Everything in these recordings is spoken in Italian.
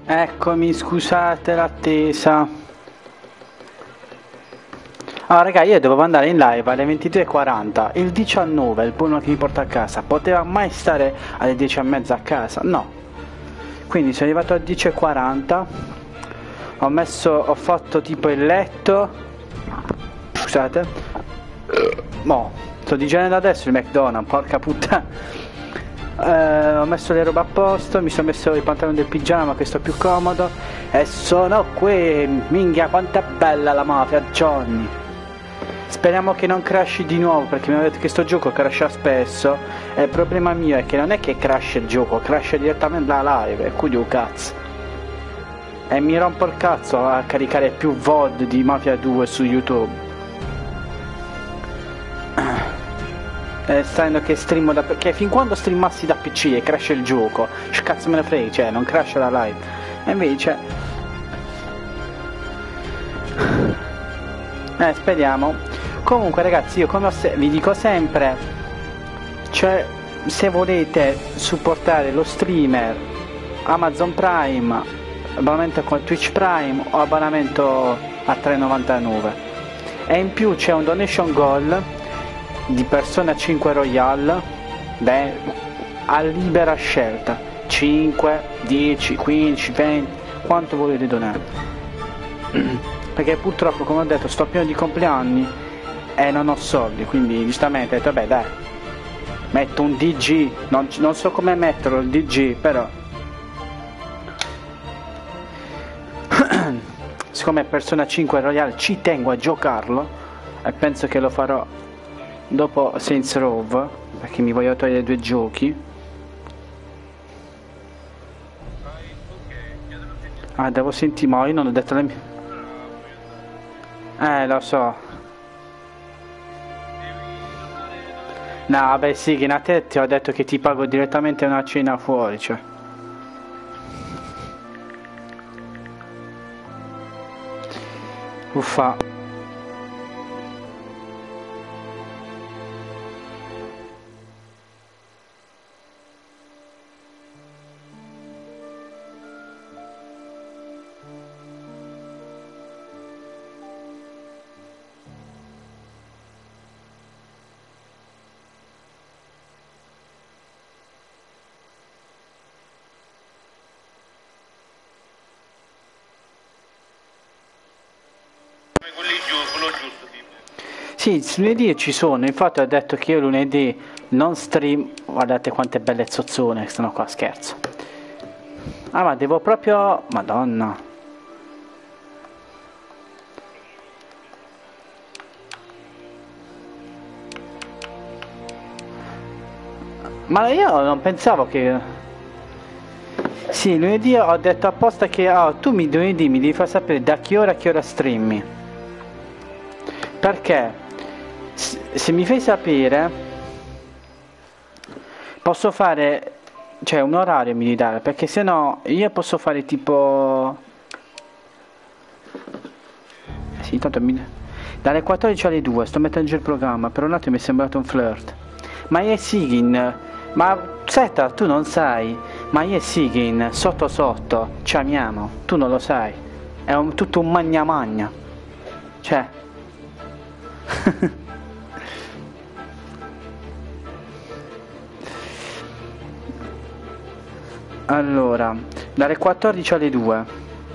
Eccomi, scusate l'attesa. Allora raga, io dovevo andare in live alle 22:40, il 19, il pullman che mi porta a casa. Poteva mai stare alle 10:30 a casa? No. Quindi sono arrivato alle 10:40, ho fatto tipo il letto. Scusate. Mo, sto digerendo adesso il McDonald's, porca puttana. Ho messo le robe a posto, mi sono messo i pantaloni del pigiama che sto più comodo e sono qui. Minchia quanto è bella la mafia, Johnny. Speriamo che non crashi di nuovo, perché mi hanno detto che sto gioco crasha spesso e il problema mio è che non è che crasha il gioco, crasha direttamente la live, e quindi un cazzo. E mi rompo il cazzo a caricare più VOD di Mafia 2 su YouTube. Stanno che streamo da... perché fin quando streamassi da PC e crasha il gioco, cazzo me ne frega, cioè non crasha la live. E invece... speriamo. Comunque ragazzi, io come vi dico sempre, cioè se volete supportare lo streamer, Amazon Prime, abbonamento con Twitch Prime o abbonamento a 3,99. E in più c'è un donation goal di Persona 5 Royale, beh, a libera scelta, 5, 10, 15, 20, quanto volete donare. Perché purtroppo, come ho detto, sto pieno di compleanni e non ho soldi, quindi giustamente ho detto vabbè dai, metto un DG, non so come metterlo il DG, però siccome è Persona 5 Royale ci tengo a giocarlo e penso che lo farò dopo Saints Row, perché mi voglio togliere 2 giochi. Devo sentire, ma io non ho detto le mie... lo so. No, vabbè sì, che a te ti ho detto che ti pago direttamente una cena fuori, cioè. Uffa. Sì, lunedì ci sono, infatti ho detto che io lunedì non stream. Guardate quante belle zozzone che sono qua, scherzo. Ma devo proprio... Madonna. Ma io non pensavo che... Sì, lunedì ho detto apposta che tu lunedì mi devi far sapere da che ora a che ora streami. Perché se mi fai sapere posso fare, cioè un orario mi devi dare, perché se no io posso fare tipo sì, tanto dalle 14 alle 2 sto mettendo giù il programma, per un attimo mi è sembrato un flirt. Ma è Sigin, ma Zeta, tu non sai, ma io e Sigin sotto sotto ci amiamo, tu non lo sai, è tutto un magna magna, cioè allora, dalle 14 alle 2.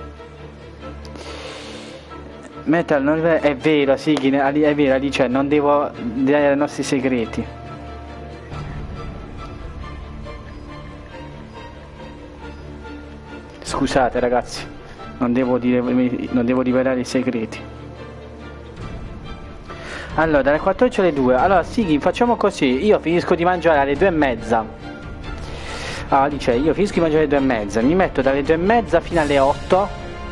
Metal non è vero, Sigin, è vero, Alice, non devo dare i nostri segreti. Scusate ragazzi, non devo rivelare i segreti. Allora, dalle 14 alle 2. Allora, Sigin, facciamo così, io finisco di mangiare alle 2:30. Dice, io finisco di mangiare alle 2:30, mi metto dalle 2:30 fino alle 8.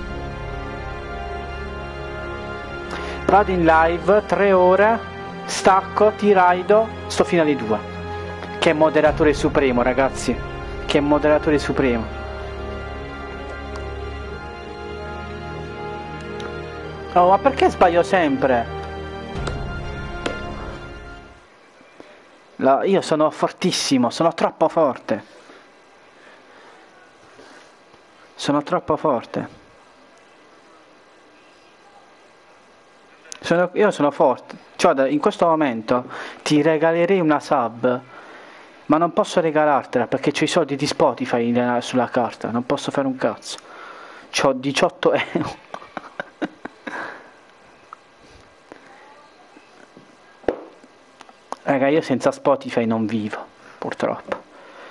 Vado in live 3 ore, stacco, ti raido, sto fino alle 2. Che moderatore supremo, ragazzi. Che moderatore supremo. Oh, ma perché sbaglio sempre? Io sono fortissimo, sono troppo forte. Sono troppo forte. Io sono forte. Cioè, in questo momento ti regalerei una sub, ma non posso regalartela perché c'ho i soldi di Spotify sulla carta. Non posso fare un cazzo. C'ho 18 euro. Raga, io senza Spotify non vivo, purtroppo.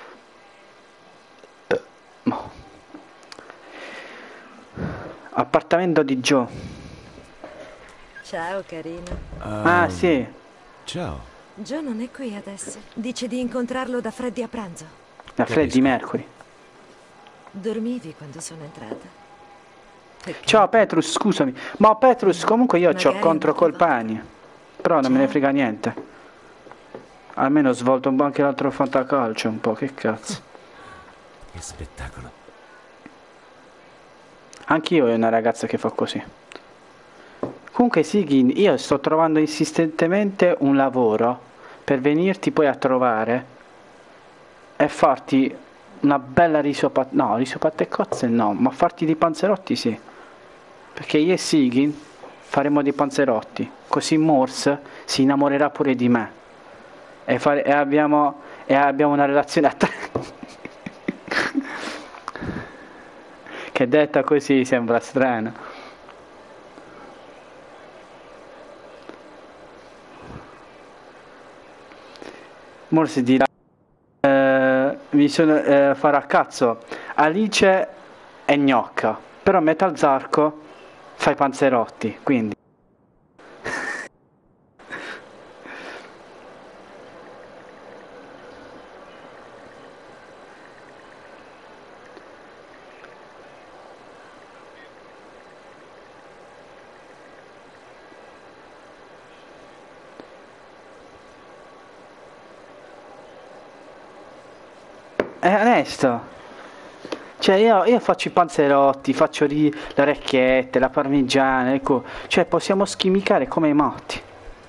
Appartamento di Joe. Ciao, carino. Ah, sì. Ciao. Joe non è qui adesso. Dice di incontrarlo da Freddy a pranzo. Da Freddie Mercury. Dormivi quando sono entrata. Peccato. Ciao Petrus, scusami. Ma Petrus, comunque io c'ho Magari contro un'altra Colpani. Però non me ne frega niente. Almeno ho svolto un po' anche l'altro fantacalcio un po', che cazzo. Che spettacolo. Anch'io ho una ragazza che fa così. Comunque Sighin, io sto trovando insistentemente un lavoro per venirti poi a trovare e farti una bella risopatta. No, risopatta e cozze no, ma farti di panzerotti sì. Perché io e Sighin faremo dei panzerotti, così Morse si innamorerà pure di me. E abbiamo una relazione a tre. Che detta così sembra strano. Morse dirà farà cazzo Alice e gnocca, però Metal Zarco fa i panzerotti, quindi è onesto. Cioè io faccio i panzerotti, faccio le orecchiette, la parmigiana, ecco. Cioè possiamo schimicare come i matti.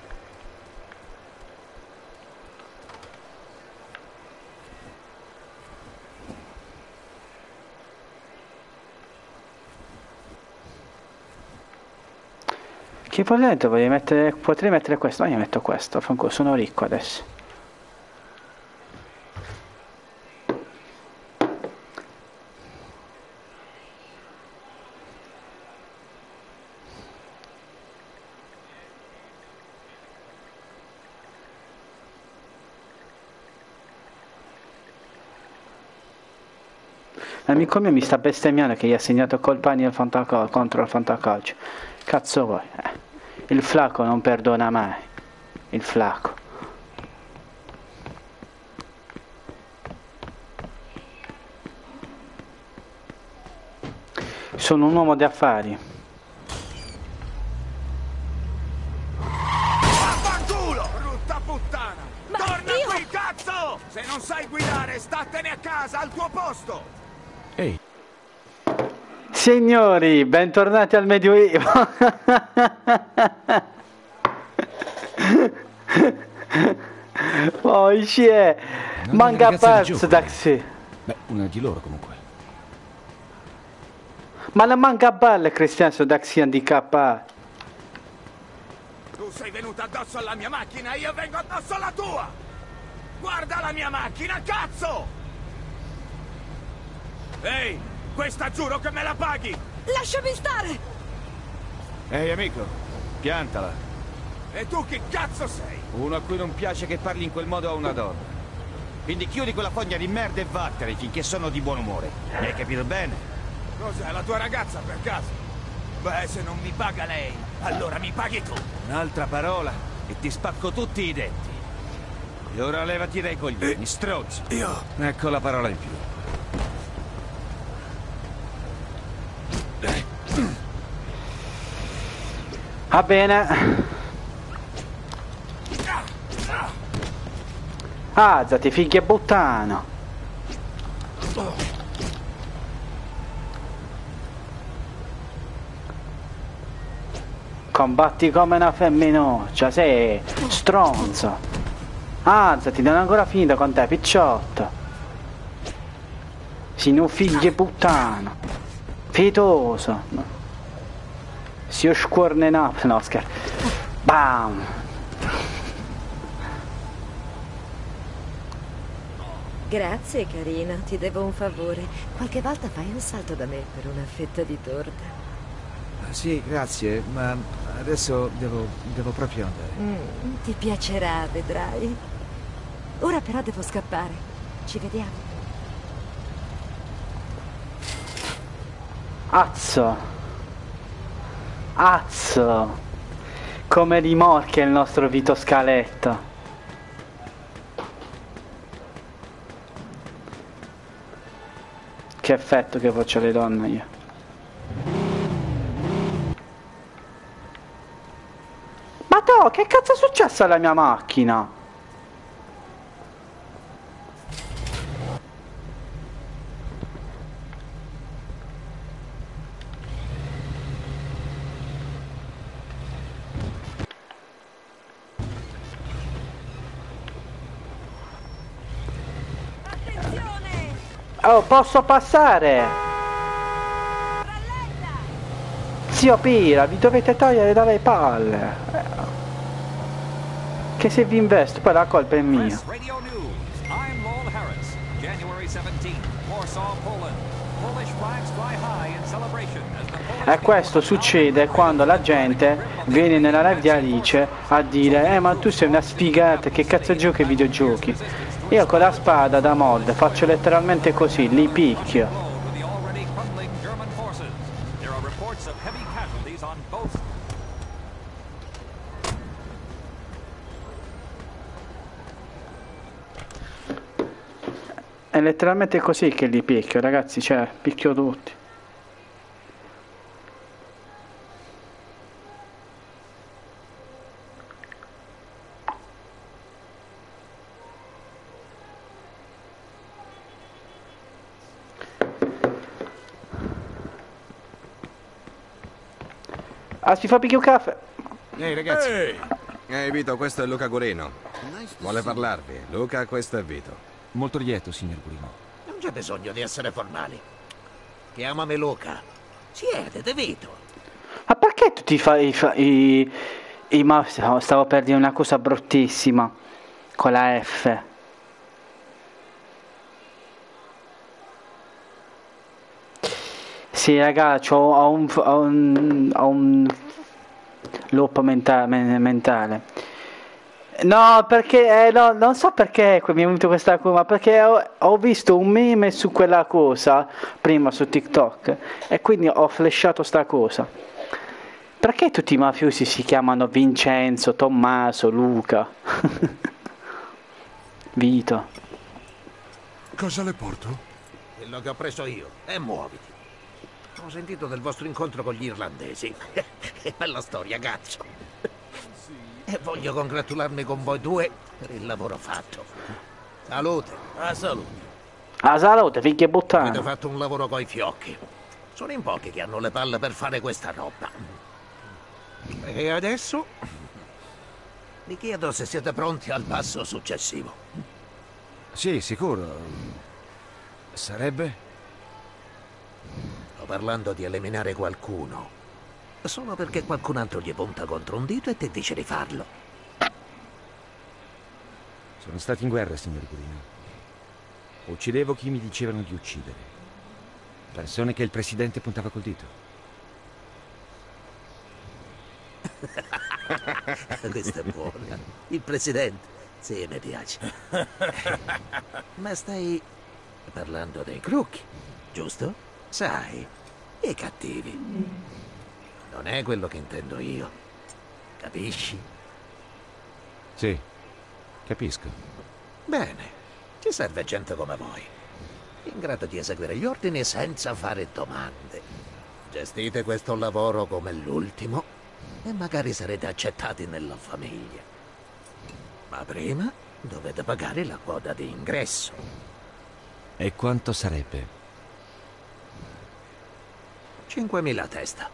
Che volete? Potrei mettere questo, ma io metto questo, sono ricco adesso. L'amico mio mi sta bestemmiando che gli ha segnato Colpani contro il fantacalcio. Cazzo vuoi? Il Flaco non perdona mai. Il Flaco. Sono un uomo di affari. Vaffanculo, brutta puttana! Ma Torna io- qui, cazzo! Se non sai guidare, statene a casa, al tuo posto! Ehi, Signori, bentornati al Medioevo. Oh, c'è. non è Manga una ragazza di pezzo, Joe. Daxi. Beh, una di loro comunque. Ma la manga bella, Cristiano, su Daxi handicappato. Tu sei venuta addosso alla mia macchina e io vengo addosso alla tua! Guarda la mia macchina, cazzo! Ehi, questa giuro che me la paghi! Lasciami stare! Ehi amico, piantala. E tu chi cazzo sei? Uno a cui non piace che parli in quel modo a una donna. Quindi chiudi quella fogna di merda e vattene finché sono di buon umore. Mi hai capito bene? Cos'è, la tua ragazza per caso? Beh, se non mi paga lei, allora mi paghi tu! Un'altra parola e ti spacco tutti i denti. E ora levati dai coglioni, strozzo. Io... Ecco la parola in più. Va bene. Alzati, figlia puttana. Combatti come una femminuccia, sei stronzo. Alzati, non è ancora finita con te, picciotto. Sei un figlio puttana. Pietoso. Si scornenato. No, scherzo. Bam! Grazie, carina, ti devo un favore. Qualche volta fai un salto da me per una fetta di torta. Sì, grazie, ma adesso devo proprio andare. Ti piacerà, vedrai. Ora però devo scappare. Ci vediamo. Azzo. Azzo. Come rimorchia il nostro Vito Scaletta. Che effetto che faccio alle donne io. Ma to, che cazzo è successo alla mia macchina? Oh, posso passare? Zio Pira, vi dovete togliere dalle palle. Che se vi investo, poi la colpa è mia. Radio News. I'm Lowell Harris. January 17th, Warsaw, Poland. Polish flags fly high in celebration as the Polish E questo succede quando la gente viene nella live di Alice a dire ma tu sei una sfigata, che cazzo giochi ai videogiochi? Io con la spada da mod faccio letteralmente così, li picchio. with the already crumbling German forces. There are reports of heavy casualties on both. È letteralmente così che li picchio, ragazzi, cioè, picchio tutti. Ah, si fa picchio caffè. Ehi ragazzi, Ehi Vito, questo è Luca Gurino. Vuole parlarvi. Luca, questo è Vito. Molto lieto, signor Gurino. Non c'è bisogno di essere formali. Chiamami Luca. Siedete, Vito. Ma perché tu ti fai ma stavo per dire una cosa bruttissima con la F. Sì, ragazzi, ho un loop mentale. No, perché no, non so perché mi è venuto questa cosa, ma perché ho visto un meme su quella cosa prima su TikTok e quindi ho flashato sta cosa. Perché tutti i mafiosi si chiamano Vincenzo, Tommaso, Luca? Vito. Cosa le porto? Quello che ho preso io. E muoviti. Ho sentito del vostro incontro con gli irlandesi. Bella storia, cazzo. E voglio congratularmi con voi due per il lavoro fatto. Salute. A salute. Ah, salute, figlie Avete buttane. fatto un lavoro coi fiocchi. Sono in pochi che hanno le palle per fare questa roba. E adesso vi chiedo se siete pronti al passo successivo. Sì, sicuro. Sarebbe? Sto parlando di eliminare qualcuno. Solo perché qualcun altro gli punta contro un dito e ti dice di farlo. Sono stato in guerra, signor Gurino. Uccidevo chi mi dicevano di uccidere. Persone che il presidente puntava col dito. Questa è buona. Il presidente. Sì, mi piace. Ma stai parlando dei crocchi, giusto? Sai, i cattivi. Non è quello che intendo io. Capisci? Sì, capisco. Bene. Ci serve gente come voi. In grado di eseguire gli ordini senza fare domande. Gestite questo lavoro come l'ultimo e magari sarete accettati nella famiglia. Ma prima dovete pagare la quota di ingresso. E quanto sarebbe? 5.000 a testa.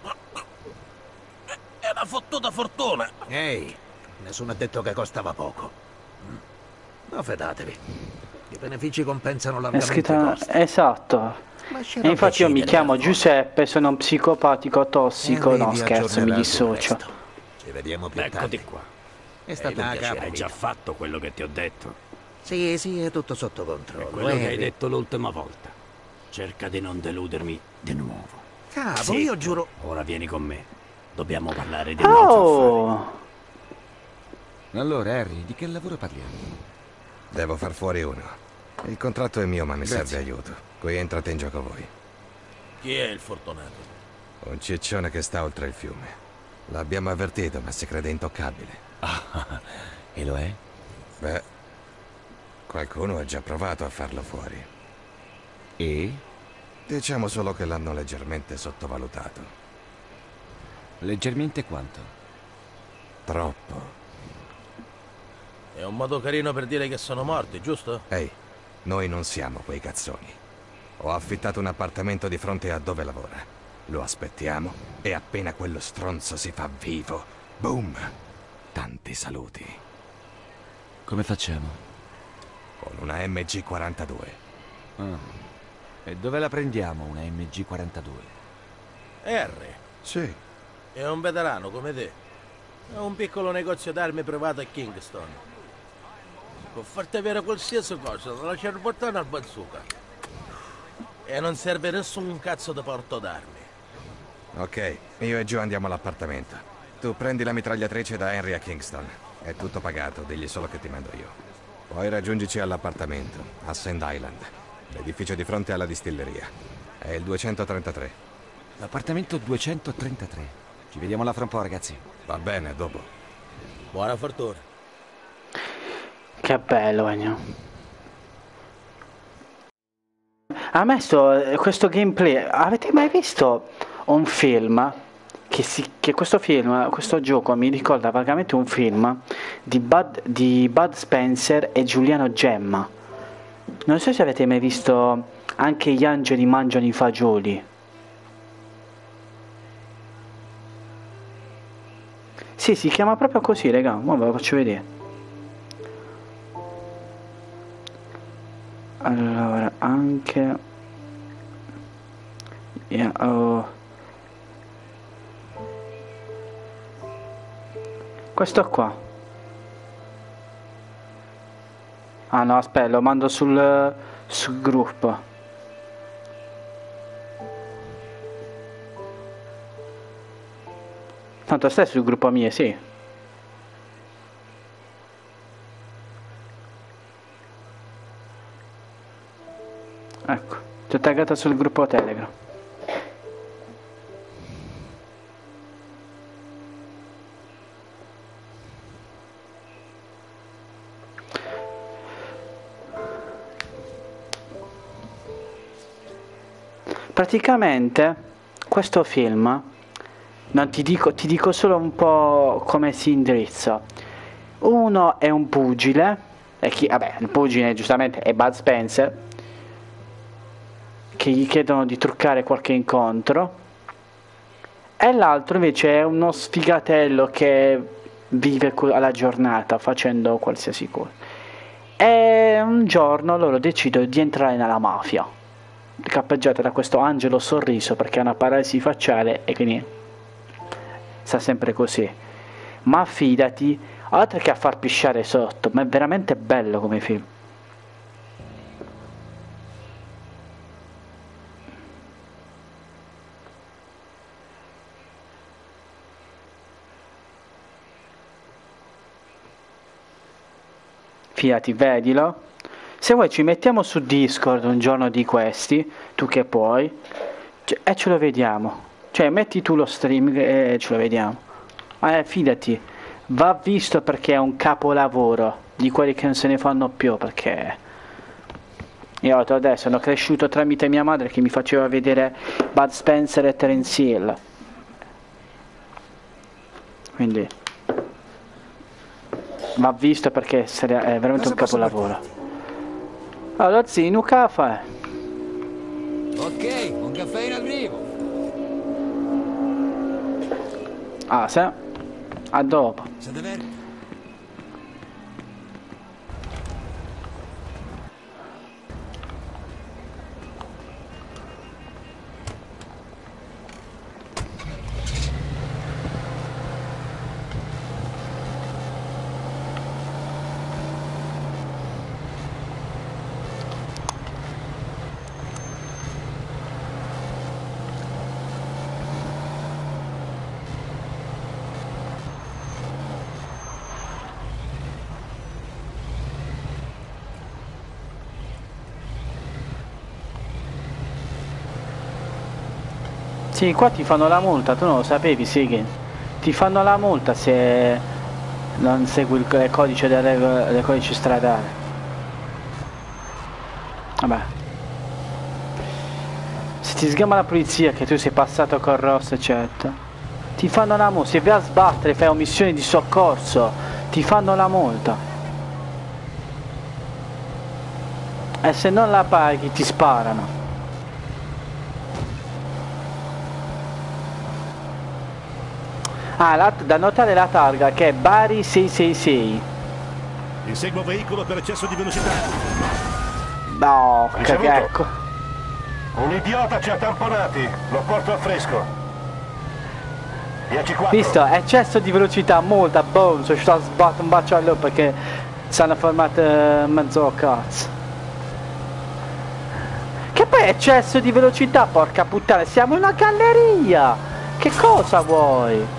È una fottuta fortuna. Ehi, nessuno ha detto che costava poco. Ma fidatevi. I benefici compensano È largamente i scritta... costi. Esatto. Lascerò E infatti io mi decidere chiamo la forza. Giuseppe, sono un psicopatico tossico. Henry No, vi scherzo, mi aggiornerà sul dissocio. resto. Ci vediamo più Eccoti tardi. qua. È stato un piacere. Hai già Vito. fatto quello che ti ho detto. Sì, sì, è tutto sotto È controllo. quello che hai Henry. detto l'ultima volta. Cerca di non deludermi di nuovo. Cavo, Zitto. io giuro... Ora vieni con me. Dobbiamo parlare di un altro affare. Oh! Allora, Harry, di che lavoro parliamo? Devo far fuori uno. Il contratto è mio, ma mi Grazie. serve aiuto. Qui entrate in gioco voi. Chi è il fortunato? Un ciccione che sta oltre il fiume. L'abbiamo avvertito, ma si crede intoccabile. E lo è? Beh, qualcuno ha già provato a farlo fuori. E? Diciamo solo che l'hanno leggermente sottovalutato. Leggermente quanto? Troppo. È un modo carino per dire che sono morti, giusto? Ehi, noi non siamo quei cazzoni. Ho affittato un appartamento di fronte a dove lavora. Lo aspettiamo e appena quello stronzo si fa vivo, boom! Tanti saluti. Come facciamo? Con una MG42. Ah. E dove la prendiamo, una MG42? R. Sì. È un veterano come te. Ha un piccolo negozio d'armi privato a Kingston. Può farti avere qualsiasi cosa, da lasciare portare al bazooka. E non serve nessun cazzo di porto d'armi. Ok, io e Joe andiamo all'appartamento. Tu prendi la mitragliatrice da Henry a Kingston. È tutto pagato, digli solo che ti mando io. Poi raggiungici all'appartamento, a Sand Island. L'edificio di fronte alla distilleria. È il 233. L'appartamento 233. Ci vediamo là fra un po', ragazzi. Va bene, a dopo. Buona fortuna. Che bello, Agno. A me questo gameplay... Avete mai visto un film? Che questo film, questo gioco mi ricorda vagamente un film di Bud Spencer e Giuliano Gemma. Non so se avete mai visto Anche gli angeli mangiano i fagioli. Sì, si chiama proprio così, raga. Ora ve lo faccio vedere. Allora, anche... questo qua. Ah no, aspetta, lo mando sul gruppo. Tanto stai sul gruppo mio, sì. Ecco, ti ho taggato sul gruppo Telegram. Praticamente questo film, non ti dico solo un po' come si indirizza. Uno è un pugile, vabbè, il pugile giustamente è Bud Spencer, che gli chiedono di truccare qualche incontro, e l'altro invece è uno sfigatello che vive alla giornata facendo qualsiasi cosa. E un giorno loro decidono di entrare nella mafia, cappeggiata da questo angelo sorriso perché ha una paralisi facciale e quindi sta sempre così. Ma fidati, altro che a far pisciare sotto, ma è veramente bello come film. Fidati, vedilo. Se vuoi ci mettiamo su Discord un giorno di questi, tu che puoi, e ce lo vediamo. Cioè metti tu lo stream e ce lo vediamo. Fidati, va visto perché è un capolavoro di quelli che non se ne fanno più, perché io adesso sono cresciuto tramite mia madre che mi faceva vedere Bud Spencer e Terence Hill. Quindi va visto perché è veramente un capolavoro. Allora Zinu caffè. Ok, un caffè in arrivo. Ah, sì? A dopo. Sì, qua ti fanno la multa, tu non lo sapevi, Sigin. Ti fanno la multa se non segui il codice del codice stradale. Vabbè. Se ti sgama la polizia che tu sei passato col rosso, eccetera, ti fanno la multa. Se vai a sbattere, fai omissione di soccorso, ti fanno la multa. E se non la paghi ti sparano. Ah, da notare la targa che è Bari 666. Inseguo veicolo per eccesso di velocità. No, ecco. Un idiota ci ha tamponati. Lo porto a fresco. 10-4. Visto, eccesso di velocità, multa, boom, sono stato sbatto un bacio all'uomo perché si hanno fermato mezzo cazzo. Che poi eccesso di velocità, porca puttana, siamo in una galleria. Che cosa vuoi?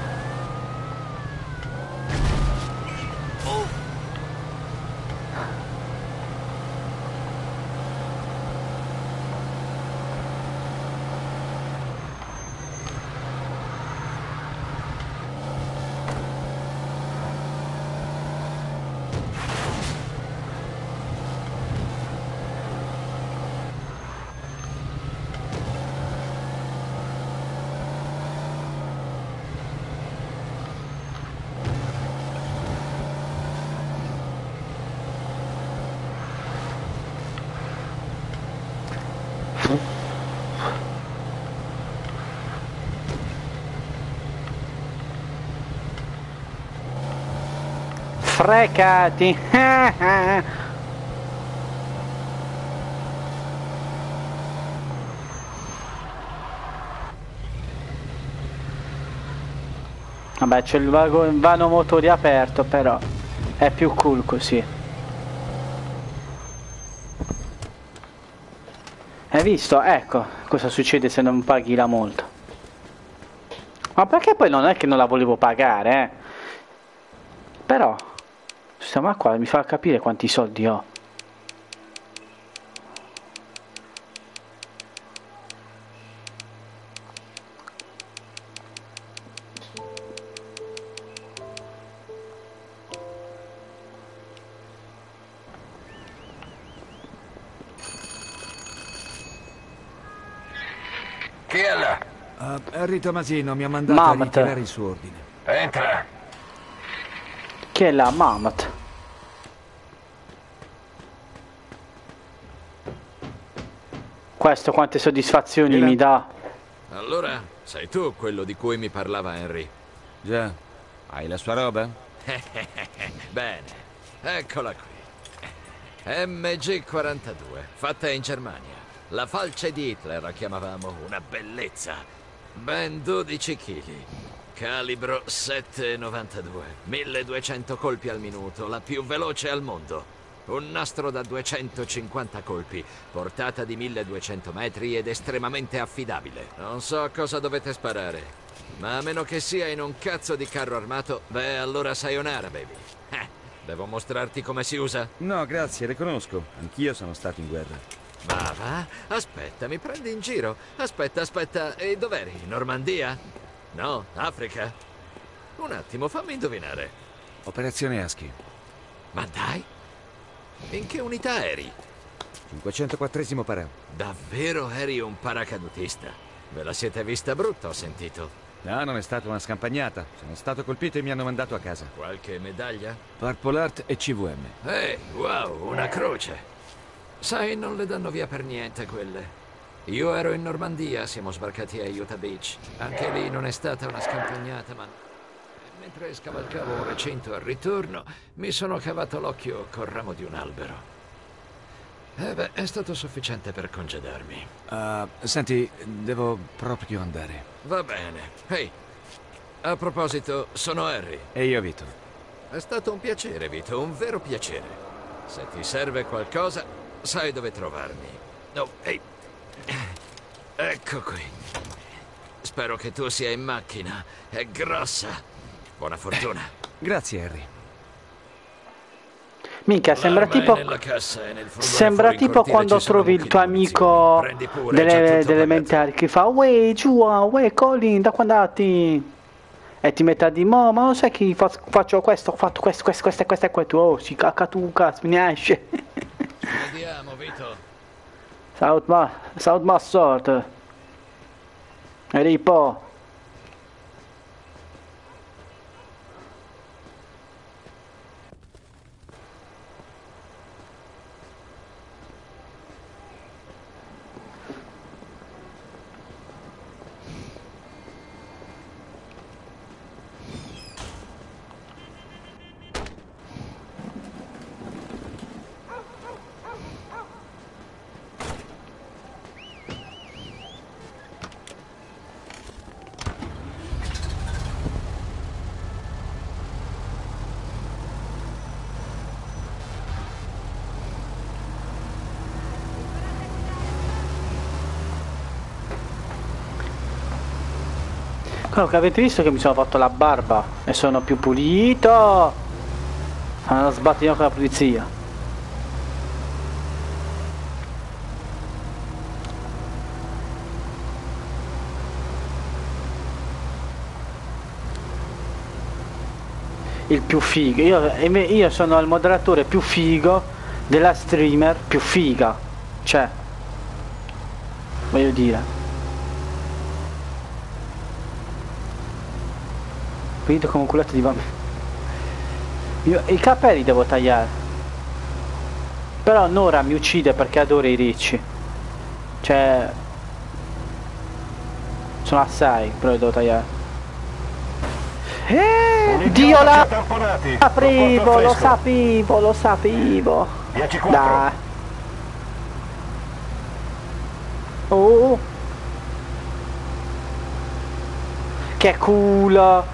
Frecati. Vabbè, c'è il vano motori aperto, però è più cool così. Hai visto? Ecco cosa succede se non paghi la multa. Ma perché poi non è che non la volevo pagare, eh? Però stiamo qua, mi fa capire quanti soldi ho. Chi è là? Harry Tomasino mi ha mandato a ritirare il suo ordine. Entra. Chi è la Mammoth? Questo quante soddisfazioni mi dà. Allora, sei tu quello di cui mi parlava Henry? Già. Hai la sua roba? Bene, eccola qui. MG42, fatta in Germania. La falce di Hitler la chiamavamo, una bellezza. Ben 12 kg. Calibro 7,92. 1200 colpi al minuto, la più veloce al mondo. Un nastro da 250 colpi, portata di 1200 metri ed estremamente affidabile. Non so cosa dovete sparare, ma a meno che sia in un cazzo di carro armato, beh, allora sayonara, baby. Devo mostrarti come si usa? No, grazie, le conosco. Anch'io sono stato in guerra. Va, aspetta, mi prendi in giro? Aspetta, e dov'eri? Normandia? No, Africa? Un attimo, fammi indovinare. Operazione Husky. Ma dai? In che unità eri? 504esimo parà. Davvero eri un paracadutista? Ve la siete vista brutta, ho sentito. No, non è stata una scampagnata. Sono stato colpito e mi hanno mandato a casa. Qualche medaglia? Purple Heart e CVM. Wow, una croce. Sai, non le danno via per niente quelle. Io ero in Normandia, siamo sbarcati a Utah Beach. Anche lì non è stata una scampagnata, ma mentre scavalcavo un recinto al ritorno, mi sono cavato l'occhio col ramo di un albero. È stato sufficiente per congedarmi. Senti, devo proprio andare. Va bene. Ehi, a proposito, sono Harry. E io, Vito. È stato un piacere, Vito, un vero piacere. Se ti serve qualcosa, sai dove trovarmi. Oh, ehi. Ecco qui. Spero che tu sia in macchina. È grossa. Buona fortuna. Grazie, Harry. Minchia, sembra tipo... Sembra tipo quando trovi il tuo amico delle elementari che fa uè, giù, uè, Colin, da quando andati? E ti mette a dire, ma non sai che faccio questo, ho fatto questo e questo. Oh, si cacca tu, cazzo, mi esce. Vediamo, Vito. South Massort. Ripo. Quello che avete visto è che mi sono fatto la barba e sono più pulito. Fanno sbattino con la polizia. Il più figo. Io sono il moderatore più figo della streamer più figa. Cioè, voglio dire. Vedo come un culetto di bambino. Io i capelli devo tagliare. Però Nora mi uccide perché adora i ricci. Cioè, sono assai, però li devo tagliare. Dio, la sapevo, lo sapevo. Dai. Oh, che culo.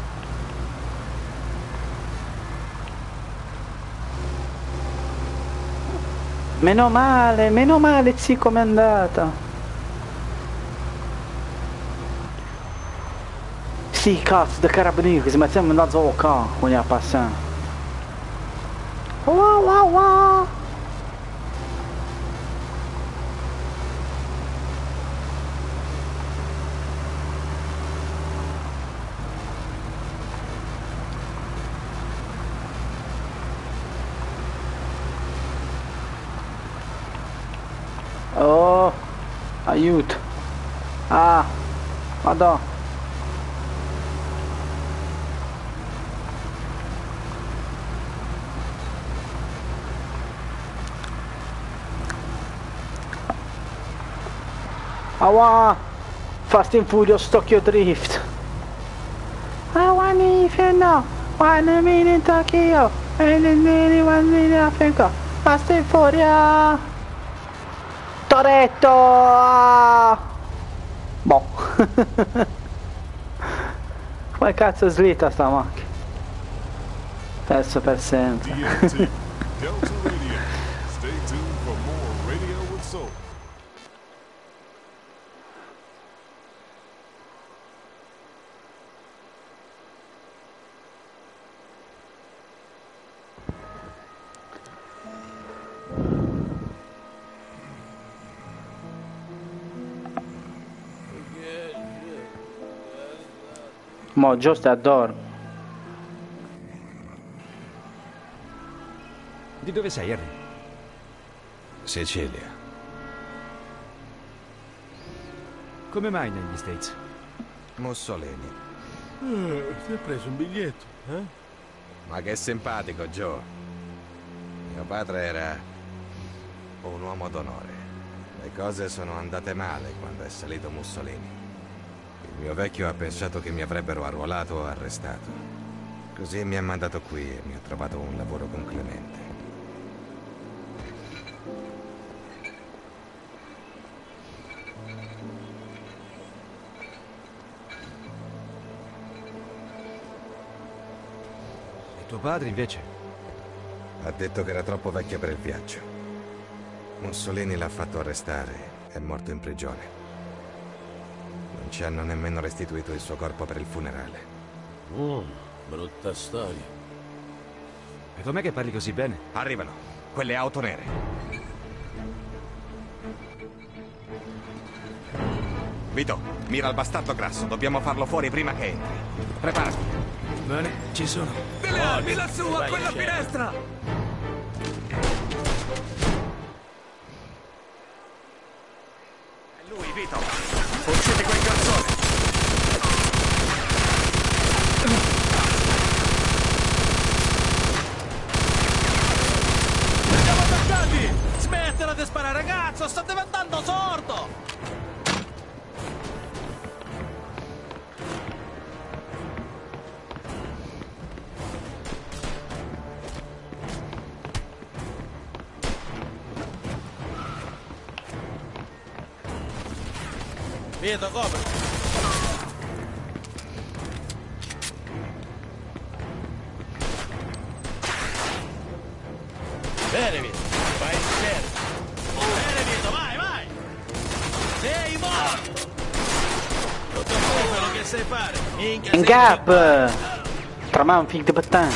Meno male, sì, com'è andata? Sì, cazzo, da carabinieri che si mettiamo in mezzo al can quando è passato. Wow, wow, wow. Oh, aiuto. Ah, madonna. Aua, Fast and Furious Tokyo Drift. I want if you know, 1 minute in Tokyo, and then 1 minute in Africa. Fast and Furious. Toretto! Boh. Come cazzo slitta sta macchina? Perso per sempre. Delta Radio. Stay tuned for more Radio with Soul. Mo giusto adoro. Di dove sei, Harry? Sicilia. Come mai negli States? Mussolini. Ti hai preso un biglietto, eh? Ma che simpatico, Joe. Mio padre era un uomo d'onore. Le cose sono andate male quando è salito Mussolini. Il mio vecchio ha pensato che mi avrebbero arruolato o arrestato. Così mi ha mandato qui e mi ha trovato un lavoro con Clemente. E tuo padre, invece? Ha detto che era troppo vecchio per il viaggio. Mussolini l'ha fatto arrestare. È morto in prigione. Non ci hanno nemmeno restituito il suo corpo per il funerale. Brutta storia. E com'è che parli così bene? Arrivano, quelle auto nere. Vito, mira al bastardo grasso, dobbiamo farlo fuori prima che entri. Preparati. Bene, ci sono. Delle armi lassù, a quella finestra! È lui, Vito. Uccidi quel cazzone. Siamo attaccati! Smettila di sparare, ragazzo! Sto diventando sordo! Vito, copri! Bene, Vito! Vai in scherzo! Bene, Vito, vai, vai! Sei morto! Tutto quello che sai fare! Minchia, In gap! Tra un figlio di puttana!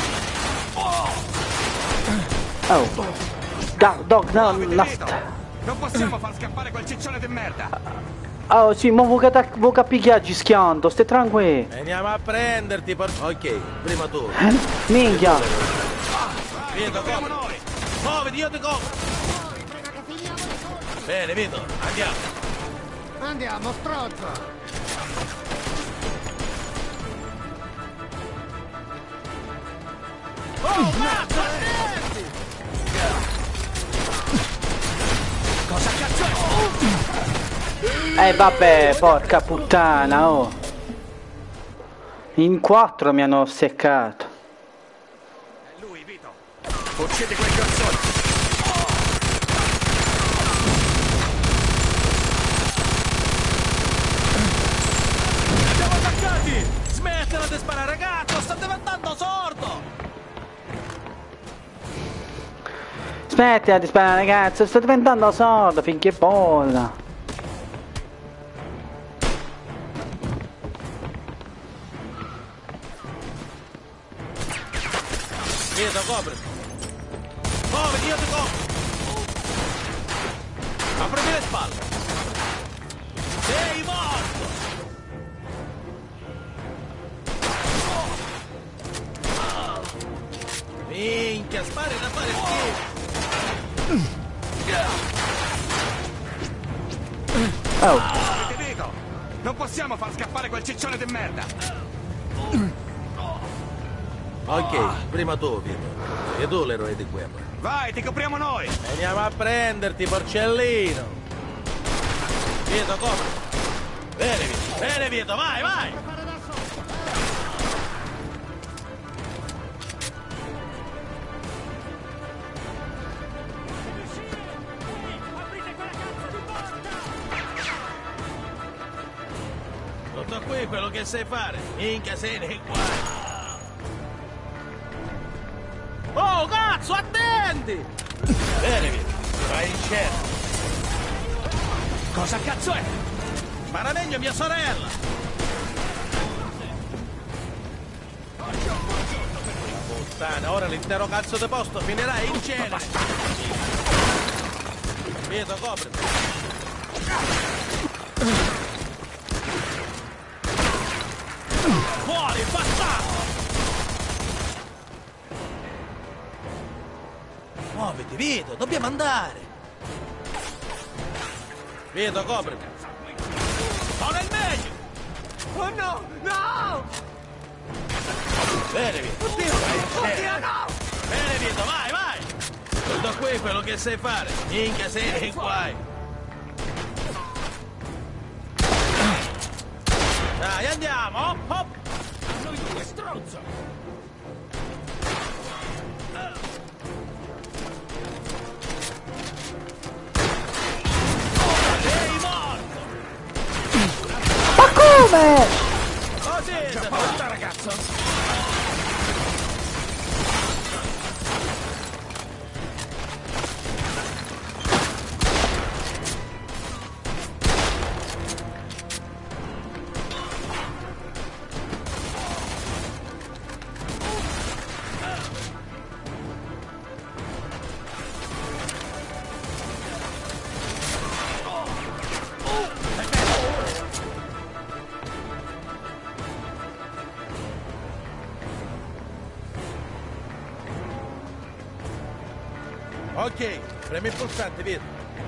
Oh! Dog, no, no! Non possiamo far scappare quel ciccione di merda! Oh sì, ma vuoi capicchiaggi schianto, stai tranquillo! Veniamo a prenderti, ok, prima tu! Minchia! Vito, copri! Muoviti, io ti copro! Bene, Vito, andiamo! Andiamo, strozzo! Oh, mazza, attenti! Cosa cazzo è? Vabbè, porca puttana, oh! In 4 mi hanno seccato. È lui, Vito! Uccidi quel cazzone! Siamo attaccati! Smettila di sparare, ragazzo! Sto diventando sordo! Smettila di sparare, ragazzo, sto diventando sordo, finché bolla! Vito, copri! Muoviti, io ti copro! Aprimi le spalle! Sei morto! Minchia, spari da fare schifo! Oh! Vito! Non possiamo far scappare quel ciccione di merda! Ok, prima tu, Vito. E tu l'eroe di guerra. Vai, ti copriamo noi! Veniamo a prenderti, porcellino! Vito, copri! Bene, Vito, vai, vai! Tutto qui quello che sai fare, minchia sei nei guai! Oh, cazzo, attenti! Bene, Vito, vai in scena. Cosa cazzo è? Spara meglio mia sorella! Puttana, ora l'intero cazzo di posto finirà in cena! Vito, copri! Fuori, bastardo! Muoviti, Vito, dobbiamo andare! Vito, coprimi! Sono il meglio! Oh no! No! Bene, Vito! Oddio! Oddio, no! Bene, Vito, vai, vai! Tutto qui quello che sai fare! Minchia sei nei guai! Dai, andiamo! Hop, hop! A noi due, stronzo! Sei morto! Ma come? Così, Già fatta, ragazzo! Ok, premi il pulsante, via.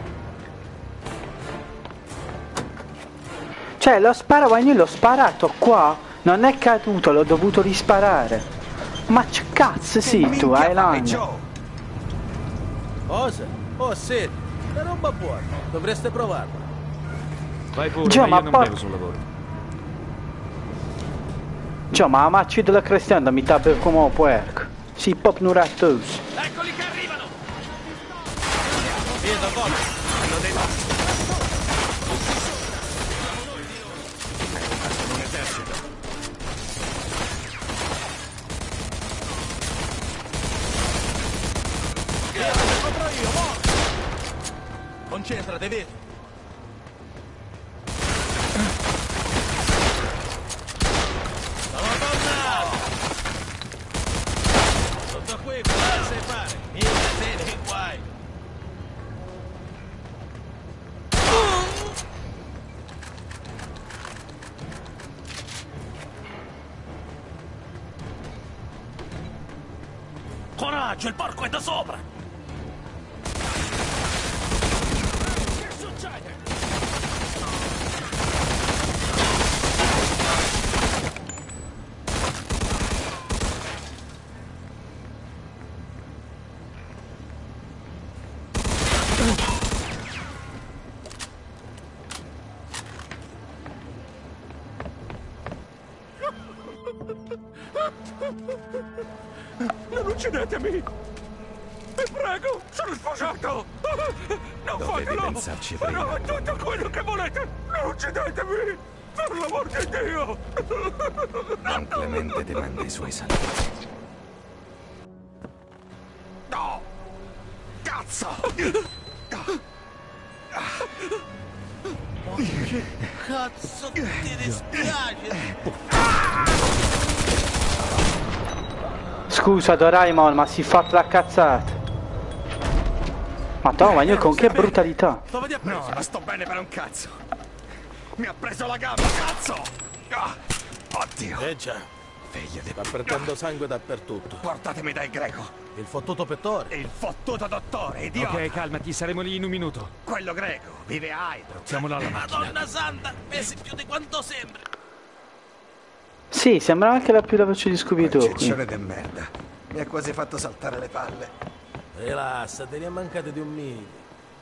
Cioè, lo sparavano, io l'ho sparato qua, non è caduto, l'ho dovuto risparare. Ma cazzo sì, tu, Highlander. Cosa? Oh sì, una roba buona, dovreste provarla. Vai pure, Già, ma io ma non bevo sul lavoro. Cioè, ma la macchina della cristiana mi tappe come un puerco. Si pop nurattoso. Eccoli che arrivano! Via, da volta. Hanno dei nostri. Un esercito. Via, te compro io, mo! Concentrati, via. Sono tornato! Tutto qui, cosa sai fare? Niente te nei guai. Coraggio, il porco è da sopra! Che succede? Non uccidetemi! Vi prego, sono sposato! Non Dovevi fatelo! pensarci prima. Farò tutto quello che volete! Non uccidetemi! Per l'amor di Dio! Don Clemente ti manda i suoi saluti. No! Cazzo! Che cazzo ti dispiace? Scusa Doraemon, ma si fa la cazzata. Ma Toma, con che brutalità. Dove ti ha preso? No, non sto bene per un cazzo! Mi ha preso la gamba, cazzo! Oddio! Già. Figlio di... Sta perdendo sangue dappertutto. Portatemi dal greco! Il fottuto pettore. Il fottuto dottore, idiota! Ok, calmati, saremo lì in un minuto. Quello greco, vive a Hydro. Siamo là alla macchina. Madonna santa, pesi più di quanto sembra. Sì, sembra anche la più veloce di Scooby-Doo. Ciccione de merda. Mi ha quasi fatto saltare le palle. Rilassa, te ne è mancate di un miglio.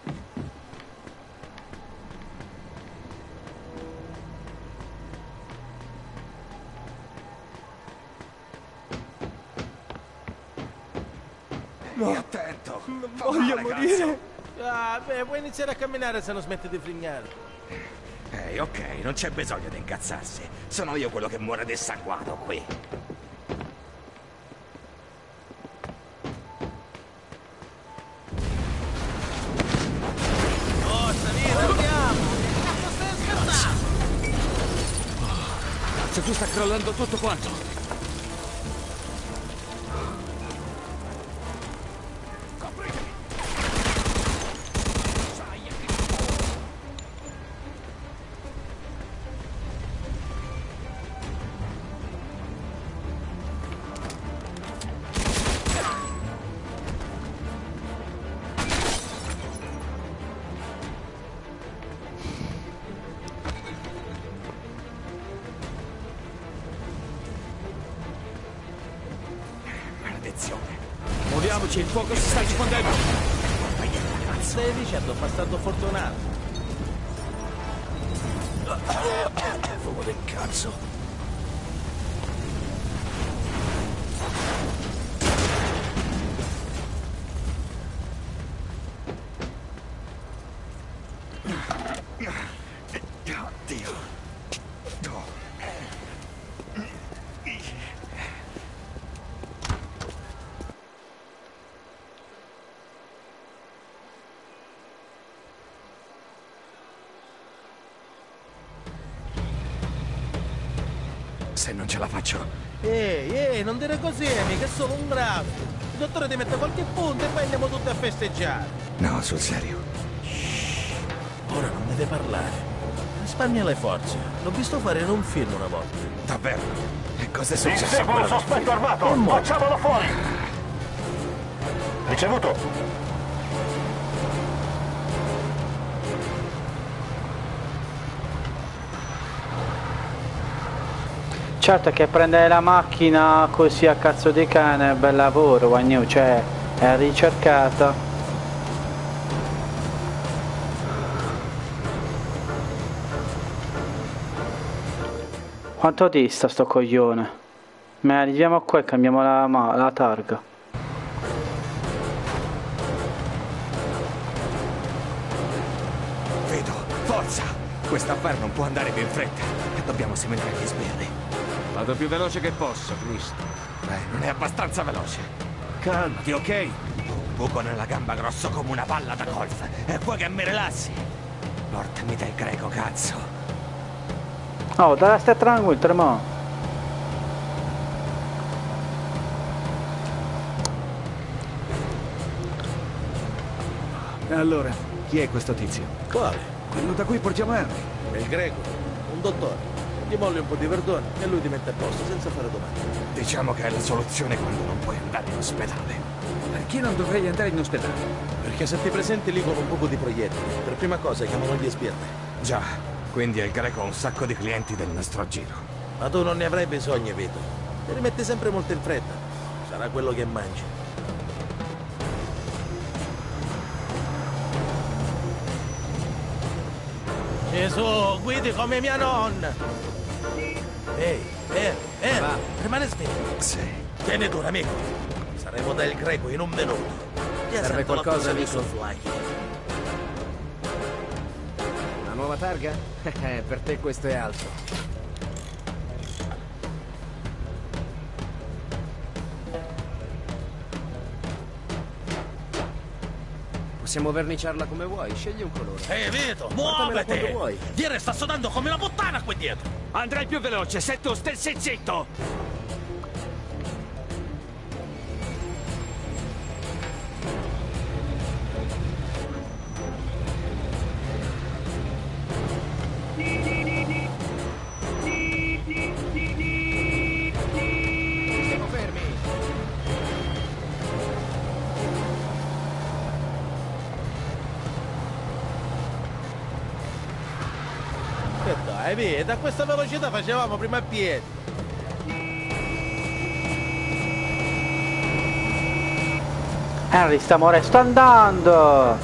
No. Attento! Non voglio morire! Ah, beh, puoi iniziare a camminare se non smetti di frignare. Ehi, ok, non c'è bisogno di incazzarsi. Sono io quello che muore dissanguato qui. Forza, via, andiamo! Cazzo stai aspettando? Se qui sta crollando tutto quanto. Muoviamoci, il fuoco si sta diffondendo. Stai dicendo bastardo fortunato? Fumo del cazzo. Oddio. Se non ce la faccio. Ehi, non dire così, mica è solo un graffio. Il dottore ti mette qualche punto e poi andiamo tutti a festeggiare. No, sul serio. Ora non deve parlare. Risparmia le forze. L'ho visto fare in un film una volta. Davvero? E cosa è successo? Inseguo un sospetto armato! Facciamolo fuori! Ricevuto! Certo che prendere la macchina così a cazzo di cane è un bel lavoro, Wagnu, cioè è ricercata. Quanto dista sto coglione? Ma arriviamo qua e cambiamo la targa. Vedo, forza! Questa affare non può andare più in fretta. Dobbiamo seminare gli sbirri. Vado più veloce che posso, Chris. Non è abbastanza veloce. Calmati, ok? Un buco nella gamba grosso come una palla da golf. E vuoi che mi rilassi? Portami dal greco, cazzo. Oh, dai, stai tranquillo, tremo. E allora, chi è questo tizio? Quale? Quello da cui portiamo Henry. È il greco, un dottore. Gli molli un po' di verdone e lui ti mette a posto senza fare domande. Diciamo che è la soluzione quando non puoi andare in ospedale. Perché non dovrei andare in ospedale? Perché se ti presenti lì con un poco di proiettili, per prima cosa chiamano gli sbirri. Già, quindi il greco ha un sacco di clienti del nostro giro. Ma tu non ne avrai bisogno, Vito. Ti rimetti sempre molto in fretta. Sarà quello che mangi. Gesù, guidi come mia nonna! Ehi, va, rimane sveglio. Sì. Tieni duro, amico. Saremo del greco in un minuto. Serve qualcosa, amico? Una nuova targa? Per te questo è alto. Possiamo verniciarla come vuoi, scegli un colore. Ehi, Vito, Portamela quando muovete! vuoi. Dire sta sudando come una puttana qui dietro! Andrai più veloce se tu stessi zitto! Siamo fermi! Che dai, Vito, a questa velocità facevamo prima a piedi. Henry, sto andando!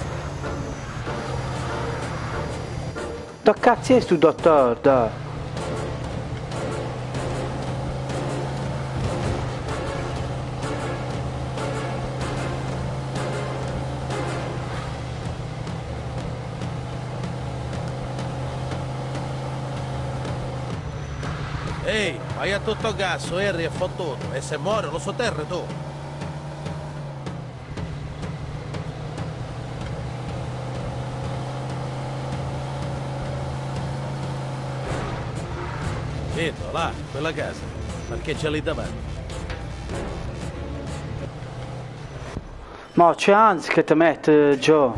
Da cazzo è sto dottore, da? Ehi, vai a tutto gas, Harry è fottuto. E se muore lo sotterri tu. Vito, là, quella casa. Parcheggia lì davanti. Ma c'è Hans che ti mette giù.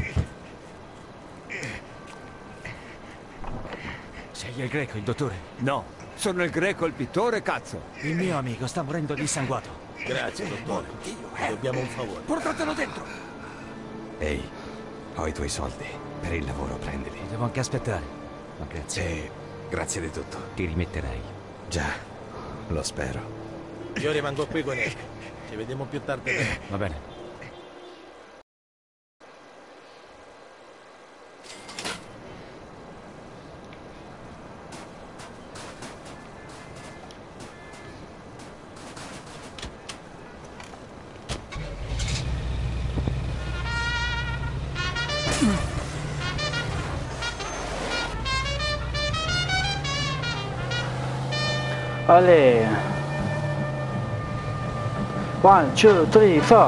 Sei il greco, il dottore? No, sono il greco, il pittore, cazzo. Il mio amico sta morendo dissanguato. Grazie, dottore. Ti dobbiamo un favore. Portatelo dentro! Ehi, ho i tuoi soldi. Per il lavoro prendili. Devo anche aspettare. Ma grazie. E grazie di tutto. Ti rimetterai. Già, lo spero. Io rimango qui con Nick. Ci vediamo più tardi. Va bene. Allez. 1, 2, 3, 4.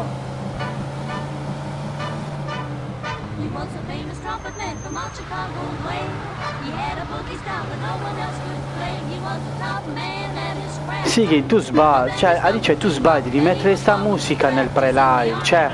He was a famous trumpet man from out Chicago way. He had a boogie style that no one else could play. He was the top man at his craft. Sì, che tu sbagli, cioè Alice tu sbagli di mettere sta musica nel pre-live, cioè.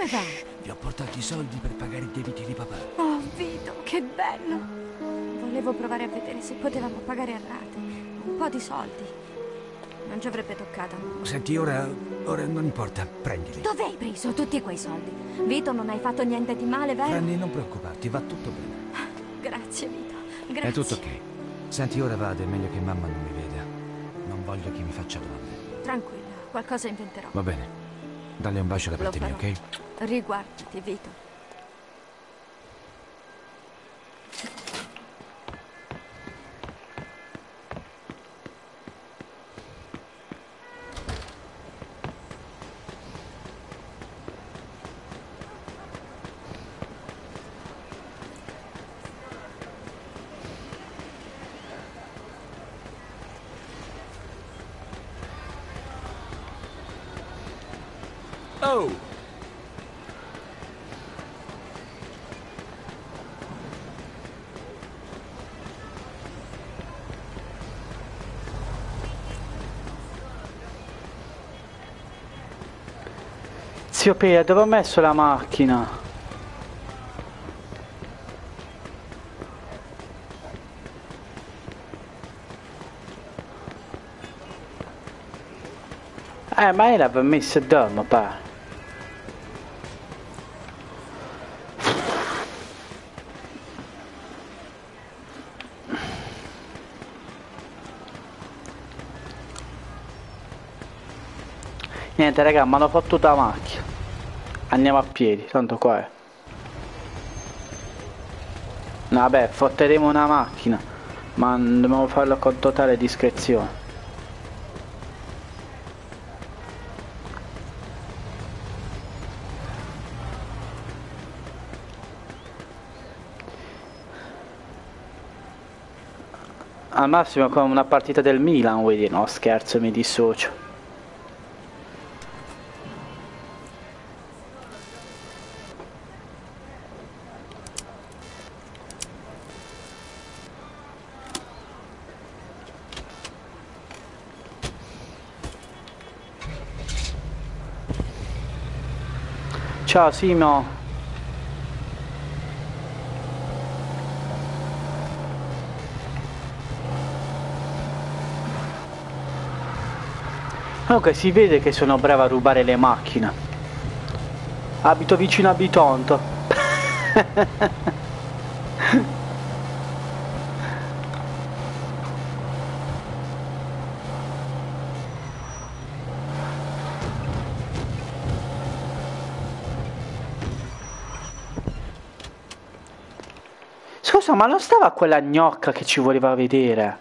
Come va? Vi ho portato i soldi per pagare i debiti di papà. Oh, Vito, che bello! Volevo provare a vedere se potevamo pagare a rate. Un po' di soldi. Non ci avrebbe toccato. Senti, ora non importa, prendili. Dove hai preso tutti quei soldi? Vito, non hai fatto niente di male, vero? Franny, non preoccuparti, va tutto bene. Grazie, Vito. Grazie. È tutto ok. Senti, ora vado, è meglio che mamma non mi veda. Non voglio che mi faccia domande. Tranquilla, qualcosa inventerò. Va bene. Dalle un bacio da parte mia, ok? Riguardati, Vito. Oh! Zio Pia, dove ho messo la macchina? Ma io l'avevo messa dopo, pa. Niente raga, mi hanno fottuta la macchina. Andiamo a piedi, tanto qua è. No, vabbè, fotteremo una macchina, ma dobbiamo farlo con totale discrezione. Al massimo come una partita del Milan, vuoi dire? No, scherzo, mi dissocio. Ciao Simo. Comunque si vede che sono bravo a rubare le macchine. Abito vicino a Bitonto. Scusa, ma non stava quella gnocca che ci voleva vedere?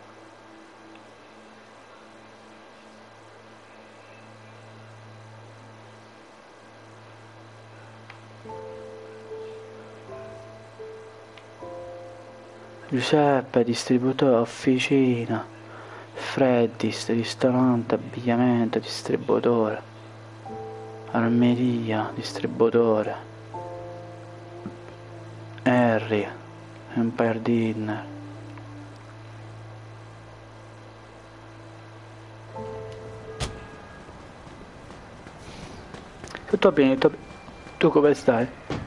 Giuseppe, distributore, officina, Freddis, ristorante, abbigliamento, distributore, armeria, distributore, Harry, Empire Dinner. Tutto bene, tu come stai?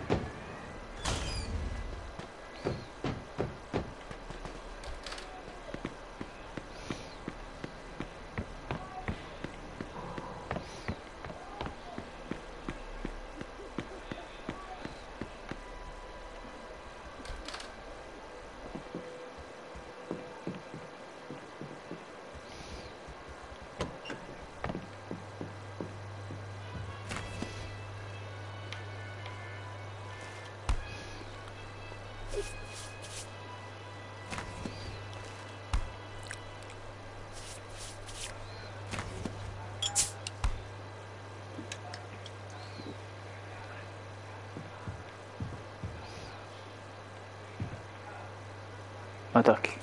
Attacchi.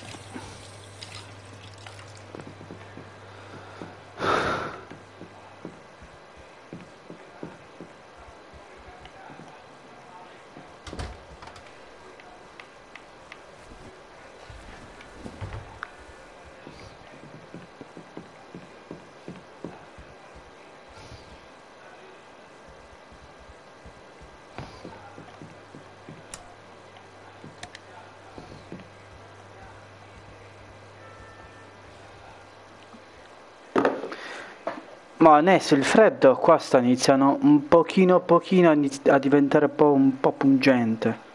Ma adesso il freddo qua sta iniziando un pochino a diventare un po' pungente.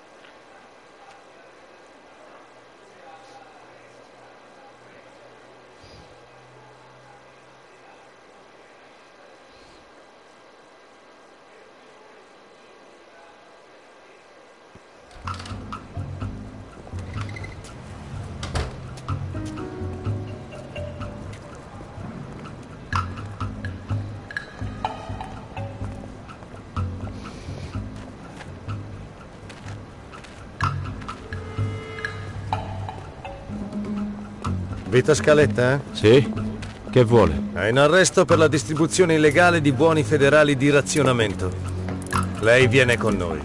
Vito Scaletta, eh? Sì? Che vuole? È in arresto per la distribuzione illegale di buoni federali di razionamento. Lei viene con noi.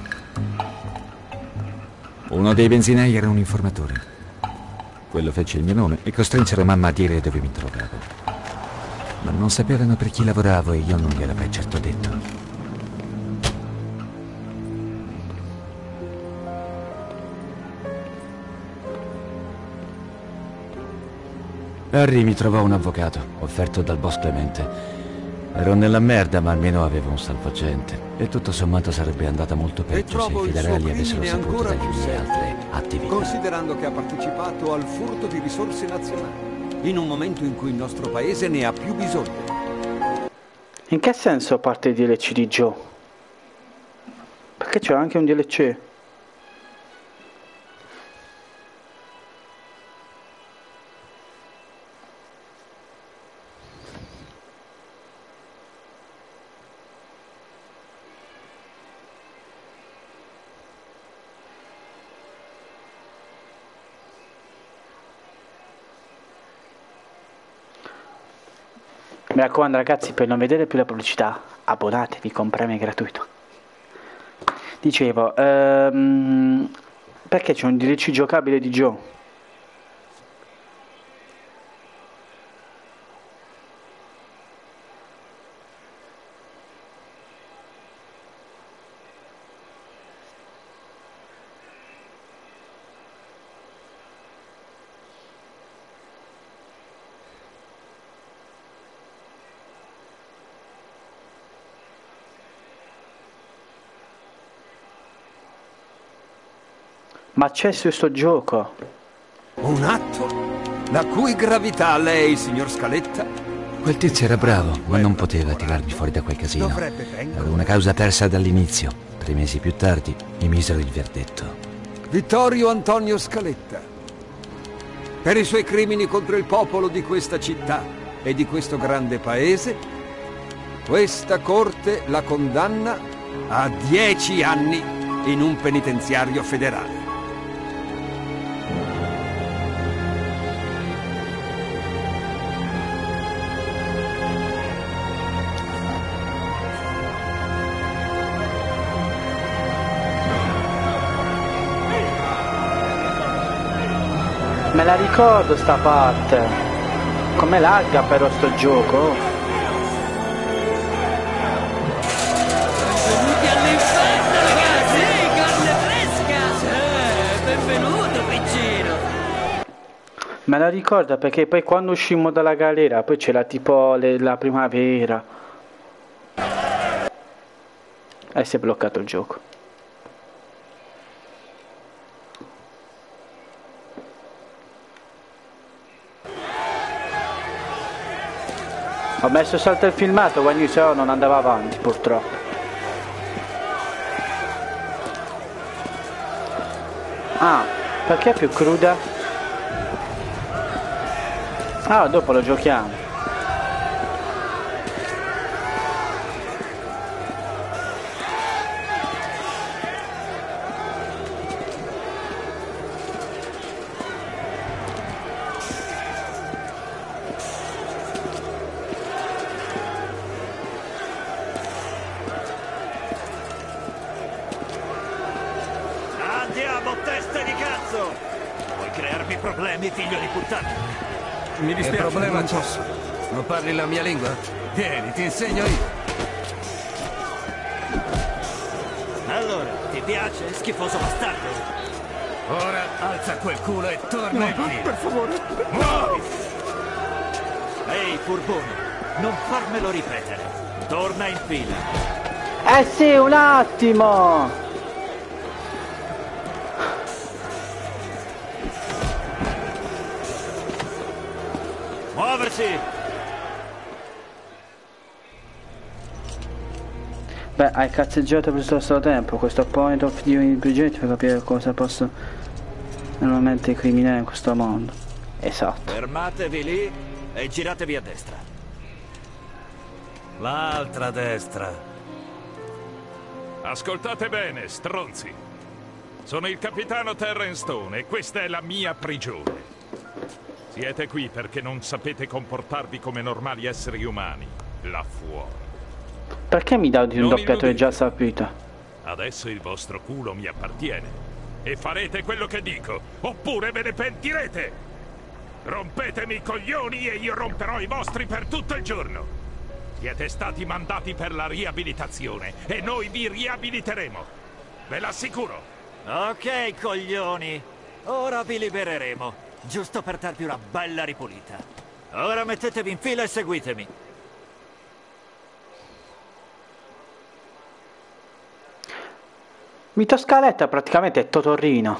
Uno dei benzinai era un informatore. Quello fece il mio nome e costrinsero mamma a dire dove mi trovavo. Ma non sapevano per chi lavoravo e io non gliel'avrei certo detto. Harry mi trovò un avvocato, offerto dal boss Clemente. Ero nella merda, ma almeno avevo un salvagente. E tutto sommato sarebbe andata molto peggio se i federali avessero saputo delle mie altre attività. Considerando che ha partecipato al furto di risorse nazionali, in un momento in cui il nostro paese ne ha più bisogno. In che senso parte il DLC di Joe? Perché c'è anche un DLC? Mi raccomando ragazzi, per non vedere più la pubblicità, abbonatevi con Premi gratuito. Dicevo, perché c'è un DLC giocabile di Joe? Ma c'è su sto gioco. Un atto? La cui gravità lei, signor Scaletta? Quel tizio era bravo, ma non poteva tirarmi fuori da quel casino. Era una causa persa dall'inizio. 3 mesi più tardi mi misero il verdetto. Vittorio Antonio Scaletta. Per i suoi crimini contro il popolo di questa città e di questo grande paese, questa corte la condanna a 10 anni in un penitenziario federale. Me la ricordo sta parte. Come lagga però sto gioco. Benvenuti all'inferno ragazzi! Carne fresca! Benvenuto piccino! Me la ricordo perché poi quando uscimmo dalla galera poi c'era tipo la primavera. E si è bloccato il gioco. Ho messo salto il filmato quando se no non andava avanti purtroppo. Ah, perché è più cruda? Ah, dopo lo giochiamo. Andiamo, testa di cazzo! Vuoi crearmi problemi, figlio di puttana? Mi dispiace. Che problema non c'è? posso. Non parli la mia lingua? Vieni, ti insegno io. Allora, ti piace, schifoso bastardo? Ora alza quel culo e torna in piedi. Per favore. Muoviti! Ehi, furbone, Non farmelo ripetere. Torna in fila. Eh sì, un attimo! Muoversi! Beh, hai cazzeggiato per tutto questo tempo. Questo point of view in prigione ti fa capire cosa possono normalmente i criminali in questo mondo. Esatto. Fermatevi lì e giratevi a destra. L'altra destra. Ascoltate bene, stronzi. Sono il capitano Terrence Stone e questa è la mia prigione. Siete qui perché non sapete comportarvi come normali esseri umani, là fuori. Perché mi dà di un doppiatore già saputo? Adesso il vostro culo mi appartiene. E farete quello che dico, oppure ve ne pentirete! Rompetemi i coglioni e io romperò i vostri per tutto il giorno! Siete stati mandati per la riabilitazione e noi vi riabiliteremo! Ve l'assicuro! Ok, coglioni! Ora vi libereremo, giusto per darvi una bella ripulita. Ora mettetevi in fila e seguitemi. Mito Scaletta praticamente è Totorrino.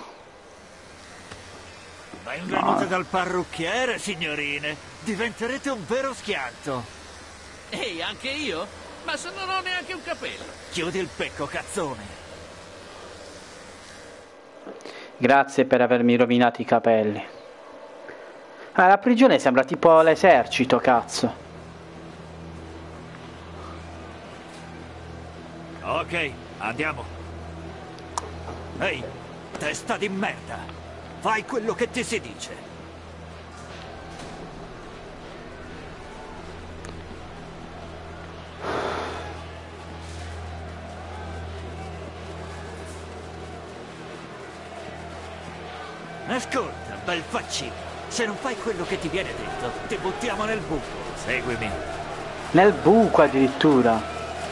Benvenute dal parrucchiere, signorine. Diventerete un vero schianto. Ehi, anche io? Ma se non ho neanche un capello. Chiudi il becco, cazzone. Grazie per avermi rovinato i capelli. Ah, la prigione sembra tipo l'esercito, cazzo. Ok, andiamo. Ehi, testa di merda! Fai quello che ti si dice! Ascolta, bel faccino, se non fai quello che ti viene detto, ti buttiamo nel buco. Seguimi. Nel buco addirittura.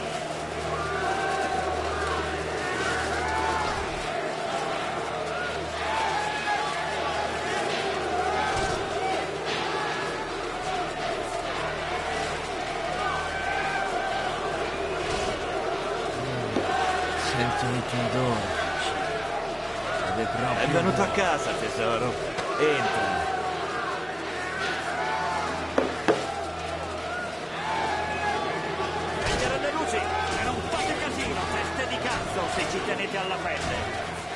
Sento il tuo odore. È venuto a casa, tesoro. Entra. Spegnere le luci e non fate casino, teste di cazzo, se ci tenete alla pelle.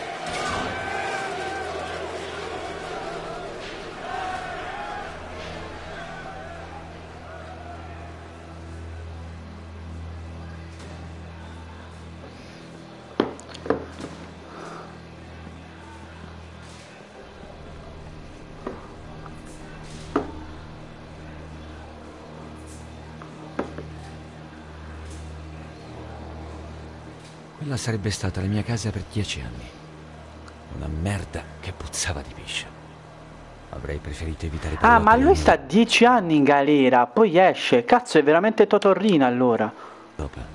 Quella sarebbe stata la mia casa per 10 anni. Una merda che puzzava di piscia. Avrei preferito evitare... Ah, ma lui sta 10 anni in galera, poi esce. Cazzo, è veramente Totorrino allora. Dopo.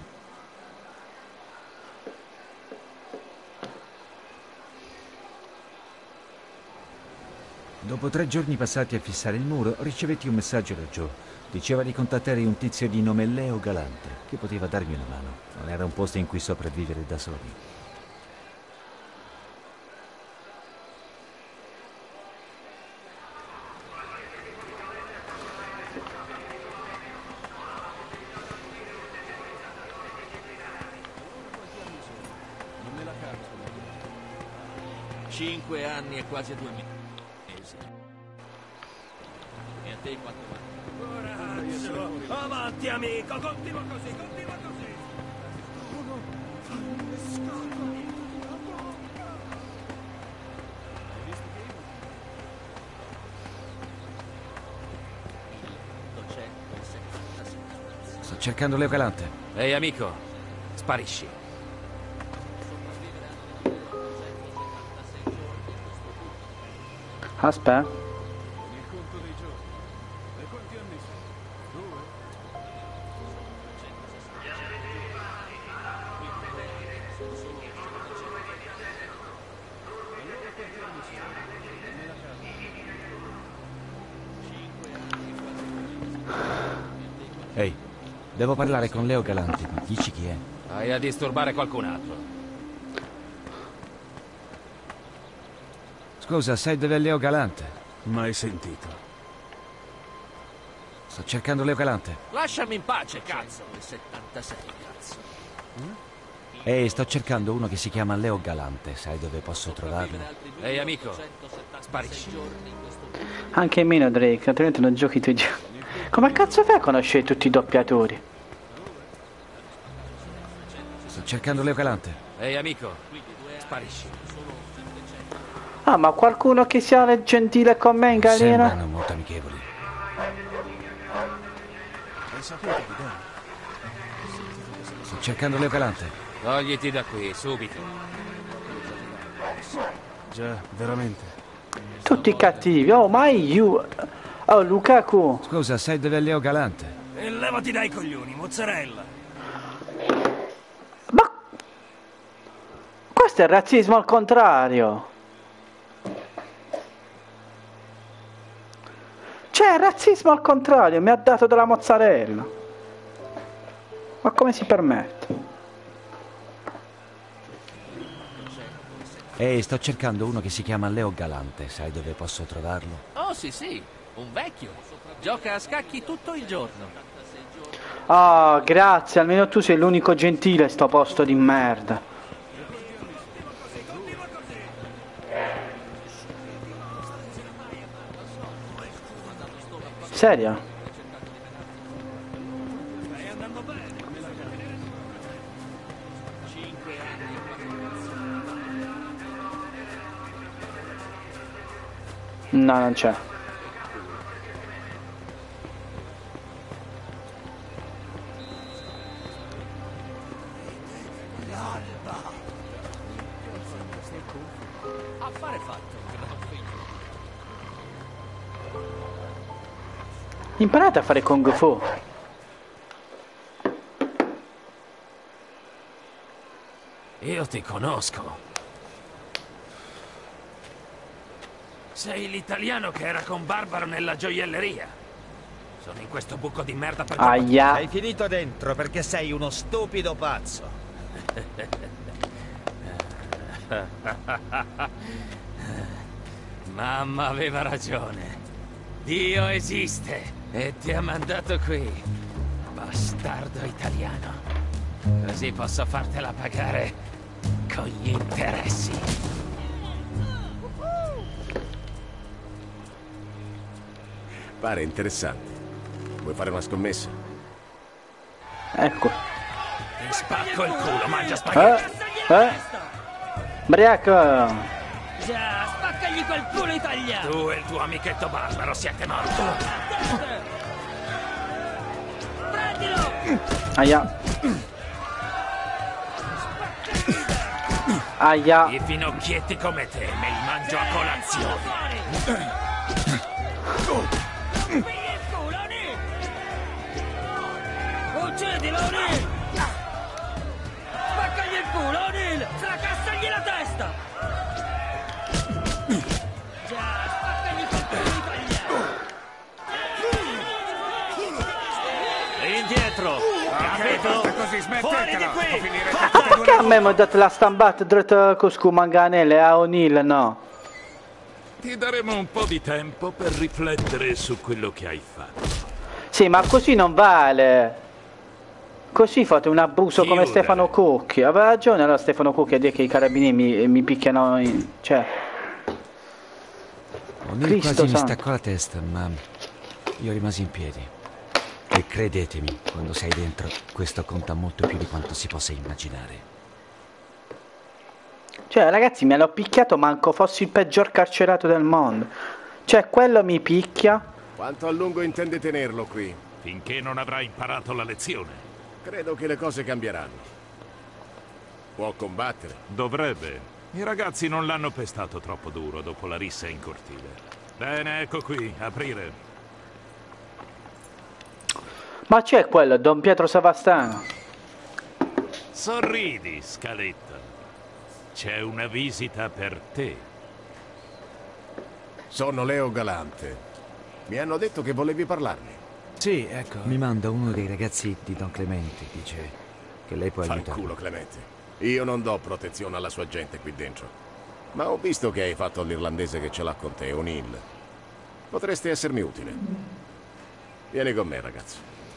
Dopo 3 giorni passati a fissare il muro, ricevetti un messaggio da Joe. Diceva di contattare un tizio di nome Leo Galante, che poteva darmi una mano. Non era un posto in cui sopravvivere da soli. Non me la cavo. 5 anni e quasi 2 mesi. E a te quanto va? Coraggio! Avanti, amico! Continua così, continua così! Sto cercando Leo Galante. Ehi, amico, sparisci. Aspetta. Ehi, devo parlare con Leo Galante. Mi dici chi è? Vai a disturbare qualcun altro. Scusa, sai dov'è Leo Galante? Mai sentito. Sto cercando Leo Galante. Lasciami in pace, cazzo. 76, cazzo. Ehi, sto cercando uno che si chiama Leo Galante. Sai dove posso trovarlo? Ehi, amico, sparisci. Anche meno, Drake, altrimenti non giochi tu già. Come cazzo fai a conoscere tutti i doppiatori? Sto cercando Leo Galante. Ehi, amico, sparisci. Ah, ma qualcuno che sia gentile con me in galera? Sembrano molto amichevoli. Sto cercando Leo Galante. Togliti da qui, subito. Già, veramente. Tutti cattivi. Oh, ma io... Oh, Lukaku. Scusa, sai dov'è Leo Galante? E levati dai coglioni, mozzarella. Ma... Questo è razzismo al contrario. Cioè, razzismo al contrario. Mi ha dato della mozzarella. Ma come si permette? Ehi, sto cercando uno che si chiama Leo Galante. Sai dove posso trovarlo? Oh, sì, sì, un vecchio. Gioca a scacchi tutto il giorno. Oh, grazie, almeno tu sei l'unico gentile, sto posto di merda. Serio? No, non c'è. Affare fatto. Imparate a fare Kung Fu. Io ti conosco. Sei l'italiano che era con Barbaro nella gioielleria. Sono in questo buco di merda per colpa Aia. Hai finito dentro perché sei uno stupido pazzo. Mamma aveva ragione. Dio esiste e ti ha mandato qui. Bastardo italiano. Così posso fartela pagare con gli interessi. Pare interessante. Vuoi fare una scommessa? Ecco. Ti spacco il culo, mangia spaghetti. Briaco. Già, spaccagli quel culo italiano. Tu e il tuo amichetto Barbaro siete morti. Prendilo! Aia. Aia. I finocchietti come te me li mangio a colazione. Pigli il culo, Ni! Uccidilo, Ni! Spaccagli il culo, O'Neill! Fracassagli la testa! Già, spaccagli quel culo italiano! Indietro! Capito? Così Fuori di qui! Ah, perché a me mi ha dato la stampata dritta con scumanganelle e a O'Neill no? Ti daremo un po' di tempo per riflettere su quello che hai fatto. Sì, ma così non vale. Così fate un abuso come Chiudere. Stefano Cucchi. Aveva ragione allora Stefano Cucchi a dire che i carabinieri mi picchiano cioè... O'Neill quasi Cristo mi santo. staccò la testa, ma io rimasi in piedi. E credetemi, quando sei dentro, questo conta molto più di quanto si possa immaginare. Cioè, ragazzi, me l'ho picchiato manco fossi il peggior carcerato del mondo. Cioè, quello mi picchia. Quanto a lungo intende tenerlo qui? Finché non avrai imparato la lezione. Credo che le cose cambieranno. Può combattere. Dovrebbe. I ragazzi non l'hanno pestato troppo duro dopo la rissa in cortile. Bene, ecco qui, aprire. Ma c'è quello, Don Pietro Savastano. Sorridi, Scaletta. C'è una visita per te. Sono Leo Galante. Mi hanno detto che volevi parlarmi. Sì, ecco. Mi manda uno dei ragazzi di Don Clemente, dice che lei può aiutare. Fanculo, Clemente. Io non do protezione alla sua gente qui dentro. Ma ho visto che hai fatto l'irlandese che ce l'ha con te, O'Neill. Potresti essermi utile. Vieni con me, ragazzo.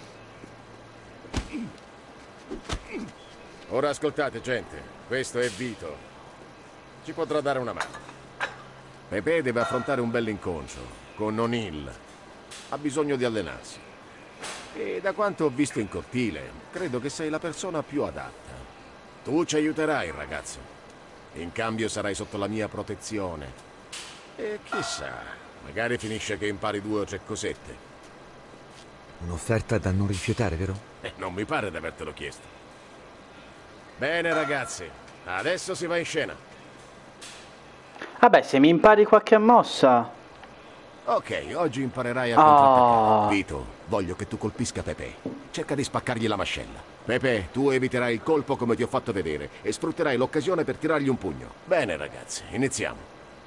Ora ascoltate, gente. Questo è Vito. Ci potrà dare una mano. Pepe deve affrontare un bell'incontro con O'Neill. Ha bisogno di allenarsi. E da quanto ho visto in cortile, credo che sei la persona più adatta. Tu ci aiuterai, ragazzo. In cambio sarai sotto la mia protezione. E chissà, magari finisce che impari 2 o 3 cosette. Un'offerta da non rifiutare, vero? Non mi pare di avertelo chiesto. Bene, ragazzi. Adesso si va in scena. Vabbè, se mi impari qualche mossa... Ok, oggi imparerai a contrattaccare. Vito, voglio che tu colpisca Pepe. Cerca di spaccargli la mascella. Pepe, tu eviterai il colpo come ti ho fatto vedere e sfrutterai l'occasione per tirargli un pugno. Bene, ragazzi, iniziamo.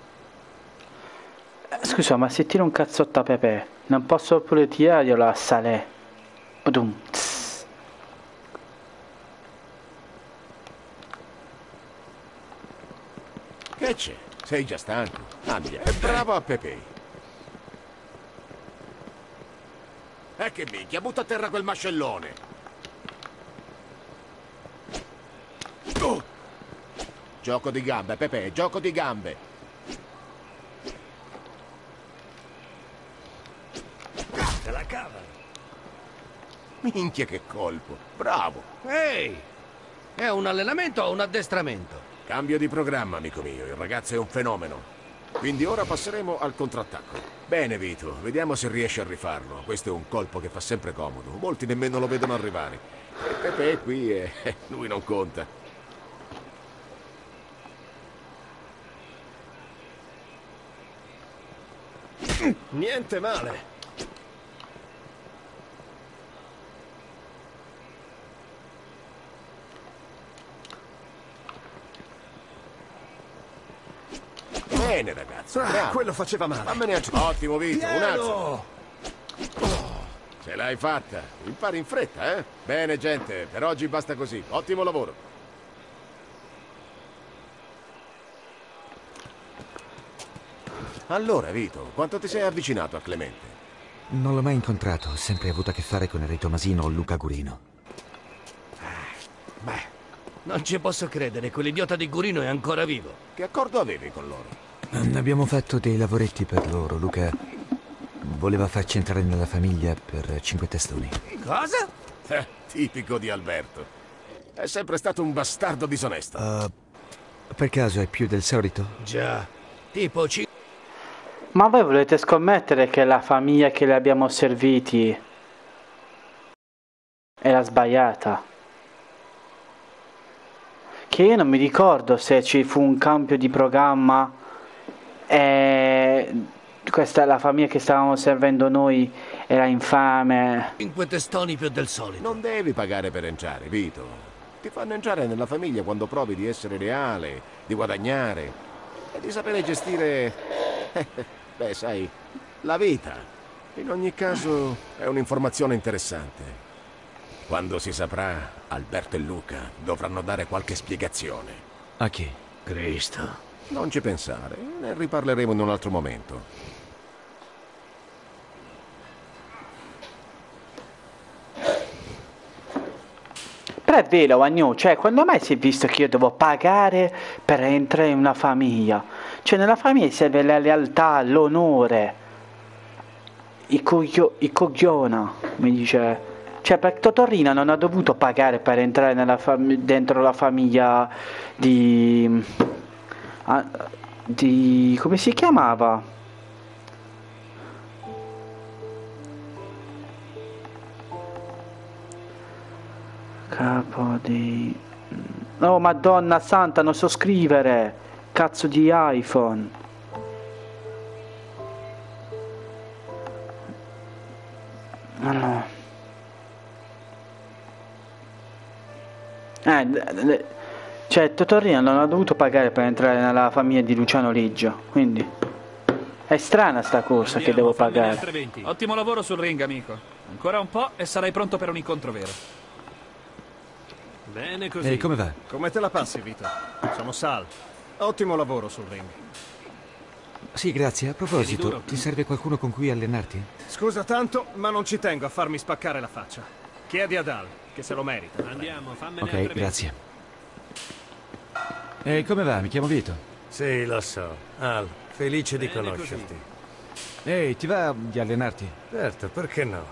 Scusa, ma se tiro un cazzotto a Pepe, non posso pure tirarglielo a Salè? Badum. Che c'è? Sei già stanco? Andiamo. Bravo a Pepe. Che minchia, butta a terra quel mascellone. Gioco di gambe, Pepe, gioco di gambe. Se la cava. Minchia che colpo, bravo. Ehi, è un allenamento o un addestramento? Cambio di programma, amico mio, il ragazzo è un fenomeno. Quindi ora passeremo al contrattacco. Bene, Vito, vediamo se riesci a rifarlo. Questo è un colpo che fa sempre comodo. Molti nemmeno lo vedono arrivare. E Pepe è qui e lui non conta. Niente male. Bene, ragazzo. Quello faceva male. Fammene ottimo, Vito. Un altro. Ce l'hai fatta. Impari in fretta, eh? Bene, gente. Per oggi basta così. Ottimo lavoro. Allora, Vito, quanto ti sei avvicinato a Clemente? Non l'ho mai incontrato. Ho sempre avuto a che fare con Enrico Masino o Luca Gurino. Beh, non ci posso credere. Quell'idiota di Gurino è ancora vivo. Che accordo avevi con loro? Abbiamo fatto dei lavoretti per loro. Luca voleva farci entrare nella famiglia per 5 testoni. Cosa? Tipico di Alberto. È sempre stato un bastardo disonesto. Per caso è più del solito? Già, tipo Ma voi volete scommettere che la famiglia che le abbiamo serviti era sbagliata? Che io non mi ricordo se ci fu un cambio di programma e questa la famiglia che stavamo servendo noi era infame. 5 testoni più del solito. Non devi pagare per entrare, Vito. Ti fanno entrare nella famiglia quando provi di essere leale, di guadagnare e di sapere gestire, beh, sai, la vita. In ogni caso è un'informazione interessante. Quando si saprà, Alberto e Luca dovranno dare qualche spiegazione. A chi? Cristo. Non ci pensare, ne riparleremo in un altro momento. Però è vero, Agnew, cioè, quando mai si è visto che io devo pagare per entrare in una famiglia? Cioè, nella famiglia serve la lealtà, l'onore, i cogliona, mi dice. Cioè, per Totorrina non ha dovuto pagare per entrare dentro la famiglia di come si chiamava? Capo di... Oh, Madonna santa, non so scrivere. Cazzo di iPhone. No. Cioè, Totorrino non ha dovuto pagare per entrare nella famiglia di Luciano Liggio, quindi è strana sta cosa. Andiamo, che devo pagare. Ottimo lavoro sul ring, amico. Ancora un po' e sarai pronto per un incontro vero. Bene così. Ehi, come va? Come te la passi, Vito? Sono Sal. Ottimo lavoro sul ring. Sì, grazie. A proposito, ti serve qualcuno con cui allenarti? Scusa tanto, ma non ci tengo a farmi spaccare la faccia. Chiedi ad Al, che se lo merita. Andiamo, fammene Ok, grazie. Ehi, come va? Mi chiamo Vito. Sì, lo so. Al, felice di conoscerti. Ehi, ti va di allenarti? Certo, perché no?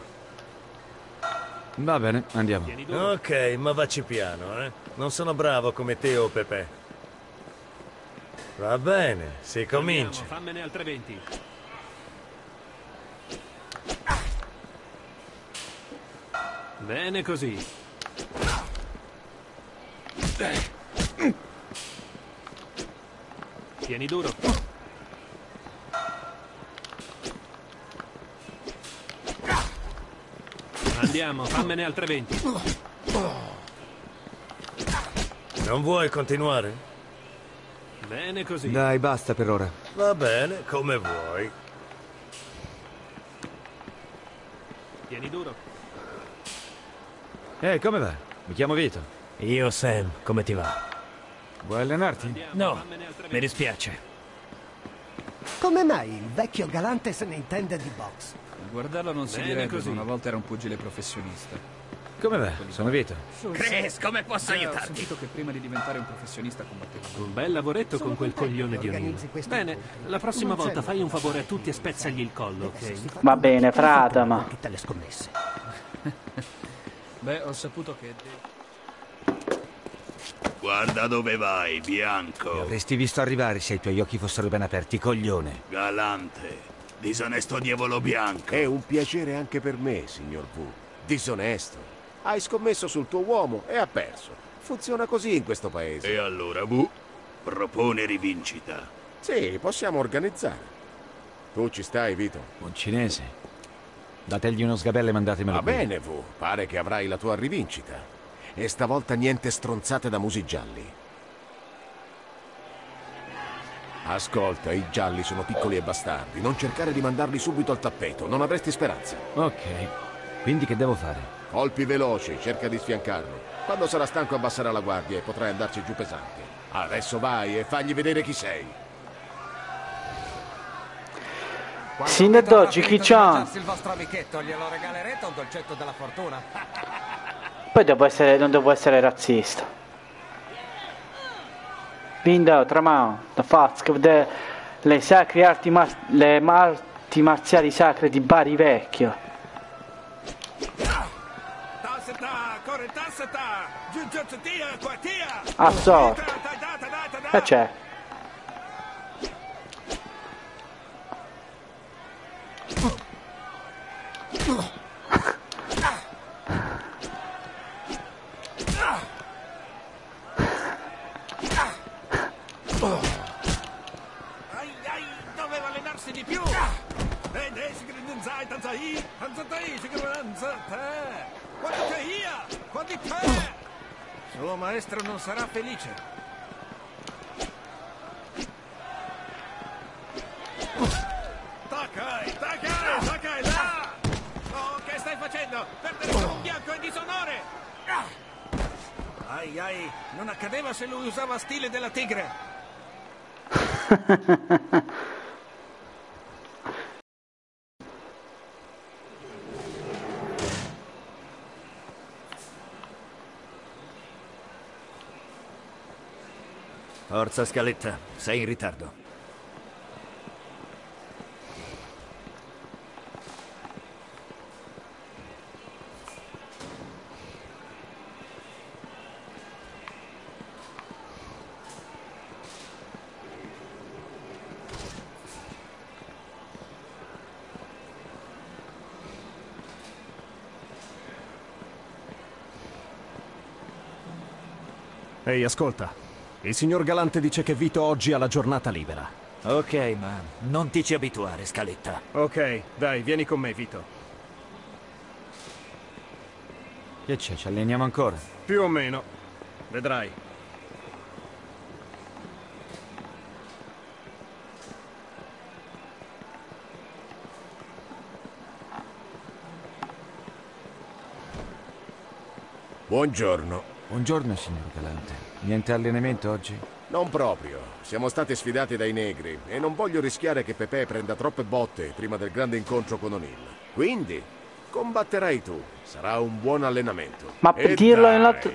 Va bene, andiamo. Ok, ma vacci piano, eh? Non sono bravo come te o Pepe. Va bene, si comincia. Fammene altre 20. Bene così. Tieni duro. Andiamo, fammene altre 20. Non vuoi continuare? Bene così. Dai, basta per ora. Va bene, come vuoi. Tieni duro. Ehi, come va? Mi chiamo Vito. Io Sam, come ti va? Vuoi allenarti? No, mi dispiace. Come mai il vecchio galante se ne intende di box? A guardarlo non si Bene direbbe, così. ma una volta era un pugile professionista. Come va? Sono Vito. Chris, come posso Ho aiutarti? sentito che prima di diventare un professionista combatteva. Un bel lavoretto con quel coglione di O'Neill. Bene, la prossima volta fai un favore a tutti e spezzagli il collo, ok? Va bene, frata, ma... Tutte le scommesse. Beh, ho saputo che... Guarda dove vai, Bianco. Mi avresti visto arrivare se i tuoi occhi fossero ben aperti, coglione. Galante. Disonesto diavolo bianco. È un piacere anche per me, signor V. Disonesto. Hai scommesso sul tuo uomo e ha perso. Funziona così in questo paese. E allora V propone rivincita. Sì, possiamo organizzare. Tu ci stai, Vito? Un cinese. Dategli uno sgabello e mandatemelo Va qui. bene, V. Pare che avrai la tua rivincita. E stavolta niente stronzate da musi gialli. Ascolta, i gialli sono piccoli e bastardi. Non cercare di mandarli subito al tappeto, non avresti speranza. Ok. Quindi che devo fare? Colpi veloci, cerca di sfiancarlo. Quando sarà stanco abbasserà la guardia e potrai andarci giù pesante. Adesso vai e fagli vedere chi sei. Sin da oggi chi c'ha? Il vostro amichetto glielo regalerete un dolcetto della fortuna? Poi non devo essere razzista. Vinda, tramao, da Fazk, le sacre arti, le arti marziali sacre di Bari Vecchio. A sorte. E c'è. Doveva allenarsi di più. Suo maestro non sarà felice. Takai, là! Oh, che stai facendo? Perdere con un bianco è disonore! Ai, non accadeva se lui usava stile della tigre. Forza Scaletta, sei in ritardo. Ehi, ascolta. Il signor Galante dice che Vito oggi ha la giornata libera. Ok, ma non ti ci abituare, Scaletta. Ok, dai, vieni con me, Vito. Che c'è? Ci alleniamo ancora? Più o meno. Vedrai. Buongiorno. Buongiorno, signor Galante. Niente allenamento oggi? Non proprio. Siamo stati sfidati dai negri e non voglio rischiare che Pepe prenda troppe botte prima del grande incontro con O'Neill. Quindi, combatterai tu. Sarà un buon allenamento. Ma per dirlo in lotto...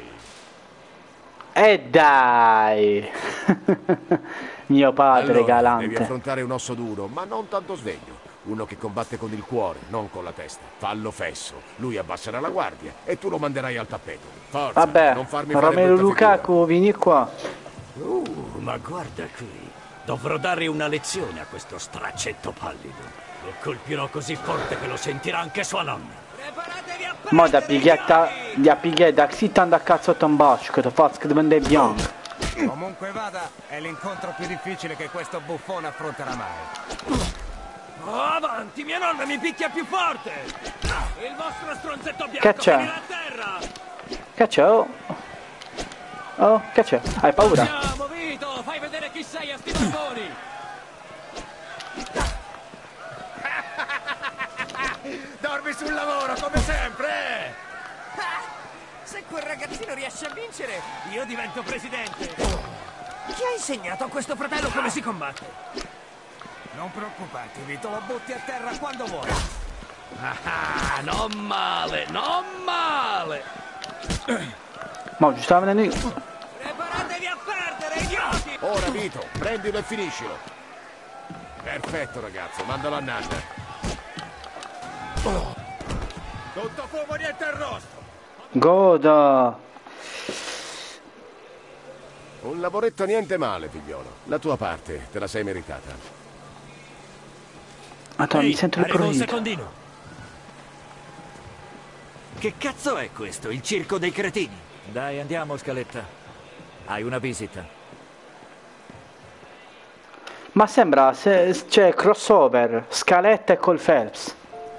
dai! Mio padre allora, galante. Devi affrontare un osso duro, ma non tanto sveglio. Uno che combatte con il cuore, non con la testa. Fallo fesso. Lui abbasserà la guardia e tu lo manderai al tappeto. Forza, Vabbè, non farmi fare Romelu brutta Lukaku, vieni qua. Ma guarda qui. Dovrò dare una lezione a questo straccetto pallido. Lo colpirò così forte che lo sentirà anche sua nonna. Mo da pigliare da zitta da cazzo tombascio che ti faccio che dipende bianco. Comunque vada, è l'incontro più difficile che questo buffone affronterà mai. Oh, avanti, mia nonna mi picchia più forte! Il vostro stronzetto bianco Che c'è? finirà a terra! Che c'è? Oh, che c'è? Hai paura? Andiamo, Vito, fai vedere chi sei a sti barboni! Dormi sul lavoro, come sempre! Se quel ragazzino riesce a vincere, Io divento presidente! Chi ha insegnato a questo fratello come si combatte? non preoccuparti, Vito, lo butti a terra quando vuoi. Ah, non male, non male! Ma ci stava venendo io. Preparatevi a perdere, idioti! Ora, Vito, prendilo e finiscilo. Perfetto, ragazzo, mandalo a nanna. Tutto fumo, niente arrosto! Goda. Un lavoretto niente male, figliolo. La tua parte te la sei meritata. Madonna, mi sento arrivo un riprorito. secondino. Che cazzo è questo? Il circo dei cretini? Dai, andiamo, Scaletta. Hai una visita. Ma sembra se c'è crossover, Scaletta e col Phelps.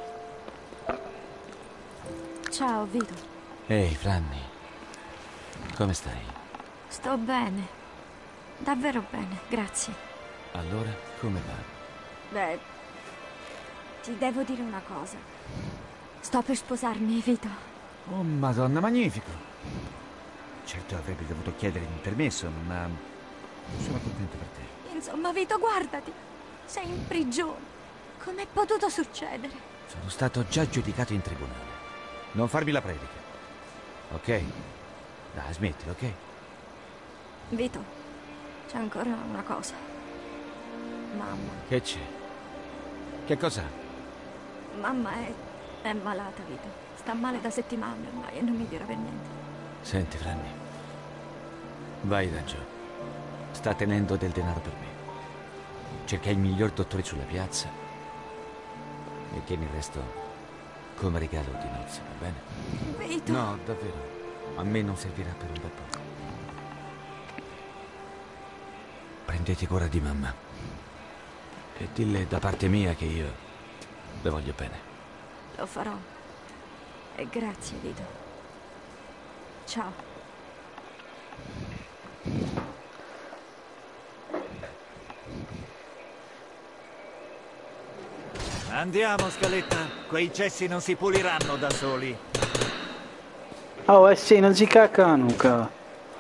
Ciao, Vito. Ehi, Franny. Come stai? Sto bene. Davvero bene, grazie. Allora, come va? Beh, ti devo dire una cosa. Sto per sposarmi, Vito. Oh, Madonna, magnifico. Certo avrebbe dovuto chiedere il permesso, ma sono contento per te. Insomma, Vito, guardati. Sei in prigione. Com'è potuto succedere? Sono stato già giudicato in tribunale. Non farmi la predica. Ok? Dai, smettila, ok? Vito, c'è ancora una cosa. Mamma. Che c'è? Che cos'ha? Mamma è malata, Vito. Sta male da settimane ormai e non mi dirà per niente. Senti, Franny. Vai da Joe. Sta tenendo del denaro per me. Cerca il miglior dottore sulla piazza e tieni il resto come regalo di nozze, va bene? Vito. No, davvero. A me non servirà per un bel po'. Prendete cura di mamma. E dille da parte mia che io le voglio bene. Lo farò. E grazie, Vito. Ciao. Andiamo, Scaletta. Quei cessi non si puliranno da soli. Oh, sì, non si cacca nunca.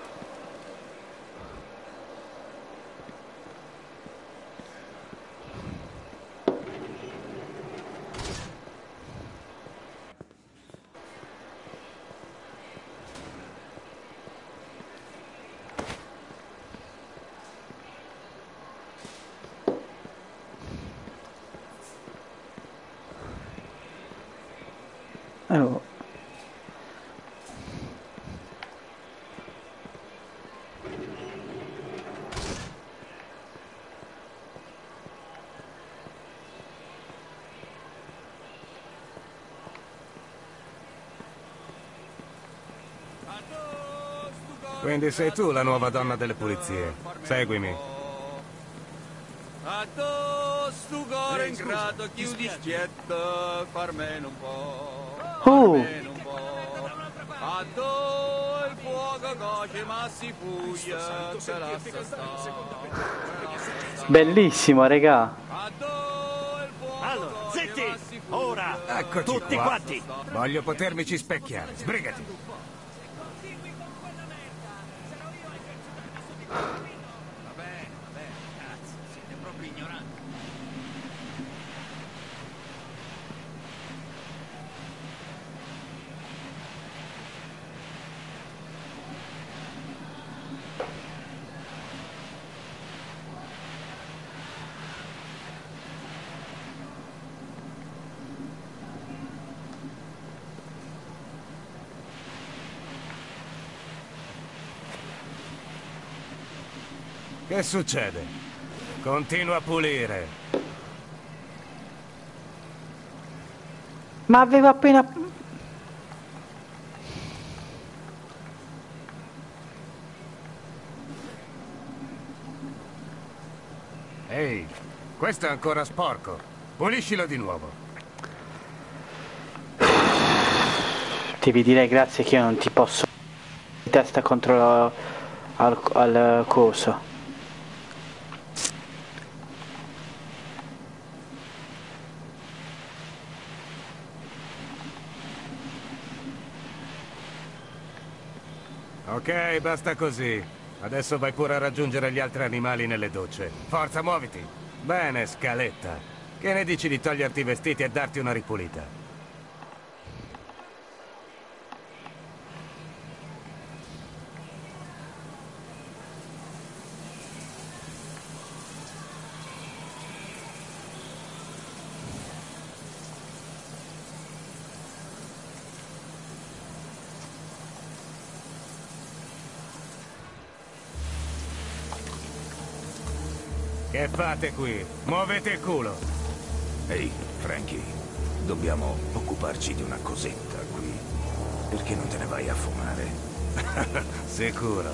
Oh. Quindi sei tu la nuova donna delle pulizie. Seguimi. Addosso cuore ingrato, chiudi schietto, farmene un po'. Oh. Addo il fuoco coce ma si fugge, te la Bellissimo, regà. Allora, zitti! Ora! Eccoci tutti qua. quanti! Voglio potermici specchiare. Sbrigati. Vabbè, cazzo, siete proprio ignoranti. Che succede? Continua a pulire. Ma aveva appena... Ehi, questo è ancora sporco. Puliscilo di nuovo. Devi dire grazie che io non ti posso... testa contro al coso. Ok, basta così. Adesso vai pure a raggiungere gli altri animali nelle docce. Forza, muoviti. Bene, Scaletta. Che ne dici di toglierti i vestiti e darti una ripulita? Che fate qui? Muovete il culo! Ehi, Frankie, dobbiamo occuparci di una cosetta qui. Perché non te ne vai a fumare? Sicuro,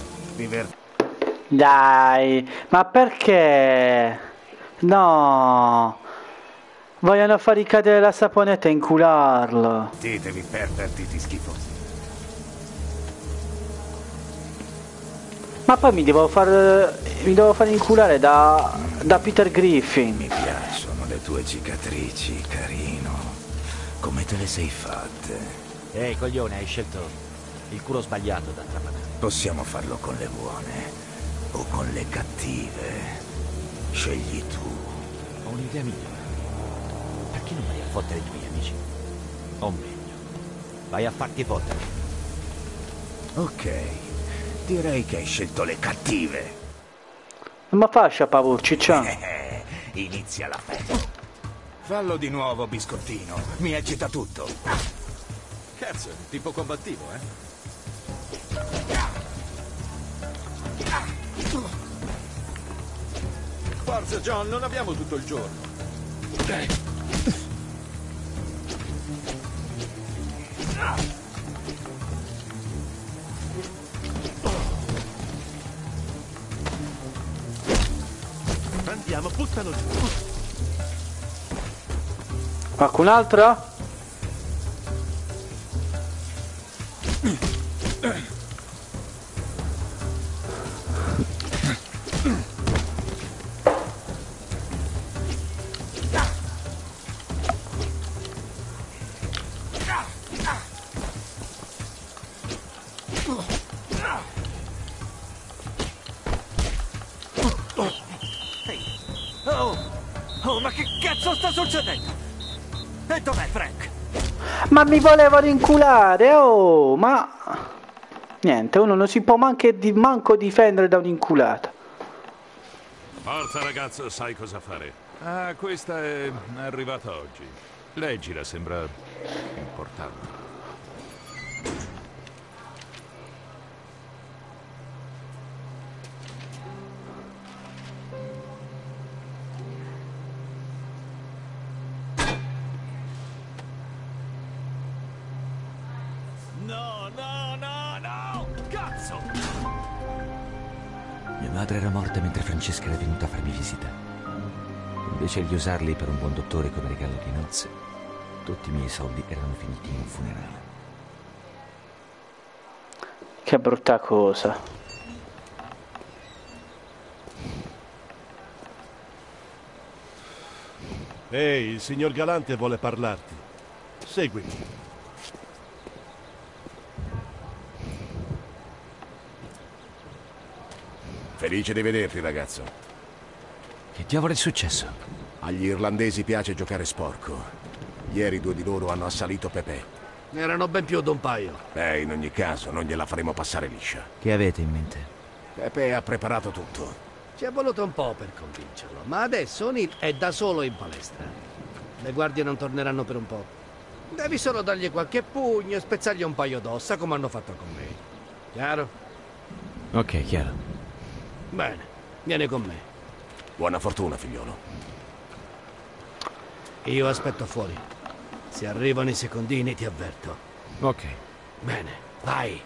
Dai, ma perché? No! Vogliono far ricadere la saponetta e incularlo. Devi perderti schifosi. Ma poi mi devo far inculare da Peter Griffin. Mi piacciono le tue cicatrici, carino. Come te le sei fatte? Ehi, coglione, hai scelto il culo sbagliato da trapanare. Possiamo farlo con le buone o con le cattive. Scegli tu. Ho un'idea migliore. Perché non vai a fottere i tuoi amici? O meglio, vai a farti fottere. Ok, direi che hai scelto le cattive. Non mi faccia paura, cicciano. Inizia la festa. Fallo di nuovo, biscottino. Mi agita tutto. Cazzo, tipo combattivo, eh? Forza, John, non abbiamo tutto il giorno. Andiamo, buttalo giù. Qualcun altro? Oh, ma che cazzo sta succedendo? E dov'è Frank? Ma mi volevo rinculare, oh, ma... Niente, uno non si può manco difendere da un'inculata. Forza ragazzo, sai cosa fare. Ah, questa è arrivata oggi. Leggila, sembra importante. No! Cazzo! Mia madre era morta mentre Francesca era venuta a farmi visita. Invece di usarli per un buon dottore come regalo di nozze, tutti i miei soldi erano finiti in un funerale. Che brutta cosa. Ehi, il signor Galante vuole parlarti. Seguimi. Felice di vederti, ragazzo. Che diavolo è successo? Agli irlandesi piace giocare sporco. Ieri 2 di loro hanno assalito Pepe. Erano ben più d'un paio. In ogni caso, non gliela faremo passare liscia. Che avete in mente? Pepe ha preparato tutto. Ci è voluto un po' per convincerlo, ma adesso O'Neill è da solo in palestra. Le guardie non torneranno per un po'. Devi solo dargli qualche pugno e spezzargli un paio d'ossa come hanno fatto con me. Chiaro? Ok, chiaro. Bene, vieni con me. Buona fortuna, figliolo. Io aspetto fuori. Se arrivano i secondini ti avverto. Ok. Bene, vai.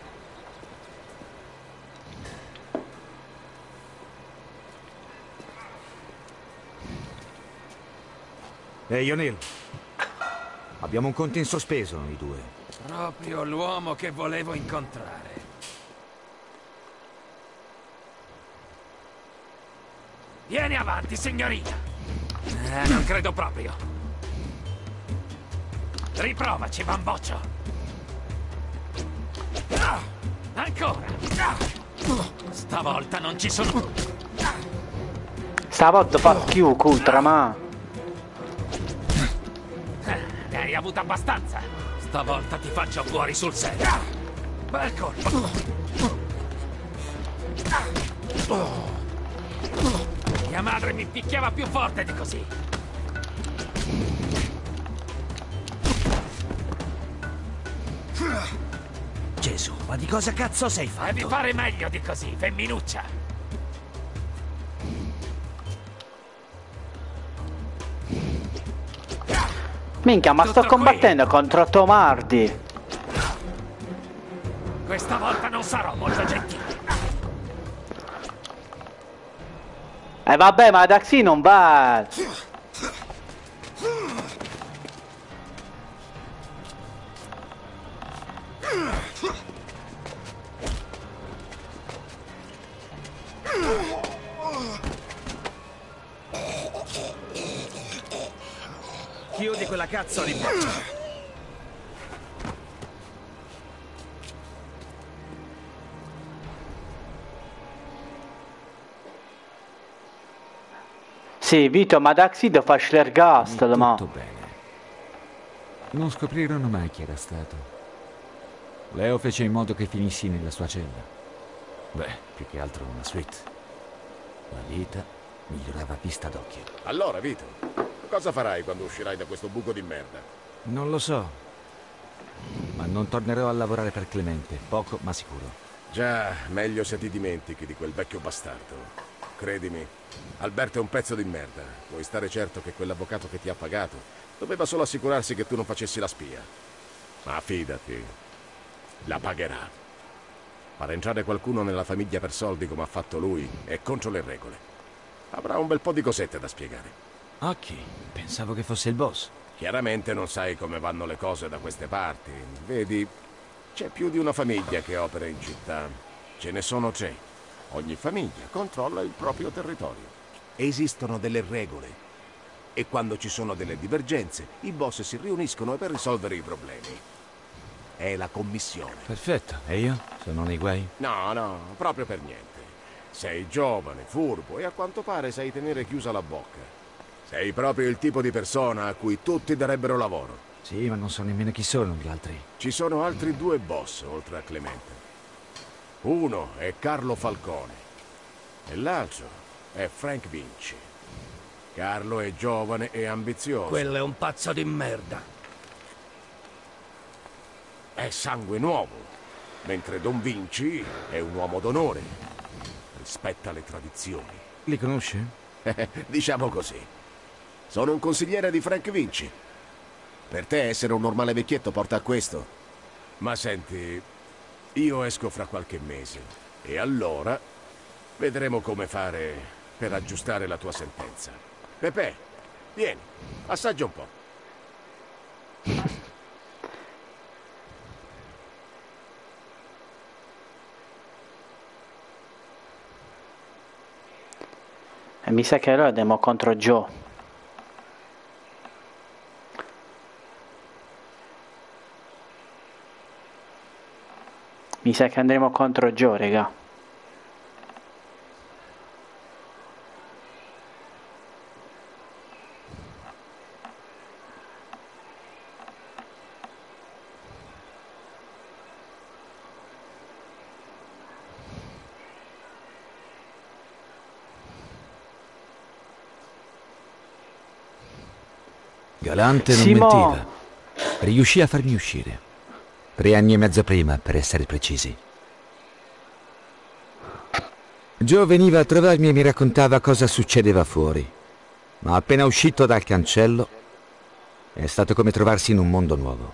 Ehi, O'Neill. Abbiamo un conto in sospeso, noi due. Proprio l'uomo che volevo incontrare. Vieni avanti, signorina. Non credo proprio. Riprovaci, bamboccio. Ancora. Stavolta non ci sono. Stavolta fuck you, Ultraman. Ne hai avuto abbastanza. Stavolta ti faccio fuori sul serio. Bel colpo. Mia madre mi picchiava più forte di così. Gesù, ma di cosa cazzo sei fatto? Devi fare meglio di così, femminuccia. Minchia, ma sto combattendo contro Tomardi. Questa volta non sarò molto gentile. Vabbè, ma Daxi non va. Chiudi quella cazzo di boccia. Sì, Vito, ma Daxido fa Schlergastel, ma... Tutto bene. Non scoprirono mai chi era stato. Leo fece in modo che finissi nella sua cella. Beh, più che altro una suite. La vita migliorava a vista d'occhio. Allora, Vito, cosa farai quando uscirai da questo buco di merda? Non lo so. Ma non tornerò a lavorare per Clemente. Poco, ma sicuro. Già, meglio se ti dimentichi di quel vecchio bastardo. Credimi, Alberto è un pezzo di merda. Puoi stare certo che quell'avvocato che ti ha pagato doveva solo assicurarsi che tu non facessi la spia. Ma fidati, la pagherà. Far entrare qualcuno nella famiglia per soldi come ha fatto lui è contro le regole. Avrà un bel po' di cosette da spiegare. Ok, pensavo che fosse il boss. Chiaramente non sai come vanno le cose da queste parti. Vedi, c'è più di una famiglia che opera in città. Ce ne sono 3. Ogni famiglia controlla il proprio territorio. Esistono delle regole. E quando ci sono delle divergenze, i boss si riuniscono per risolvere i problemi. È la commissione. Perfetto. E io? Sono nei guai? No, no, proprio per niente. Sei giovane, furbo e a quanto pare sai tenere chiusa la bocca. Sei proprio il tipo di persona a cui tutti darebbero lavoro. Sì, ma non so nemmeno chi sono gli altri. Ci sono altri 2 boss oltre a Clemente. Uno è Carlo Falcone e l'altro è Frank Vinci. Carlo è giovane e ambizioso. Quello è un pazzo di merda. È sangue nuovo, mentre Don Vinci è un uomo d'onore. Rispetta le tradizioni. Li conosci? Diciamo così. Sono un consigliere di Frank Vinci. Per te essere un normale vecchietto porta a questo. Ma senti, io esco fra qualche mese e allora vedremo come fare per aggiustare la tua sentenza. Pepe, vieni, assaggia un po'. E mi sa che allora andiamo contro Joe. Mi sa che andremo contro Joe, raga. Galante non mentiva. Riuscì a farmi uscire. 3 anni e mezzo prima, per essere precisi. Joe veniva a trovarmi e mi raccontava cosa succedeva fuori. Ma appena uscito dal cancello, è stato come trovarsi in un mondo nuovo.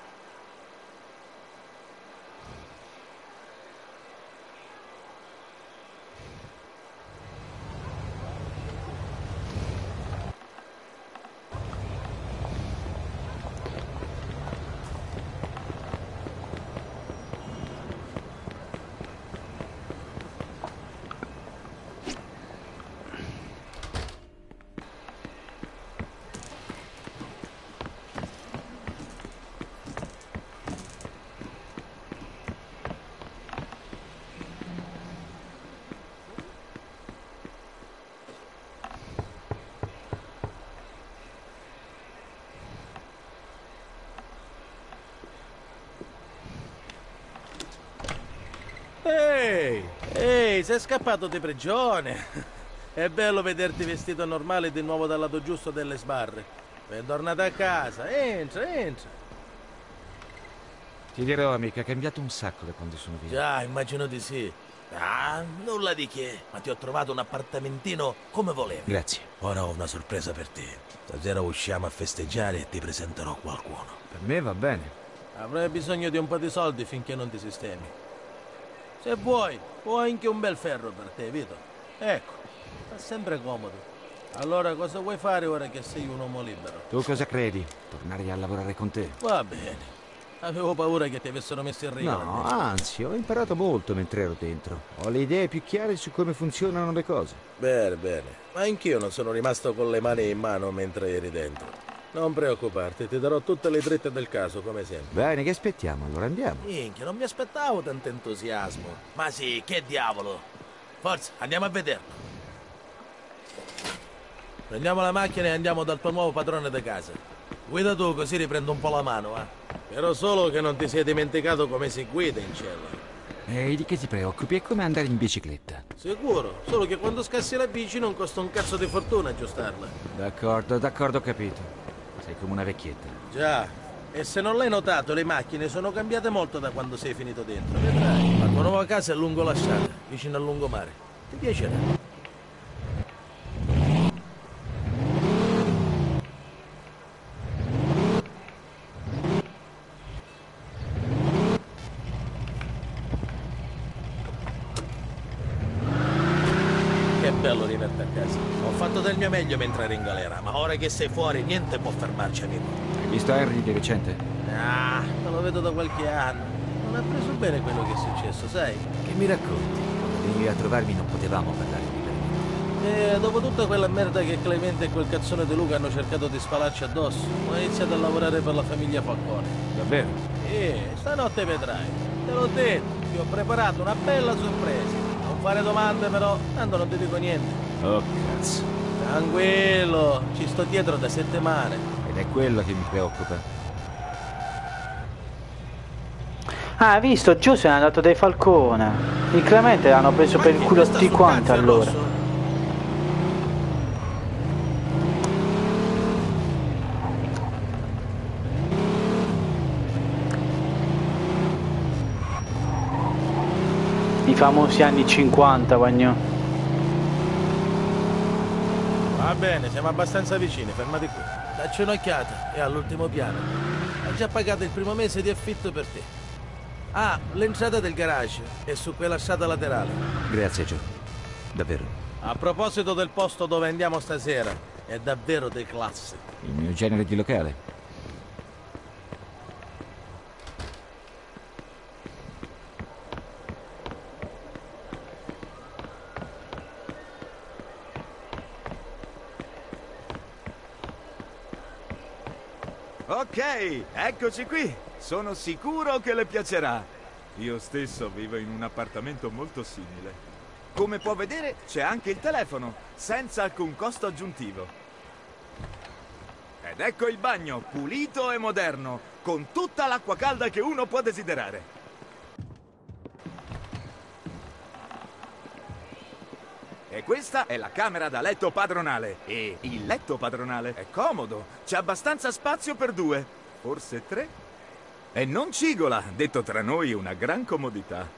Ehi, sei scappato di prigione. È bello vederti vestito normale di nuovo dal lato giusto delle sbarre. Bentornato a casa, entra. Ti dirò, amica, è cambiato un sacco da quando sono via. Già, immagino di sì. Ah, nulla di che, ma ti ho trovato un appartamentino come volevi. Grazie. Ora ho una sorpresa per te. Stasera usciamo a festeggiare e ti presenterò qualcuno. Per me va bene. Avrai bisogno di un po' di soldi finché non ti sistemi. Se vuoi, ho anche un bel ferro per te, Vito. Ecco, sta sempre comodo. Allora cosa vuoi fare ora che sei un uomo libero? Tu cosa credi? Tornare a lavorare con te? Va bene. Avevo paura che ti avessero messo in riga. No, anzi, ho imparato molto mentre ero dentro. Ho le idee più chiare su come funzionano le cose. Bene. Ma anch'io non sono rimasto con le mani in mano mentre eri dentro. Non preoccuparti, ti darò tutte le dritte del caso, come sempre. Bene, che aspettiamo? Allora andiamo. Minchia, non mi aspettavo tanto entusiasmo. Ma sì, che diavolo. Forza, andiamo a vederlo. Prendiamo la macchina e andiamo dal tuo nuovo padrone di casa. Guida tu, così riprendo un po' la mano, Però solo che non ti sei dimenticato come si guida in cella. Ehi, di che ti preoccupi? È come andare in bicicletta. Sicuro, solo che quando scassi la bici non costa un cazzo di fortuna aggiustarla. D'accordo, ho capito. Sei come una vecchietta. Già, e se non l'hai notato, le macchine sono cambiate molto da quando sei finito dentro. Vedrai, la tua nuova casa è lungo la strada, vicino al lungomare. Ti piacerà. Che bello riverti a casa. Ho fatto del mio meglio mentre ero in galera, ma ora che sei fuori niente può fermarci, amico. Hai visto Henry di recente? Ah, te lo vedo da qualche anno. Non ha preso bene quello che è successo, sai? Che mi racconti? Quando venivi a trovarmi non potevamo parlare liberamente. Dopo tutta quella merda che Clemente e quel cazzone di Luca hanno cercato di spalarci addosso, ho iniziato a lavorare per la famiglia Falcone. Davvero? Stanotte vedrai. Te l'ho detto, ti ho preparato una bella sorpresa. Non fare domande però, tanto non ti dico niente. Oh, cazzo. Tranquillo, ci sto dietro da settimane. Ed è quello che mi preoccupa. Ah, hai visto? Giù se n'è andato dai Falcone. Il Clemente l'hanno preso per il culo tutti quanti allora. I famosi anni 50, Vagnò. Va bene, siamo abbastanza vicini, fermati qui. Dacci un'occhiata, è all'ultimo piano. Hai già pagato il primo mese di affitto per te. Ah, l'entrata del garage è su quella strada laterale. Grazie, Joe. Davvero. A proposito del posto dove andiamo stasera, è davvero di classe. Il mio genere di locale. Ok, eccoci qui. Sono sicuro che le piacerà. Io stesso vivo in un appartamento molto simile. Come può vedere, c'è anche il telefono, senza alcun costo aggiuntivo. Ed ecco il bagno, pulito e moderno, con tutta l'acqua calda che uno può desiderare. E questa è la camera da letto padronale. E il letto padronale è comodo. C'è abbastanza spazio per 2, forse 3. E non cigola, detto tra noi, una gran comodità.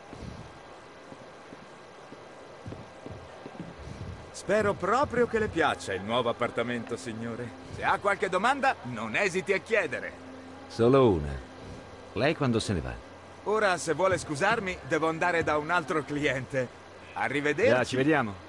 Spero proprio che le piaccia il nuovo appartamento, signore. Se ha qualche domanda, non esiti a chiedere. Solo una. Lei quando se ne va? Ora, se vuole scusarmi, devo andare da un altro cliente. Arrivederci. Già, ci vediamo.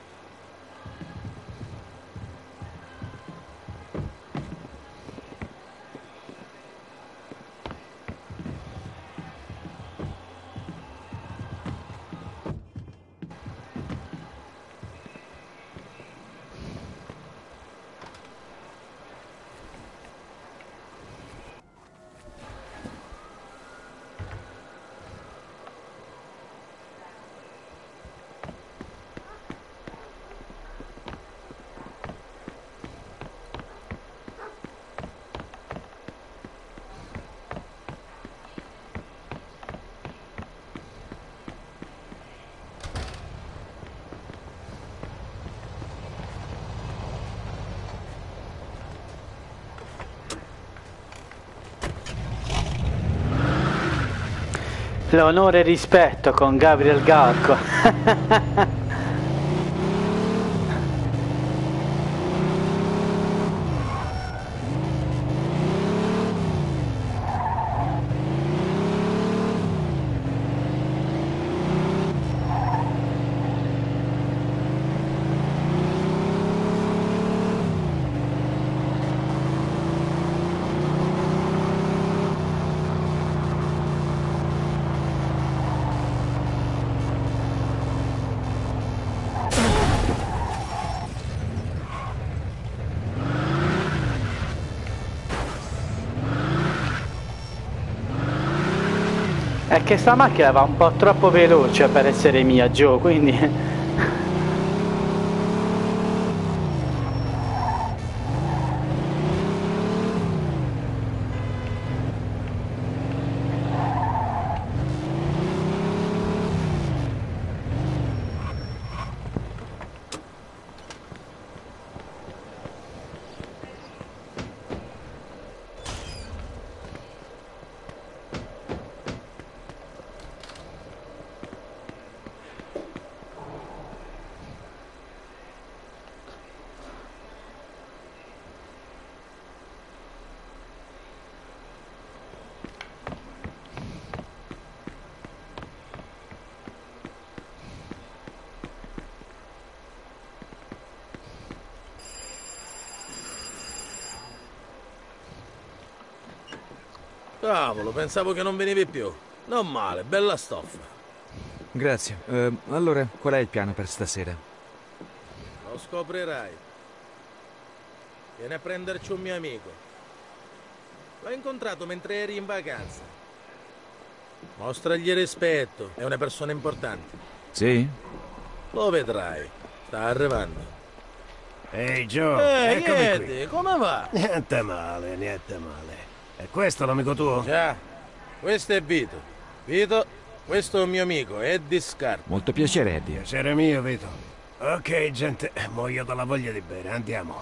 L'onore e rispetto con Gabriel Galco. È che sta macchina va un po' troppo veloce per essere mia, Joe, quindi... Cavolo, pensavo che non venivi più. Non male, bella stoffa. Grazie. Allora, qual è il piano per stasera? Lo scoprirai. Vieni a prenderci un mio amico. L'ho incontrato mentre eri in vacanza. Mostragli rispetto, è una persona importante. Sì? Lo vedrai, sta arrivando. Ehi Joe, eccomi niente, qui. come va? Niente male, niente male. E questo è l'amico tuo? Già, questo è Vito. Vito, questo è un mio amico, Eddie Scarpa. Molto piacere, Eddie. Piacere mio, Vito. Ok, gente, muoio dalla voglia di bere, andiamo.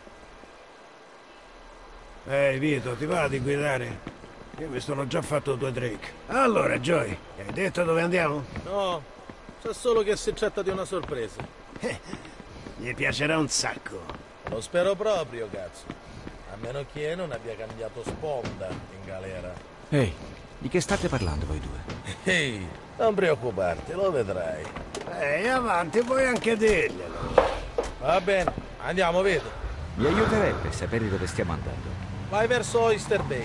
Ehi, Vito, ti va di guidare? Io mi sono già fatto 2 drink. Allora, Joey, hai detto dove andiamo? No, sa solo che si tratta di una sorpresa. Gli piacerà un sacco. Lo spero proprio, cazzo. A meno che non abbia cambiato sponda in galera. Ehi, di che state parlando voi due? Ehi, non preoccuparti, lo vedrai. Ehi, avanti, puoi anche dirglielo. Va bene, andiamo, Vito. Mi aiuterebbe sapere dove stiamo andando. Vai verso Oyster Bay.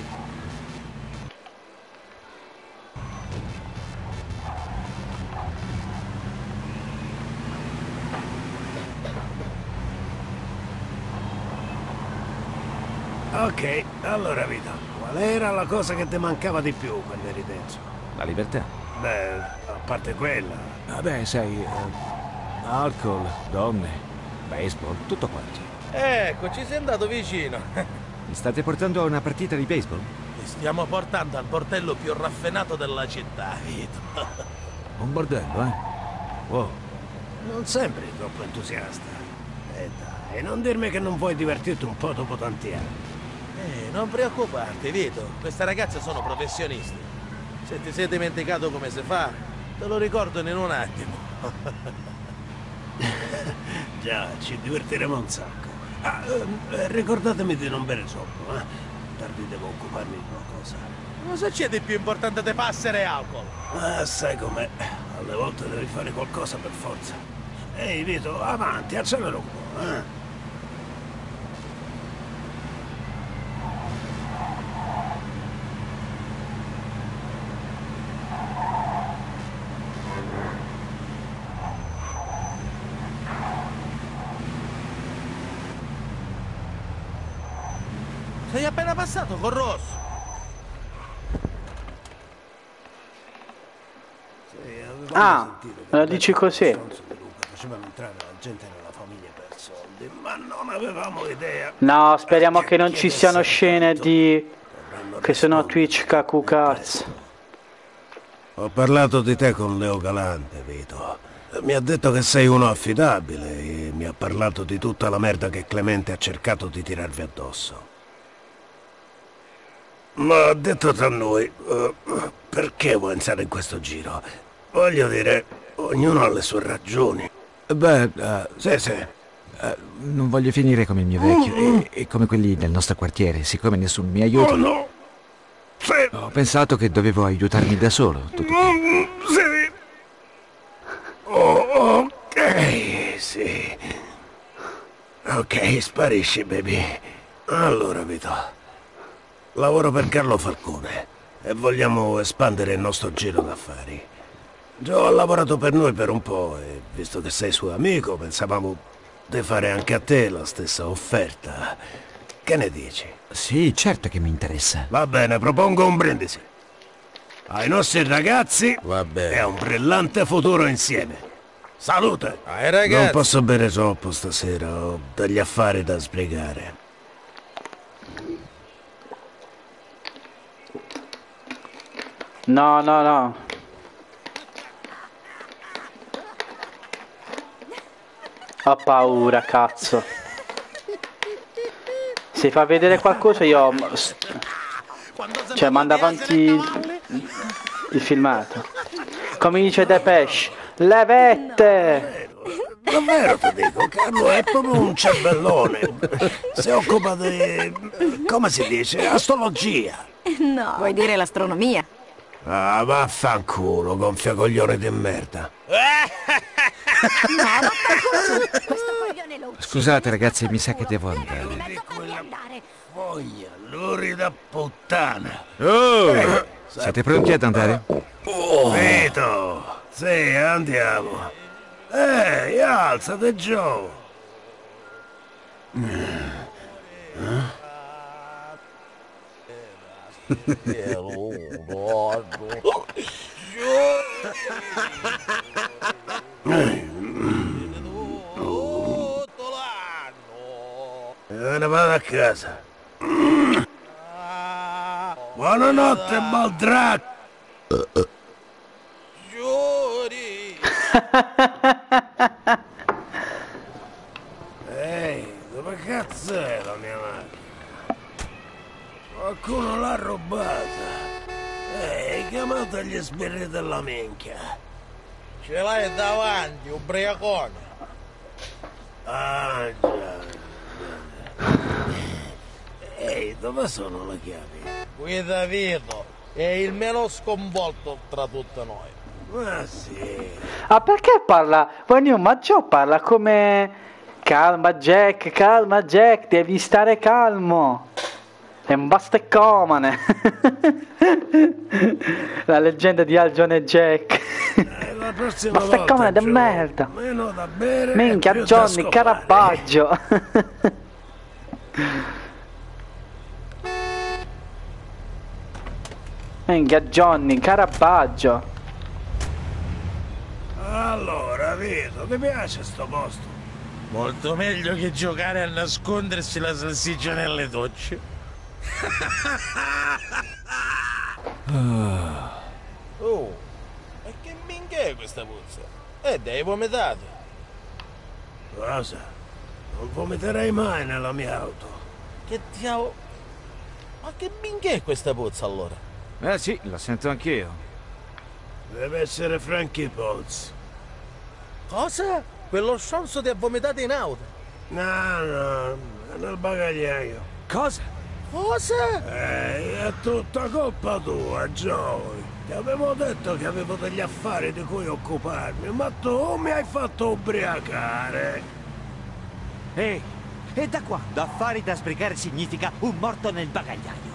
Ok, allora Vito, qual era la cosa che ti mancava di più quando eri dentro? La libertà. Beh, a parte quella. Vabbè, sai, alcol, donne, baseball, tutto quanto. Ecco, ci sei andato vicino. Mi state portando a una partita di baseball? Ti stiamo portando al bordello più raffinato della città, Vito. Un bordello, eh? Wow. Non sembri troppo entusiasta. Dai, non dirmi che non vuoi divertirti un po' dopo tanti anni. Non preoccuparti, Vito. Queste ragazze sono professionisti. Se ti sei dimenticato come si fa, te lo ricordano in un attimo. Già, ci divertiremo un sacco. Ricordatemi di non bere troppo, Tardi devo occuparmi di una cosa. Cosa c'è di più importante di passare alcol? Sai com'è. Alle volte devi fare qualcosa per forza. Ehi, Vito, avanti, accelera un po', Sei appena passato con Rosso. Me lo dici così? Facevano entrare la gente nella famiglia per soldi, ma non avevamo idea. No, speriamo che non ci siano scene di... che sono Twitch Kakukarts. Ho parlato di te con Leo Galante, Vito. Mi ha detto che sei uno affidabile e mi ha parlato di tutta la merda che Clemente ha cercato di tirarvi addosso. Ma detto tra noi, perché vuoi entrare in questo giro? Voglio dire, ognuno ha le sue ragioni. Sì. Non voglio finire come il mio vecchio e come quelli del nostro quartiere, siccome nessuno mi aiuta. Oh no! Sì. Ho pensato che dovevo aiutarmi da solo. Tutto qui. Sì. Oh, ok, sì. Ok, sparisci, baby. Allora, Vito. Lavoro per Carlo Falcone e vogliamo espandere il nostro giro d'affari. Gio ha lavorato per noi per un po' e visto che sei suo amico pensavamo di fare anche a te la stessa offerta. Che ne dici? Sì, certo che mi interessa. Va bene, propongo un brindisi. Ai nostri ragazzi e a un brillante futuro insieme. Salute! Ai ragazzi! Non posso bere troppo stasera, ho degli affari da sbrigare. No. Ho paura, cazzo. Se fa vedere qualcosa io... Cioè, manda avanti il filmato. Come dice Depeche, le vette! Davvero ti dico, Carlo è proprio un cervellone. Si occupa di... come si dice? Astrologia. No. Vuoi dire l'astronomia? Ah, vaffanculo, gonfiacoglione di merda. Scusate ragazzi, mi sa che devo andare. Foglia, lurida puttana. Siete pronti ad andare? Vito, sì, andiamo. Ehi, alzate, Joe. Me ne vado a casa. Buonanotte, Baldrac. Ehi, dove cazzo è la mia macchina? Qualcuno l'ha rubata. Ehi, chiamate gli sbirri della minchia. Ce l'hai davanti, ubriacone. Ah, già. Ehi, dove sono le chiavi? Guida Vito, è il meno sconvolto tra tutte noi. Ma sì. Ah, perché parla? Ma Joe parla come... Calma Jack, devi stare calmo. È un basteccomane. La leggenda di Algione Jack. Basteccomane di merda. Meno da bere. Minchia, Johnny, Carabaggio. Minchia, Johnny, Carabaggio. Allora, Vito, ti piace sto posto? Molto meglio che giocare a nascondersi la salsiccia nelle docce. Oh, e che minchia è questa puzza? Dai vomitato. Cosa? Non vomiterei mai nella mia auto. Che diavolo... Ma che minchia è questa puzza allora? Sì, la sento anch'io. Deve essere Frankie Potts. Cosa? Quello sciolso ti ha vomitato in auto? No, è nel bagagliaio. Cosa? Cosa? È tutta colpa tua, Joey. Ti avevo detto che avevo degli affari di cui occuparmi, ma tu mi hai fatto ubriacare. Ehi, e da quando affari da sbrigare significa un morto nel bagagliaio?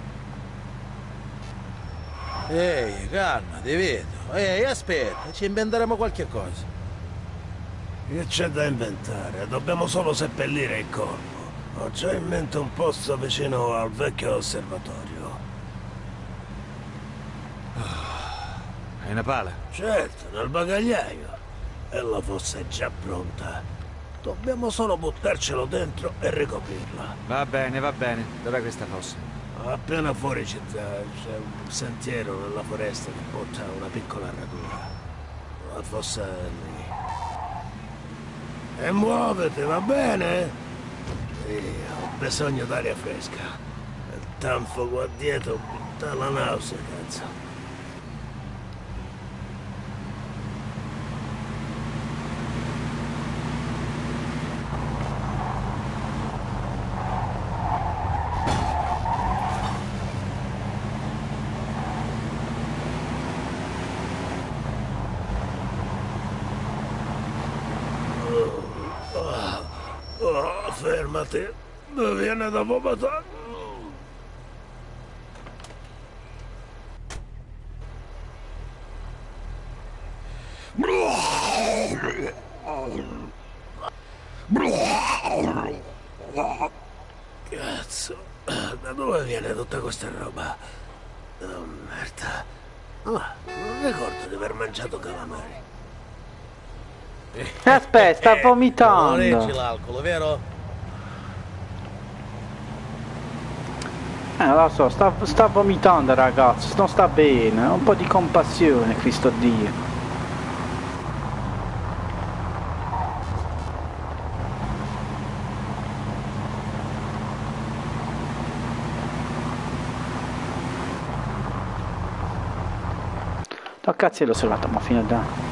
Ehi, calmati, vedo. Ehi, aspetta, ci inventeremo qualche cosa. Che c'è da inventare? Dobbiamo solo seppellire il corpo. Ho già in mente un posto vicino al vecchio osservatorio. Hai una pala? Certo, nel bagagliaio. E la fossa è già pronta. Dobbiamo solo buttarcelo dentro e ricoprirla. Va bene, va bene. Dov'è questa fossa? Appena fuori città c'è un sentiero nella foresta che porta a una piccola radura. La fossa è lì. E muovete, va bene? Sì, ho bisogno d'aria fresca. Il tanfo qua dietro butta la nausea, cazzo. Fermati, mi viene da vomitare. Cazzo, da dove viene tutta questa roba? Oh, merda. Non ricordo di aver mangiato calamari. Aspetta, sta vomitando. Non leggi l'alcol, vero? Lo so, sta vomitando ragazzi, non sta bene, un po' di compassione, Cristo Dio. No, cazzo l'ho salvato, ma fino a da...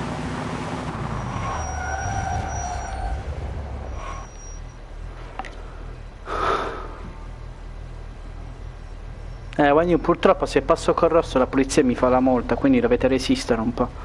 Guardi, purtroppo se passo col rosso la polizia mi fa la multa, quindi dovete resistere un po'.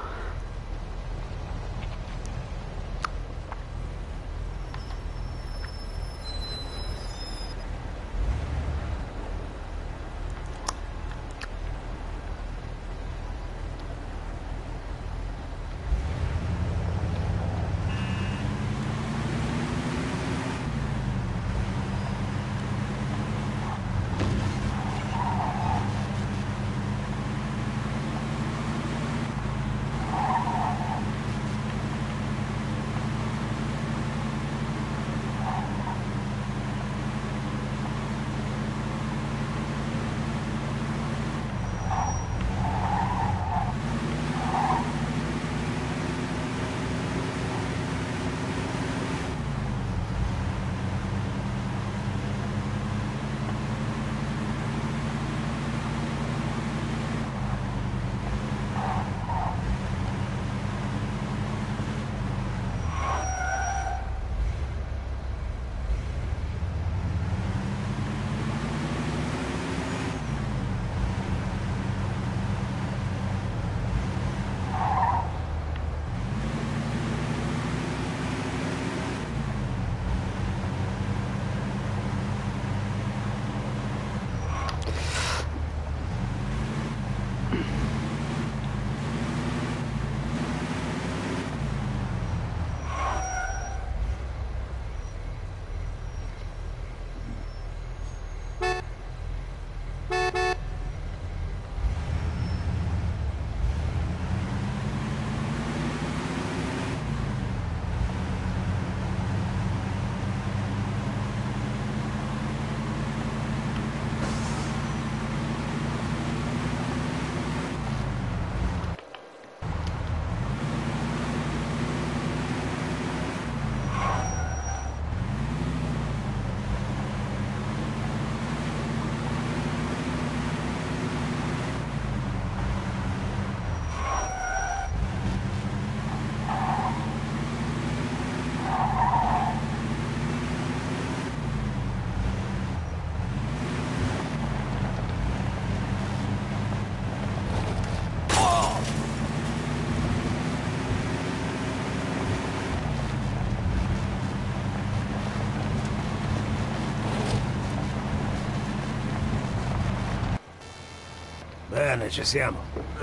Bene, ci siamo.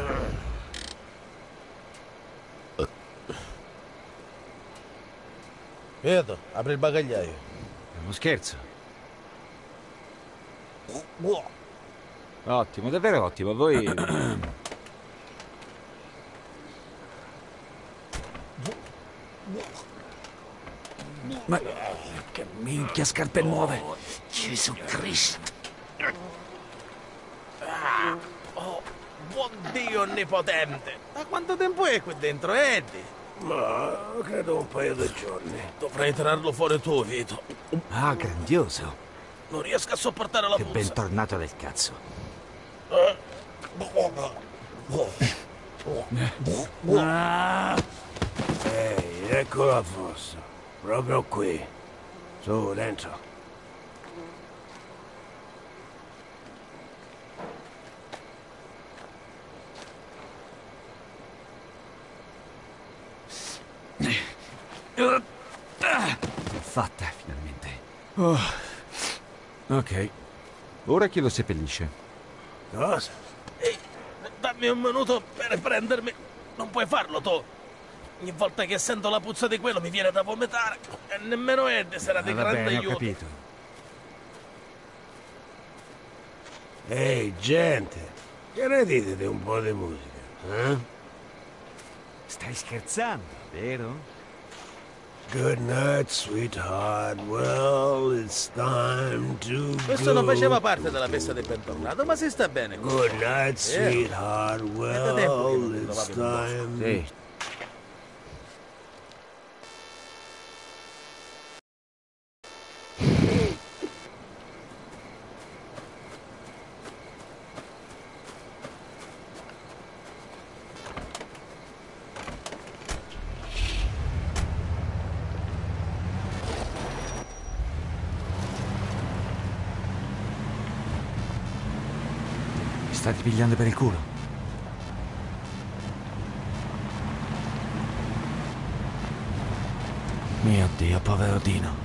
Pietro, apri il bagagliaio. È uno scherzo. Ottimo, davvero ottimo. Voi... Ma che minchia scarpe nuove! Gesù Cristo! Oh, buon Dio onnipotente! Da quanto tempo è qui dentro, Eddie? Ma credo un paio di giorni. Dovrei tirarlo fuori tu, Vito. Ah, grandioso! Non riesco a sopportare la Che puzza. bentornato del cazzo! Ehi, ecco la fossa. Proprio qui. Su, dentro. Fatta, finalmente. Oh. Ok. Ora chi lo seppellisce? Cosa? Ehi, dammi un minuto per prendermi. Non puoi farlo tu. Ogni volta che sento la puzza di quello mi viene da vomitare. E nemmeno Eddie sarà di Va grande bene, ho aiuto. capito. Ehi, gente. Che ne dite di un po' di musica? Eh? Stai scherzando, vero? Good night, sweetheart. Well, it's time to Questo go. non faceva parte della festa del bentornato, ma si sta bene. Good night, sweetheart. da tempo che non Well, ti it's trovavi in un time. Sì. Mi state pigliando per il culo? Mio Dio, povero Dino.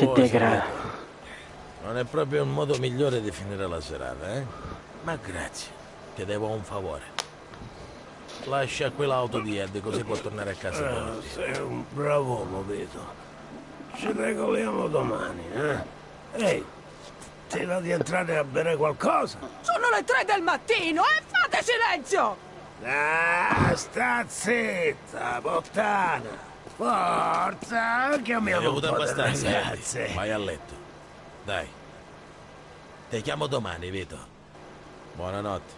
Che Che degrado. Non è proprio un modo migliore di finire la serata, eh? Ma grazie, ti devo un favore. Lascia quell'auto di Ed così può tornare a casa con Sei un bravo uomo, Vito. Ci regoliamo domani, eh? Ehi, ti va di entrare a bere qualcosa? Sono le 3 del mattino e fate silenzio! Ah, sta zitta, bottana. Forza, chiamiamo un po' di abbastanza, ragazze. Vai a letto. Dai. Ti chiamo domani, Vito. Buonanotte.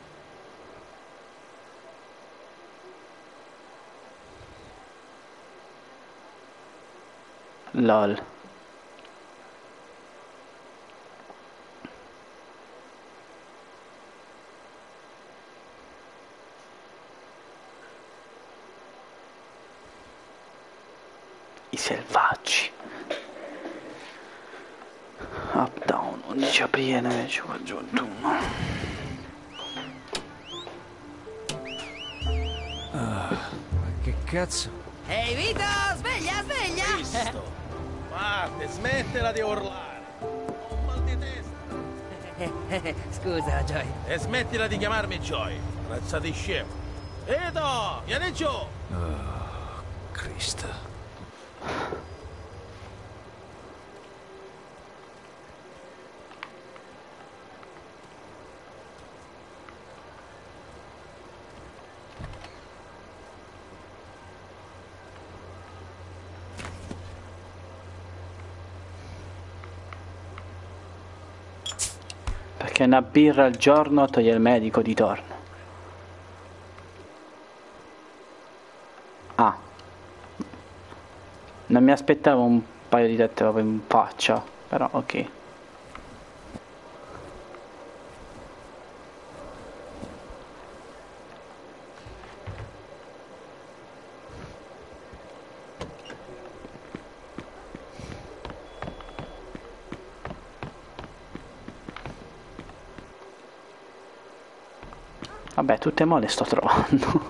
LOL. I selvaggi. Up down, 11 aprile, ci ho aggiunto uno. Ma che cazzo? Ehi Vito, sveglia, sveglia! Cristo! Parte, smettila di urlare! Ho un mal di testa! Scusa, Joy. E smettila di chiamarmi Joy, razza di scemo! Vito, vieni giù! Oh, Cristo. Perché una birra al giorno toglie il medico di torno. Ah. Non mi aspettavo un paio di tette proprio in faccia, però ok. Vabbè, tutte mo le sto trovando.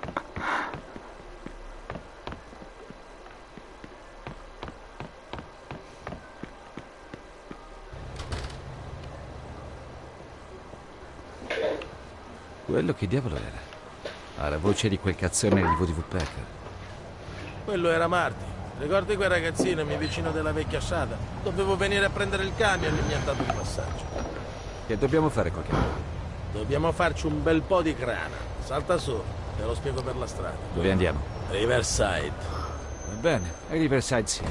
Quello che diavolo era? Ha la voce di quel cazzone di VDV Packer. Quello era Marty. Ricordi quel ragazzino mi vicino della vecchia strada? Dovevo venire a prendere il camion e mi ha dato il passaggio. Che dobbiamo fare col camion? Dobbiamo farci un bel po' di crana. Salta su, te lo spiego per la strada. Dove andiamo? Riverside. Va bene, a Riverside sì.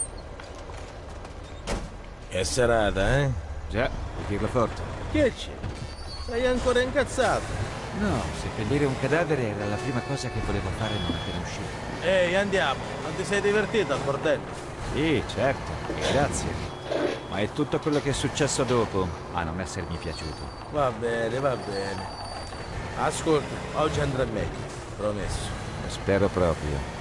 Che serata, eh? Già, di dirlo forte. Che c'è? Sei ancora incazzato? No, seppellire un cadavere era la prima cosa che volevo fare non appena uscito. Ehi, andiamo. Non ti sei divertito al bordello? Sì, certo, grazie. Ma è tutto quello che è successo dopo a non essermi piaciuto. Va bene, va bene. Ascolta, oggi andrà meglio, promesso. Spero proprio.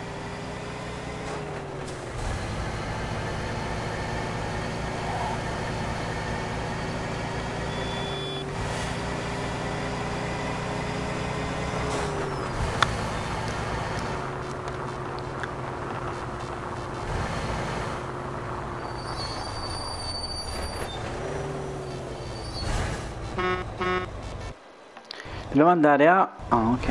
Dobbiamo andare a... Ah, ok.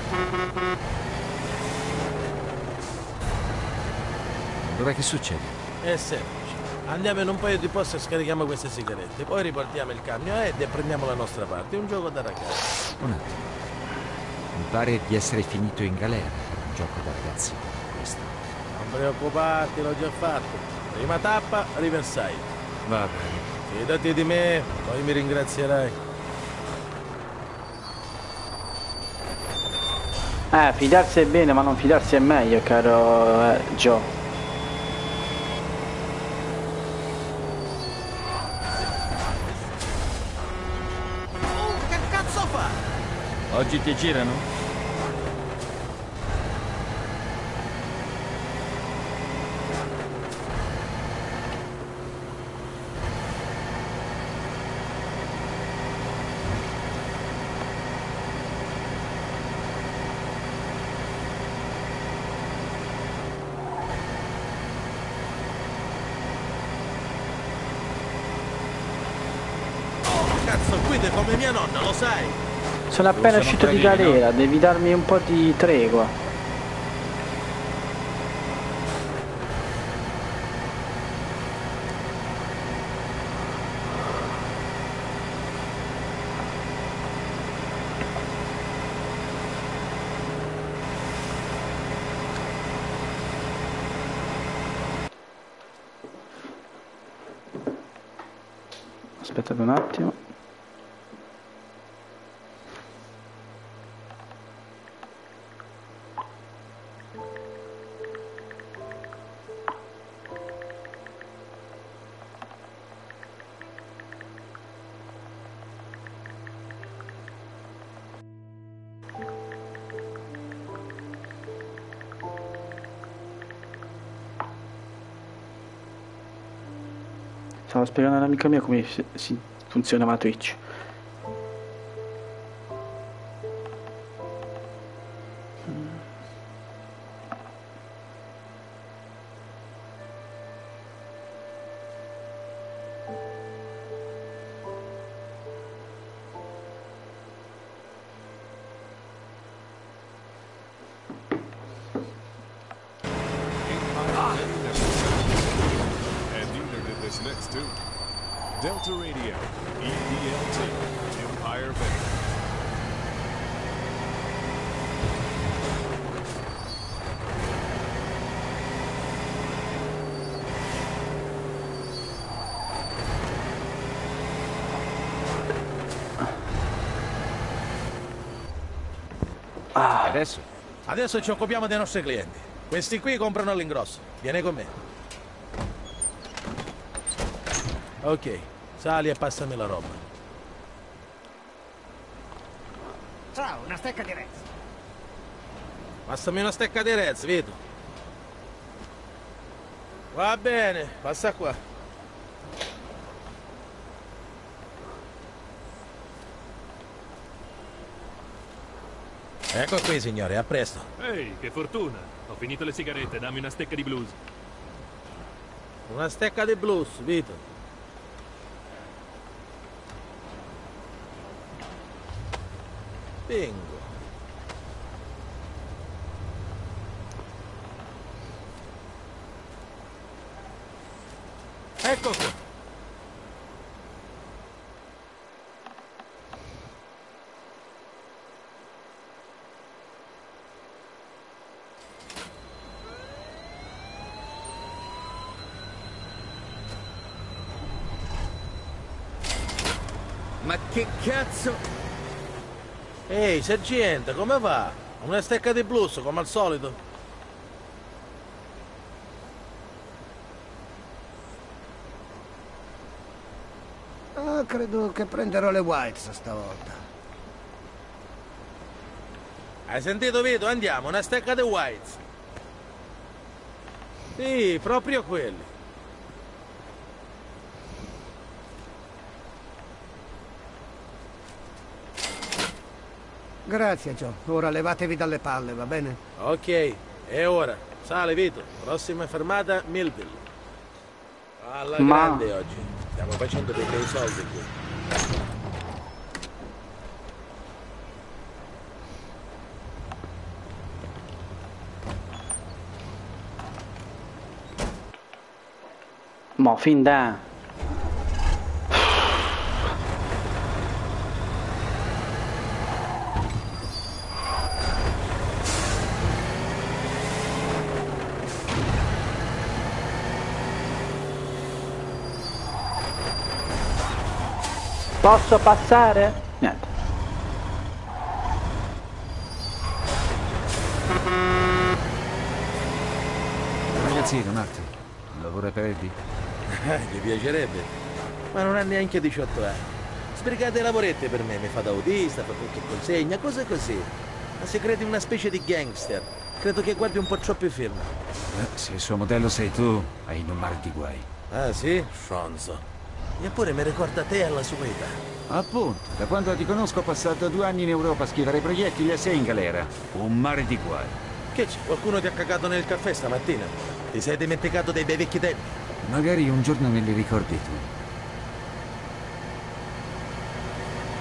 Allora che succede? È semplice. Andiamo in un paio di posti e scarichiamo queste sigarette. Poi riportiamo il camion e prendiamo la nostra parte. È un gioco da ragazzi. Un attimo. Mi pare di essere finito in galera per un gioco da ragazzi. Questo. Non preoccuparti, l'ho già fatto. Prima tappa, Riverside. Va bene. Fidati di me, poi mi ringrazierai. Fidarsi è bene, ma non fidarsi è meglio, caro Joe. Che cazzo fa? Oggi ti girano? uccide come mia nonna, lo sai? Sono appena uscito di galera, devi darmi un po' di tregua. Aspettate un attimo. Stavo spiegando all'amica mia come si funzionava Twitch. Next to Delta Radio, EDLT, Empire Bay. Adesso? Adesso ci occupiamo dei nostri clienti. Questi qui comprano all'ingrosso. Vieni con me. Ok, sali e passami la roba. Ciao, una stecca di Rez. Passami una stecca di Rez, Vito. Va bene, passa qua. Ecco qui, signore, a presto. Ehi, che fortuna! Ho finito le sigarette, dammi una stecca di blues. Una stecca di blues, Vito. Bingo. Ecco qua. Ma che cazzo? Ehi, sergente, come va? Una stecca di blues, come al solito? Ah, credo che prenderò le Whites stavolta. Hai sentito, Vito? Andiamo, una stecca di Whites. Sì, proprio quelli. Grazie, John. Ora levatevi dalle palle, va bene? Ok, e ora? Sale, Vito. Prossima fermata, Millville. Alla grande oggi. Stiamo facendo dei bei soldi qui. Mo, fin da... Posso passare? Niente. Ragazzino, Marty, lavora per Eddie? Gli piacerebbe. Ma non ha neanche 18 anni. Sbrigate lavoretti per me, mi fa da autista, fa qualche consegna, cose così. Ma si crede una specie di gangster. Credo che guardi un po' troppi film. Se il suo modello sei tu, hai in un mare di guai. Ah sì? Fronzo. Eppure mi ricorda te alla sua età. Appunto, da quando ti conosco ho passato 2 anni in Europa a schivare proiettili e 6 in galera. Un mare di guai. Che c'è? Qualcuno ti ha cagato nel caffè stamattina? Ti sei dimenticato dei bei vecchi tempi? Magari un giorno me li ricordi tu.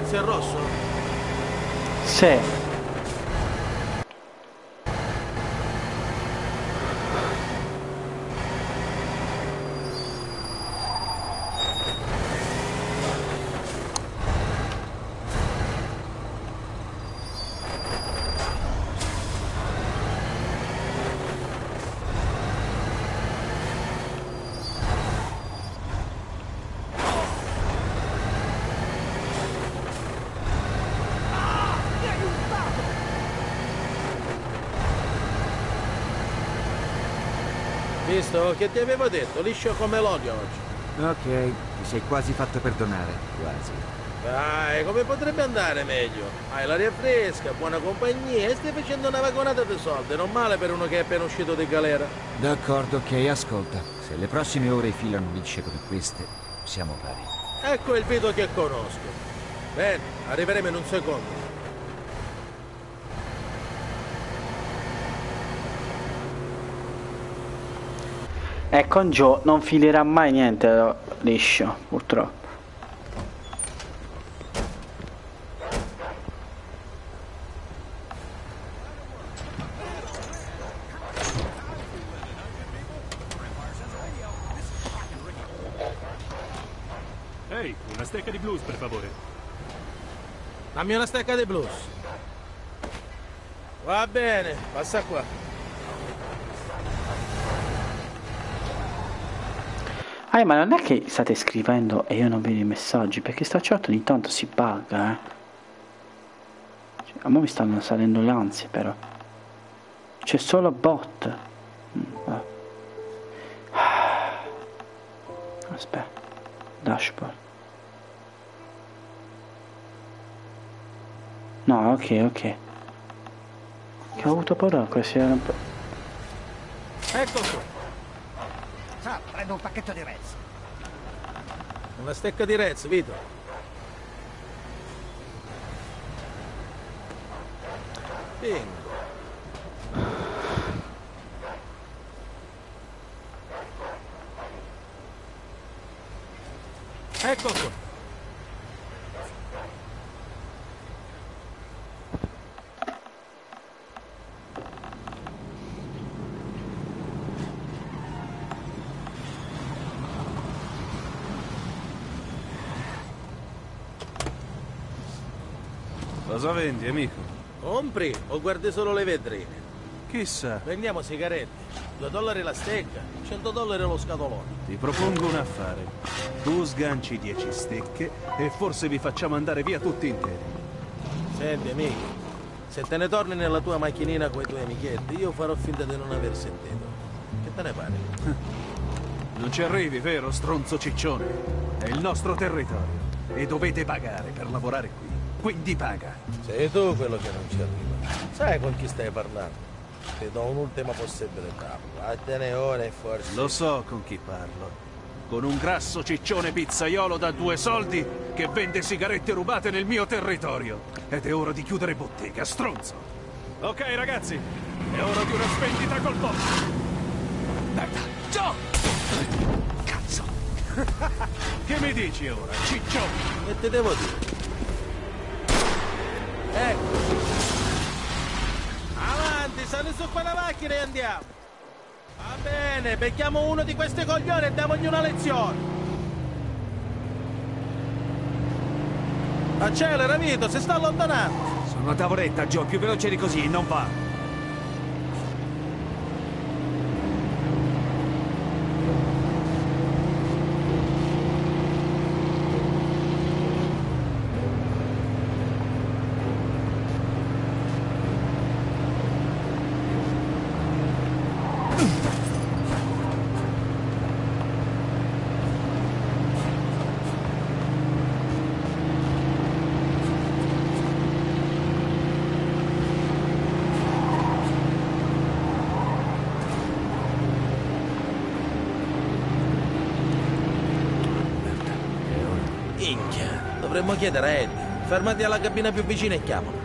ragazzo è rosso? Sì. Visto che ti avevo detto, liscio come l'olio oggi. Ok, ti sei quasi fatto perdonare, quasi. Dai, come potrebbe andare meglio? Hai l'aria fresca, buona compagnia e stai facendo una vagonata di soldi, non male per uno che è appena uscito di galera. D'accordo, ok, ascolta. Se le prossime ore filano lisce come queste, siamo pari. Ecco il Vito che conosco. Bene, arriveremo in un secondo. E con Joe non filerà mai niente liscio, purtroppo. Ehi, una stecca di blues, per favore. Dammi una stecca di blues. Va bene, passa qua. Ma non è che state scrivendo e io non vedo i messaggi, perché sta chat ogni tanto si bugga, Cioè, a me mi stanno salendo le ansie, però. C'è solo bot. Aspetta. Dashboard. No, ok. Che ho avuto paura che sia un po'. Ecco qua. Prendo un pacchetto di Rez. Una stecca di Rez, Vito. Bingo. Ecco qua. Cosa vendi, amico? Compri o guardi solo le vetrine? Chissà. Vendiamo sigarette. $2 la stecca, $100 lo scatolone. Ti propongo un affare. Tu sganci 10 stecche e forse vi facciamo andare via tutti interi. Senti, amico, se te ne torni nella tua macchinina con i tuoi amichetti, io farò finta di non aver sentito. Che te ne pare? Non ci arrivi, vero, stronzo ciccione? È il nostro territorio e dovete pagare per lavorare qui. Quindi paga. Sei tu quello che non ci arriva. Sai con chi stai parlando? Ti do un'ultima possibilità. Vattene ora e forse... Lo so con chi parlo. Con un grasso ciccione pizzaiolo da 2 soldi che vende sigarette rubate nel mio territorio. Ed è ora di chiudere bottega, stronzo. Ok, ragazzi, è ora di una svendita col boss. Merda, Joe! Cazzo! Che mi dici ora, ciccione? Che ti devo dire? Ecco. Avanti, sali su quella macchina e andiamo. Va bene, becchiamo uno di questi coglioni e diamogli una lezione. Accelera, Vito, si sta allontanando. Sono a tavoletta, Joe, più veloce di così, non va. Dovremmo chiedere a Eddie. Fermati alla cabina più vicina e chiamalo.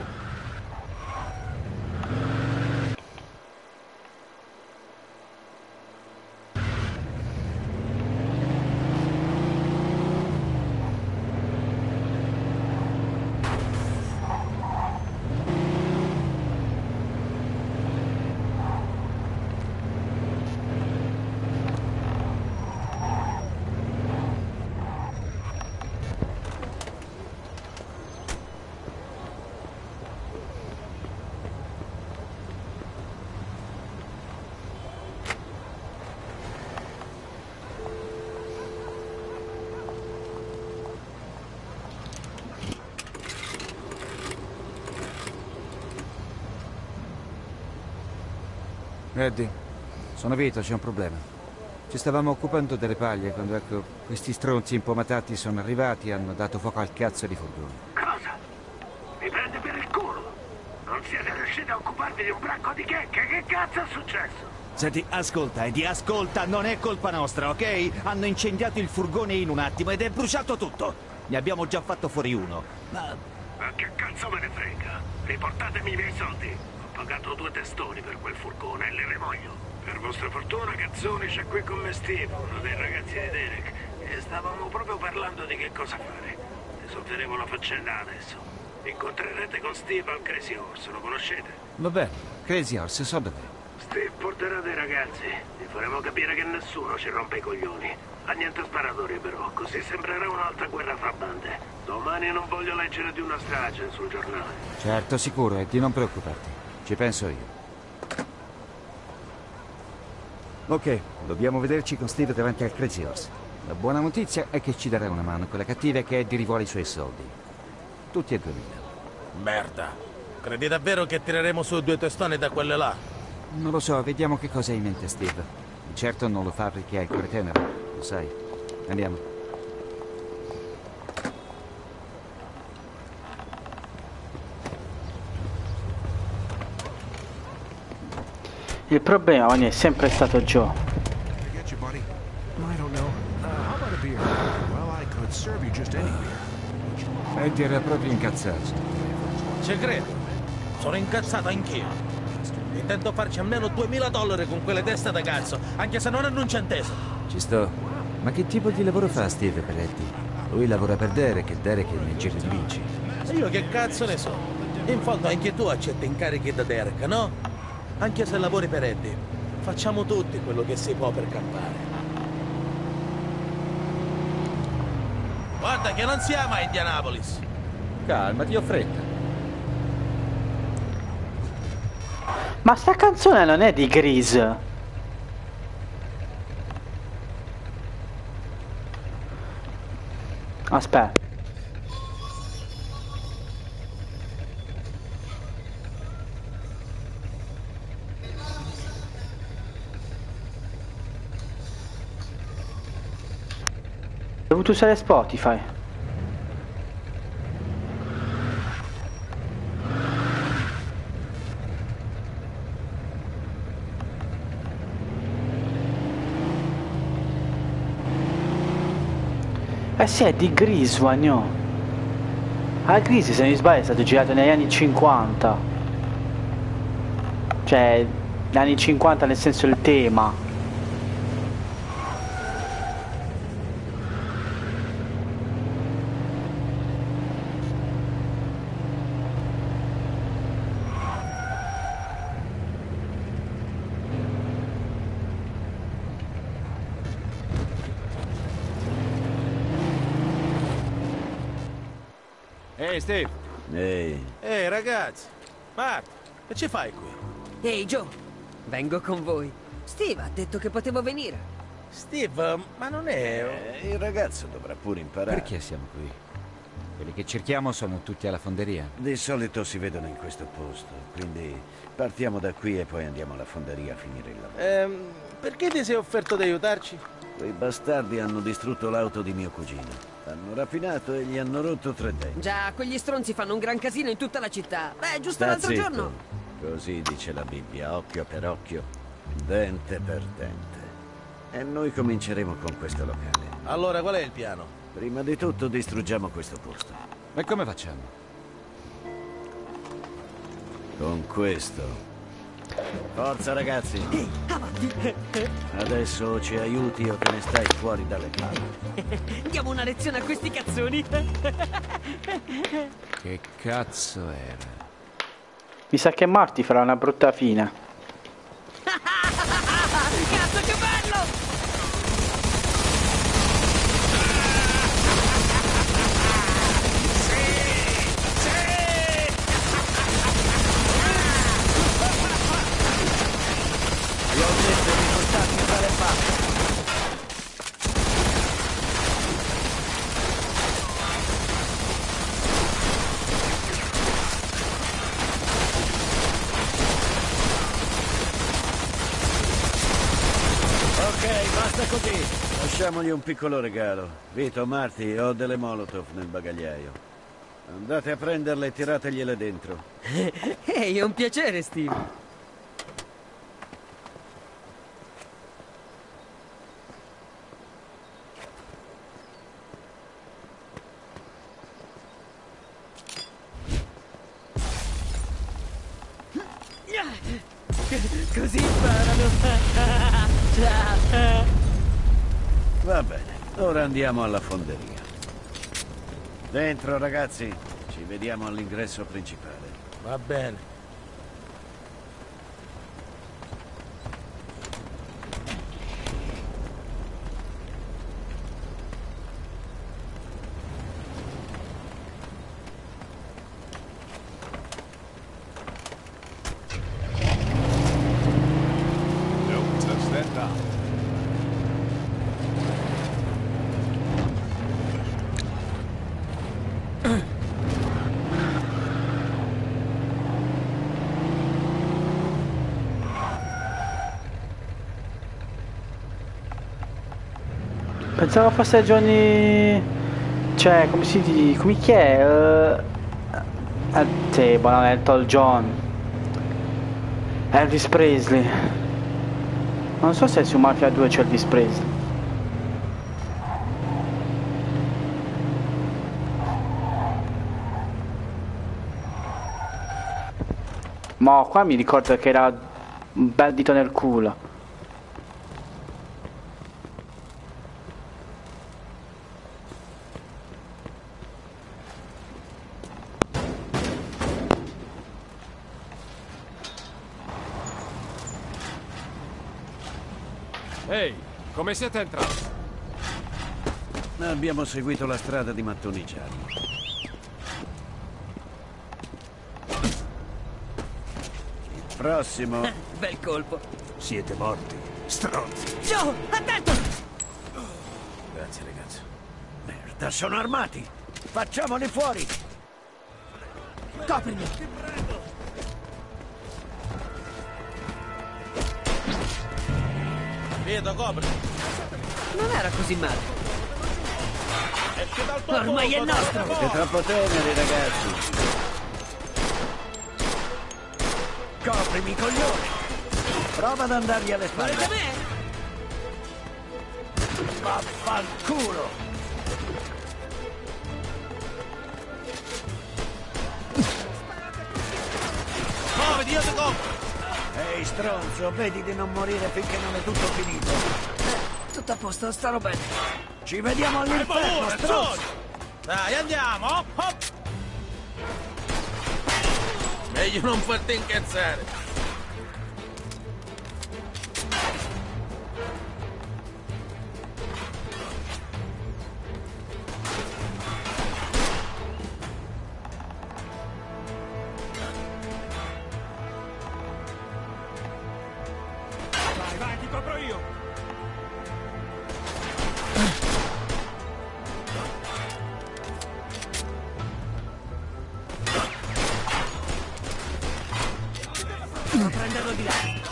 Eddie, sono Vito, c'è un problema. Ci stavamo occupando delle paglie quando, ecco, questi stronzi impomatati sono arrivati e hanno dato fuoco al cazzo di furgone. Cosa? Mi prende per il culo? Non siete riusciti a occuparvi di un bracco di checche? Che cazzo è successo? Senti, ascolta, Eddie, ascolta, non è colpa nostra, ok? Hanno incendiato il furgone in un attimo ed è bruciato tutto. Ne abbiamo già fatto fuori uno. Ma che cazzo me ne frega? Riportatemi i miei soldi. Ho pagato 2 testoni per quel furgone e li rivoglio. Per vostra fortuna, cazzoni, c'è qui con me Steve, uno dei ragazzi di Derek. E stavamo proprio parlando di che cosa fare. Risolveremo la faccenda adesso. Incontrerete con Steve al Crazy Horse, lo conoscete? Vabbè, Crazy Horse, so dov'è. Steve porterà dei ragazzi. Vi faremo capire che nessuno ci rompe i coglioni. A niente sparatori però, così sembrerà un'altra guerra fra bande. Domani non voglio leggere di una strage sul giornale. Certo, sicuro, Eddie, non preoccuparti. Ci penso io. Ok, dobbiamo vederci con Steve davanti al Crazy Horse. La buona notizia è che ci darà una mano, quella cattiva è che Eddie rivuole i suoi soldi. Tutti e 2000. Merda. Credi davvero che tireremo su 2 testoni da quelle là? Non lo so, vediamo che cosa hai in mente, Steve. Certo non lo fa perché hai il cuore tenero, lo sai. Andiamo. Il problema ogni è sempre stato Joe. Eddie era proprio incazzato. Ci credo. Sono incazzato anch'io. Intento farci almeno $2000 con quelle teste da cazzo, anche se non hanno un centesimo. Ci sto. Ma che tipo di lavoro fa Steve per Eddie? Lui lavora per Derek e Derek è nel giro di bici. E io che cazzo ne so? In fondo anche tu accetti incarichi da Derek, no? Anche se lavori per Eddie. Facciamo tutti quello che si può per campare. Guarda che non siamo a Indianapolis. Calma, ti ho fretta. Ma sta canzone non è di Grease. Aspetta. Ho dovuto usare Spotify. Eh sì, è di Grease, Wagno. Ah, Grease, se non mi sbaglio, è stato girato negli anni 50. Cioè, negli anni 50 nel senso il tema. Ehi, Steve. Ehi, ragazzi. Mark, che ci fai qui? Ehi, Joe. Vengo con voi. Steve ha detto che potevo venire. Steve, ma non è... Il ragazzo dovrà pure imparare. Perché siamo qui? Quelli che cerchiamo sono tutti alla fonderia. Di solito si vedono in questo posto, quindi partiamo da qui e poi andiamo alla fonderia a finire il lavoro. Perché ti sei offerto di aiutarci? Quei bastardi hanno distrutto l'auto di mio cugino. Hanno rapinato e gli hanno rotto 3 denti. Già, quegli stronzi fanno un gran casino in tutta la città. Beh, giusto Sta l'altro zitto. giorno. Così dice la Bibbia, occhio per occhio, dente per dente. E noi cominceremo con questo locale. Allora, qual è il piano? Prima di tutto distruggiamo questo posto. E come facciamo? Con questo. Forza ragazzi. Ehi, avanti. Adesso ci aiuti o te ne stai fuori dalle palle. Diamo una lezione a questi cazzoni. Che cazzo era? Mi sa che Marty farà una brutta fine. Cazzo, che bello! Io ho detto di portarmi a fare fatto. Ok, basta così. Lasciamogli un piccolo regalo. Vito, Marty, ho delle Molotov nel bagagliaio. Andate a prenderle e tirategliele dentro. Ehi, è un piacere, Steve. Così imparano. Ciao. Va bene, ora andiamo alla fonderia. Dentro, ragazzi. Ci vediamo all'ingresso principale. Va bene. Pensavo fosse Johnny... Cioè, come si dice? Come chi è? Sì, buon Elton John. Elvis Presley. Non so se su Mafia 2 c'è Elvis Presley. Ma qua mi ricordo che era un bel dito nel culo. Ehi, come siete entrati? Abbiamo seguito la strada di mattoni gialli. Il prossimo. Bel colpo. Siete morti, stronzi. Joe, attento! Grazie, ragazzo. Merda, sono armati! Facciamoli fuori! Coprimi! Vito, copri. Non era così male. Esci dal tuo Ormai è nostro! Siete troppo teneri, ragazzi. Coprimi, coglione! Prova ad andargli alle spalle. Volete me? Vaffanculo! Muoviti, io ti copro! Ehi, stronzo, vedi di non morire finché non è tutto finito. Tutto a posto, starò bene. Ci vediamo all'inferno, stronzo! Dai, andiamo! Hop, hop. Meglio non farti incazzare. Vai, ti copro io! Devo prenderlo di là.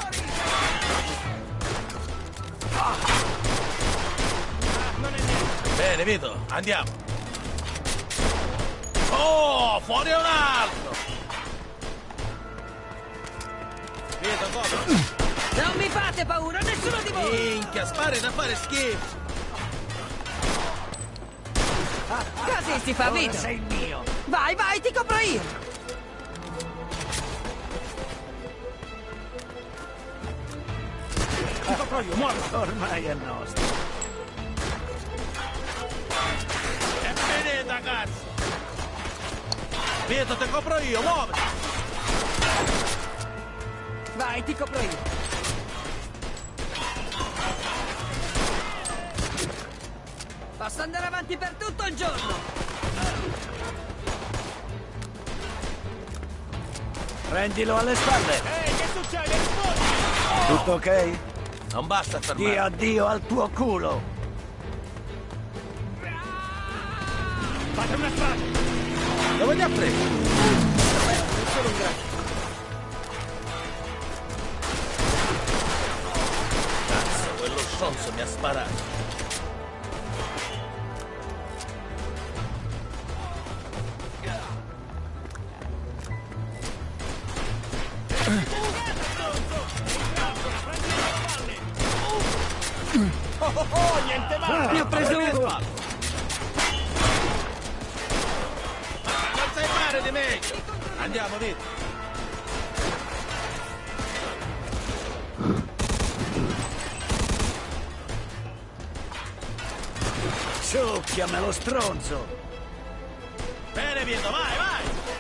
Bene, Vito, andiamo. Oh, fuori un altro! Vito, come? Non mi fate paura, nessuno di voi! Minchia, spari da fare schifo! Così si fa, Vito! Sei mio! Vai, vai, ti copro io! Ti copro io, muovi! Ormai è nostro! È finita, cazzo! Vito, ti copro io, muoviti! Vai, ti copro io! Posso andare avanti per tutto il giorno! Prendilo alle spalle! Ehi, che succede? Rispondi! Tutto ok? Non basta fermare! Di addio al tuo culo! Fate una strada! Dove li ha preso? Solo un grazie! Cazzo, quello stronzo mi ha sparato. Oh, niente male! Mi ha preso uno! Non sai fare di me! Andiamo, dito! Succhiamelo, stronzo! Bene, Vito, vai, vai!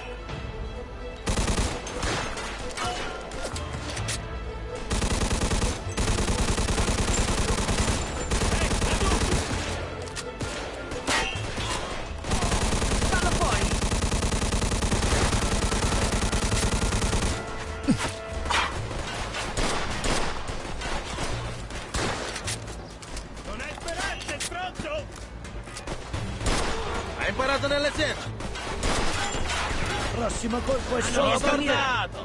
Hai imparato nelle lezioni? Prossimo colpo è solo per me.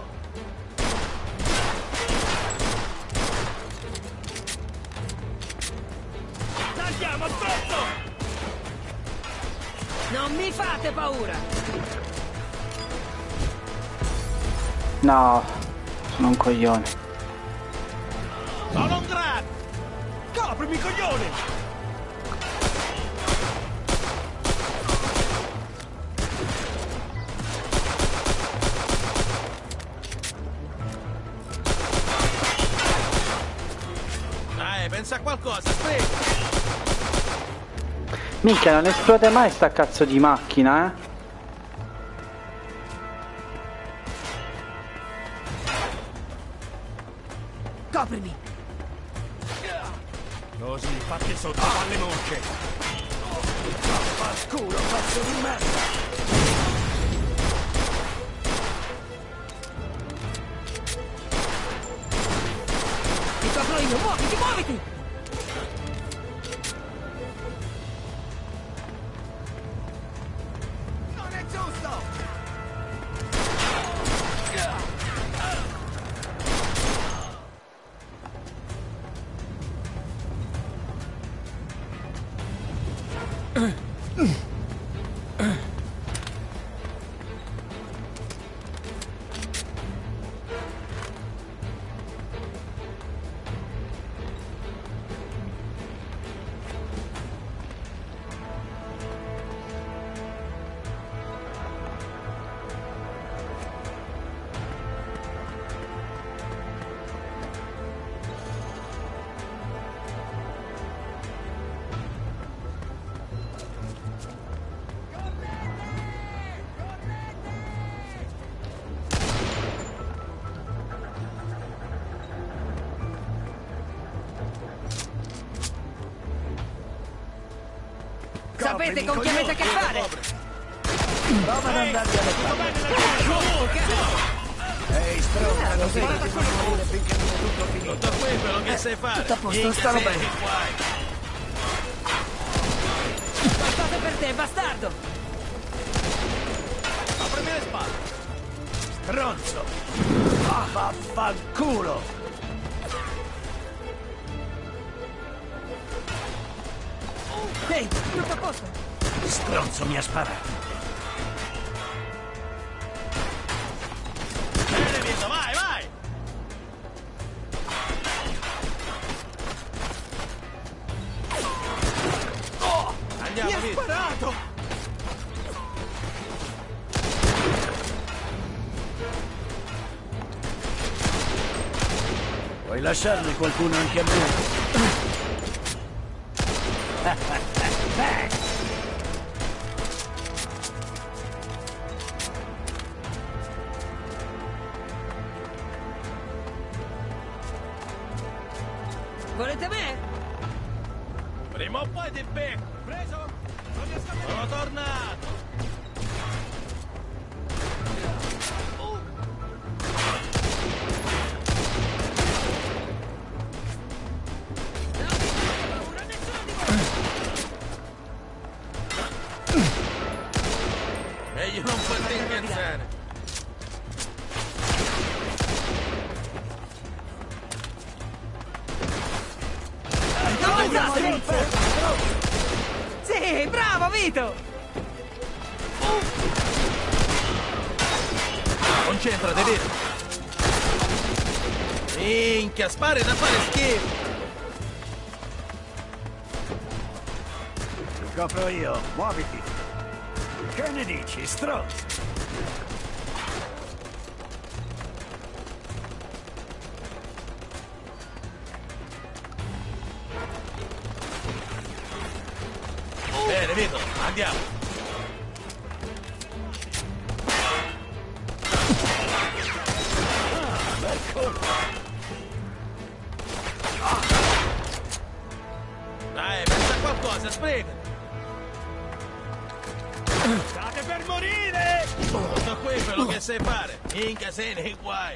Andiamo, stronzo! Non mi fate paura! No, sono un coglione. Sono un grande! Coprimi, coglione! Pensa a qualcosa, aspetta! Minchia, non esplode mai sta cazzo di macchina, eh? Coprimi! Così, fatti sotto alle mosche! Vaffanculo, pezzo di merda! Ti copro io, muoviti, muoviti! Non è giusto! Sapete con chi avete a che fare? Prova ad andarvi alle palle. Ehi, stronza, non sei che non morire finché non è tutto finito. Tutto qui, quello che sai fare. Tutto a posto, stanno bene. Passate per te, bastardo! Aprimi le spalle. Stronzo! Vaffanculo! Ehi, tutto a posto! Stronzo mi ha sparato! Bene, Vito, vai, vai! Andiamo, mi ha Vito! sparato! Vuoi lasciarne qualcuno anche a me? Volete me? Prima o poi ti becco! Preso? Non riesco a... Sono tornato! Meglio non farti incazzare! Sì, bravo, Vito! Concentrati, Vito! Minchia, spari da fare schifo! Ti copro io, muoviti! Che ne dici, stronzo? Bene, Vito, andiamo! Dai, pensa a qualcosa, sbrigati! State per morire! Tutto qui quello che sai fare! Minchia, sei nei guai!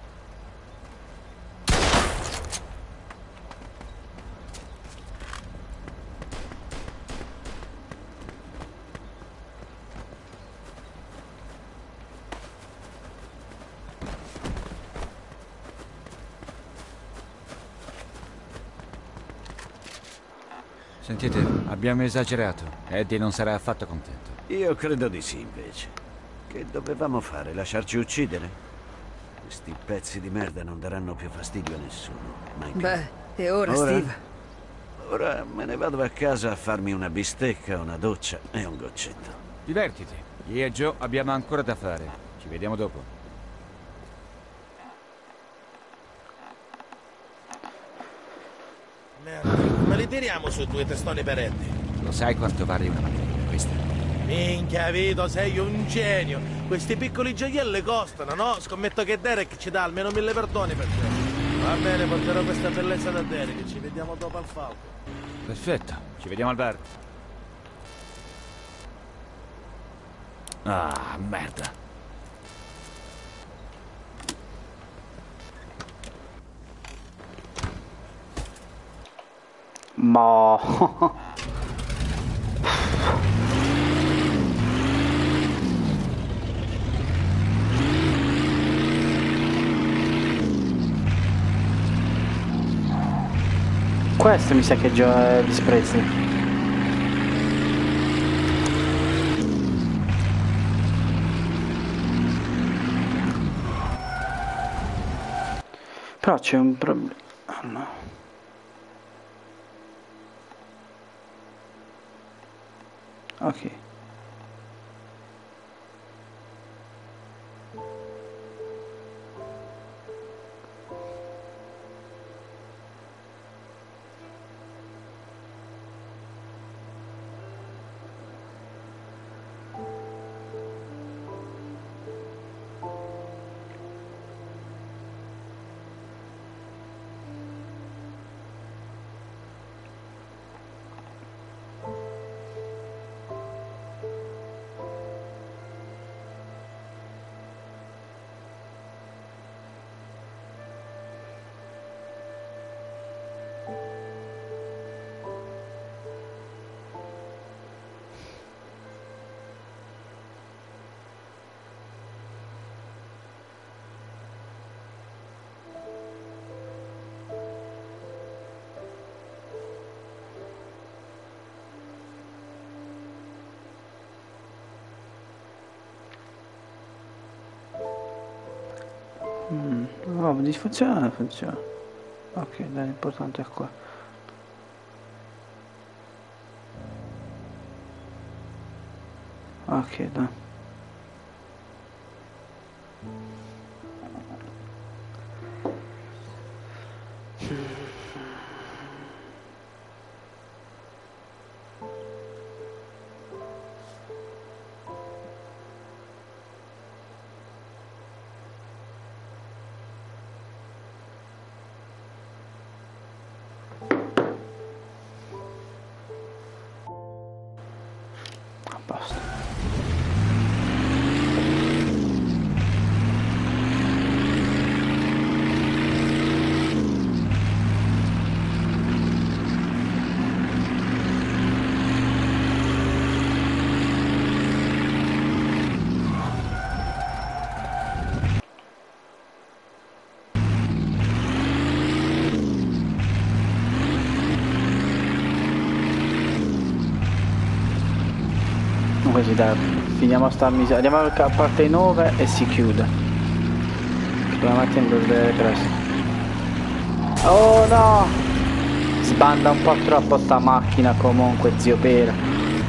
Sentite, abbiamo esagerato. Eddie non sarà affatto contento. Io credo di sì, invece. Che dovevamo fare? Lasciarci uccidere? Questi pezzi di merda non daranno più fastidio a nessuno. Mai più. Beh, e ora, Steve? Ora me ne vado a casa a farmi una bistecca, una doccia e un goccetto. Divertiti. Io e Joe abbiamo ancora da fare. Ci vediamo dopo. Merda, come li tiriamo su due testoni per Eddie? Lo sai quanto vale una materia questa? Minchia, Vito, sei un genio! Questi piccoli gioielli costano, no? Scommetto che Derek ci dà almeno 1000 perdoni per te. Va bene, porterò questa bellezza da Derek. Ci vediamo dopo al Falco. Perfetto, ci vediamo al bar. Ah, merda. Ma... Questo mi sa che già è disprezzi. Però c'è un problema. Oh, no. Ok. Oh, funziona, funziona. Ok, dai, l'importante è qua. Ok, dai. Basta. così dai, finiamo sta miseria, andiamo a parte 9 e si chiude. La mattina devo vedere presto. Oh no! Sbanda un po' troppo sta macchina comunque, zio Pera.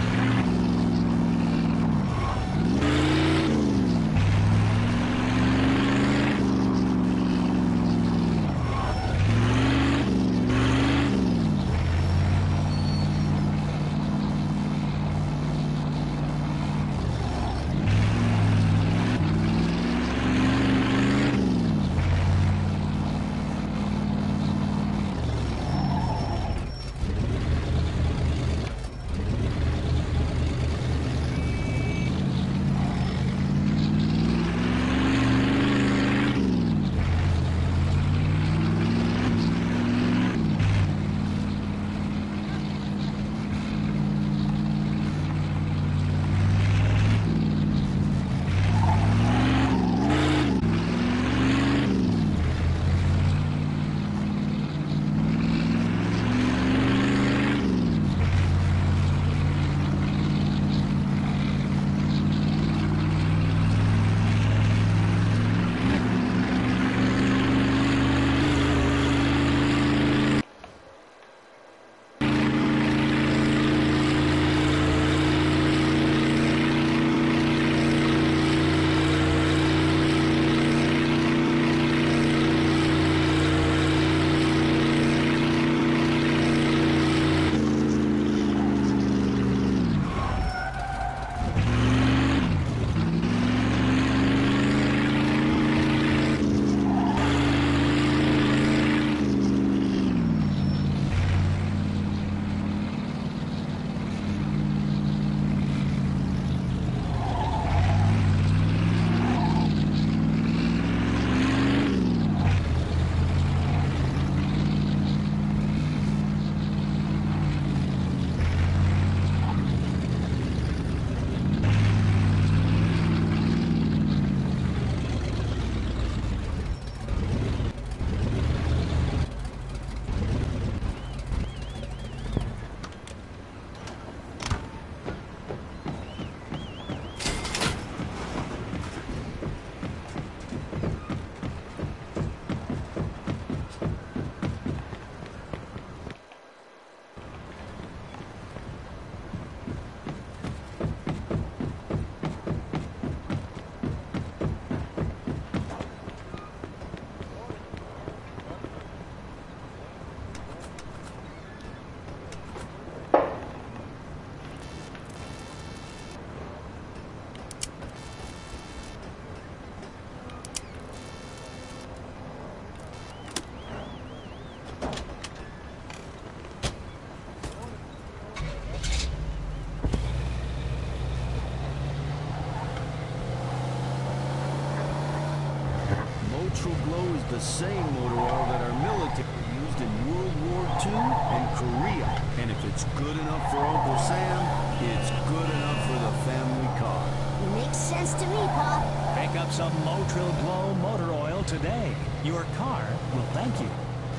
Glow is the same motor oil that our military used in World War II and Korea. And if it's good enough for Uncle Sam, it's good enough for the family car. Makes sense to me, Pop. Pick up some Motril Glow motor oil today. Your car will thank you.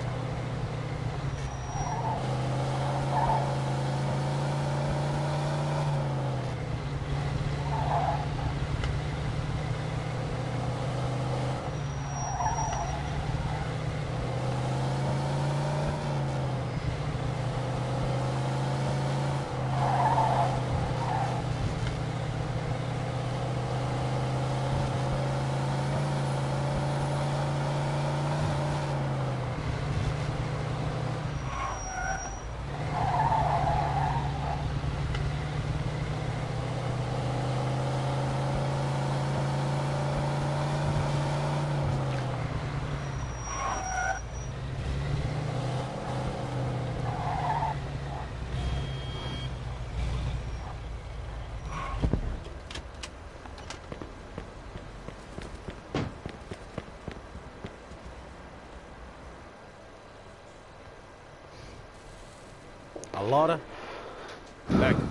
Allora? Ecco.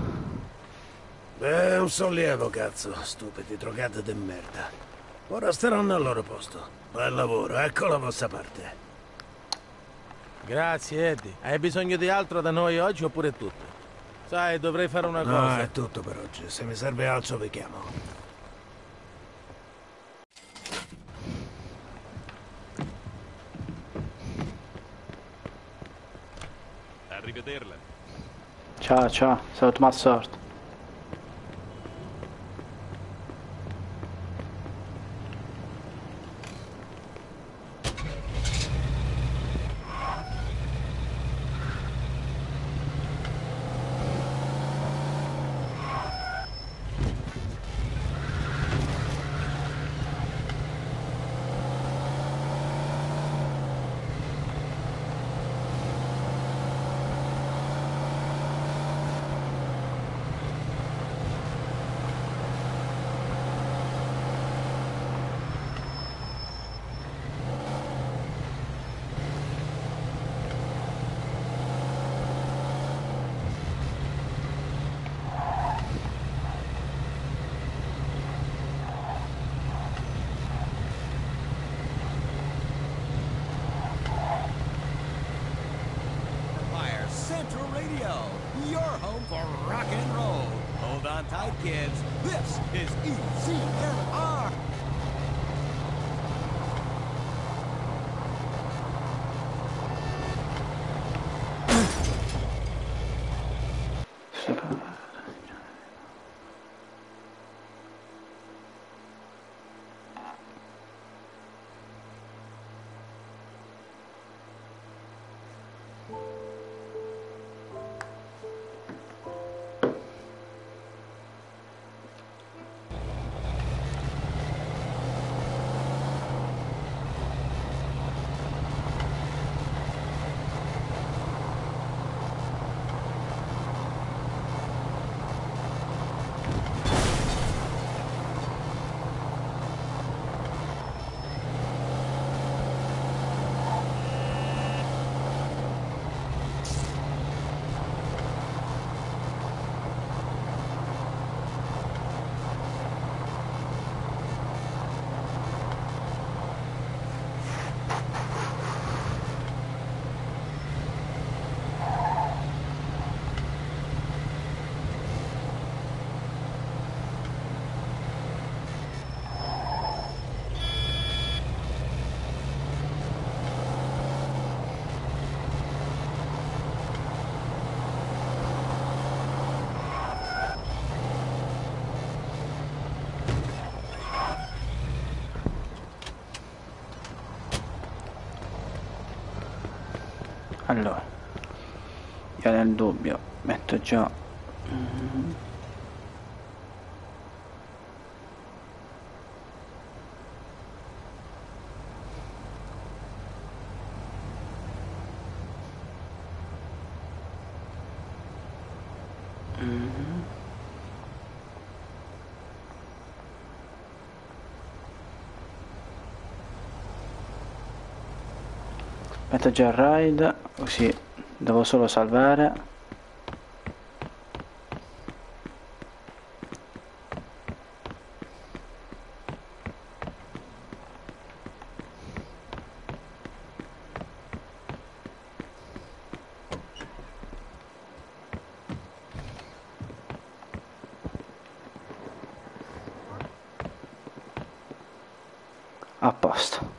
Un sollievo, cazzo. Stupidi drogati di merda. Ora staranno al loro posto. Bel lavoro, ecco la vostra parte. Grazie, Eddie. Hai bisogno di altro da noi oggi oppure tutto? Sai, dovrei fare una No, cosa. è tutto per oggi. Se mi serve altro vi chiamo. Arrivederla. Ciao, ciao, saluto Massort. Central Radio, your home for rock and roll. Hold on tight, kids. This is ECMR. Allora, io nel dubbio metto già metto già il raid, così devo solo salvare. A posto.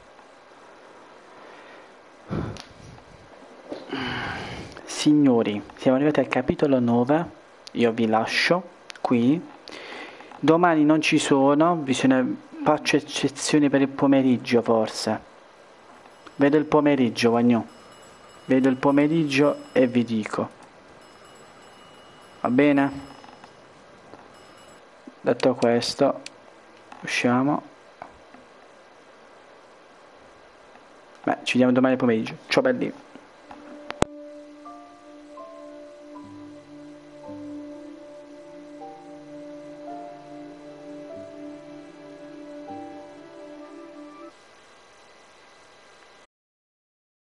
Signori, siamo arrivati al capitolo 9, io vi lascio qui. Domani non ci sono, bisogna faccio eccezioni per il pomeriggio forse. Vedo il pomeriggio, Guagnò. Vedo il pomeriggio e vi dico. Va bene? Detto questo, usciamo. Beh, ci vediamo domani pomeriggio. Ciao belli.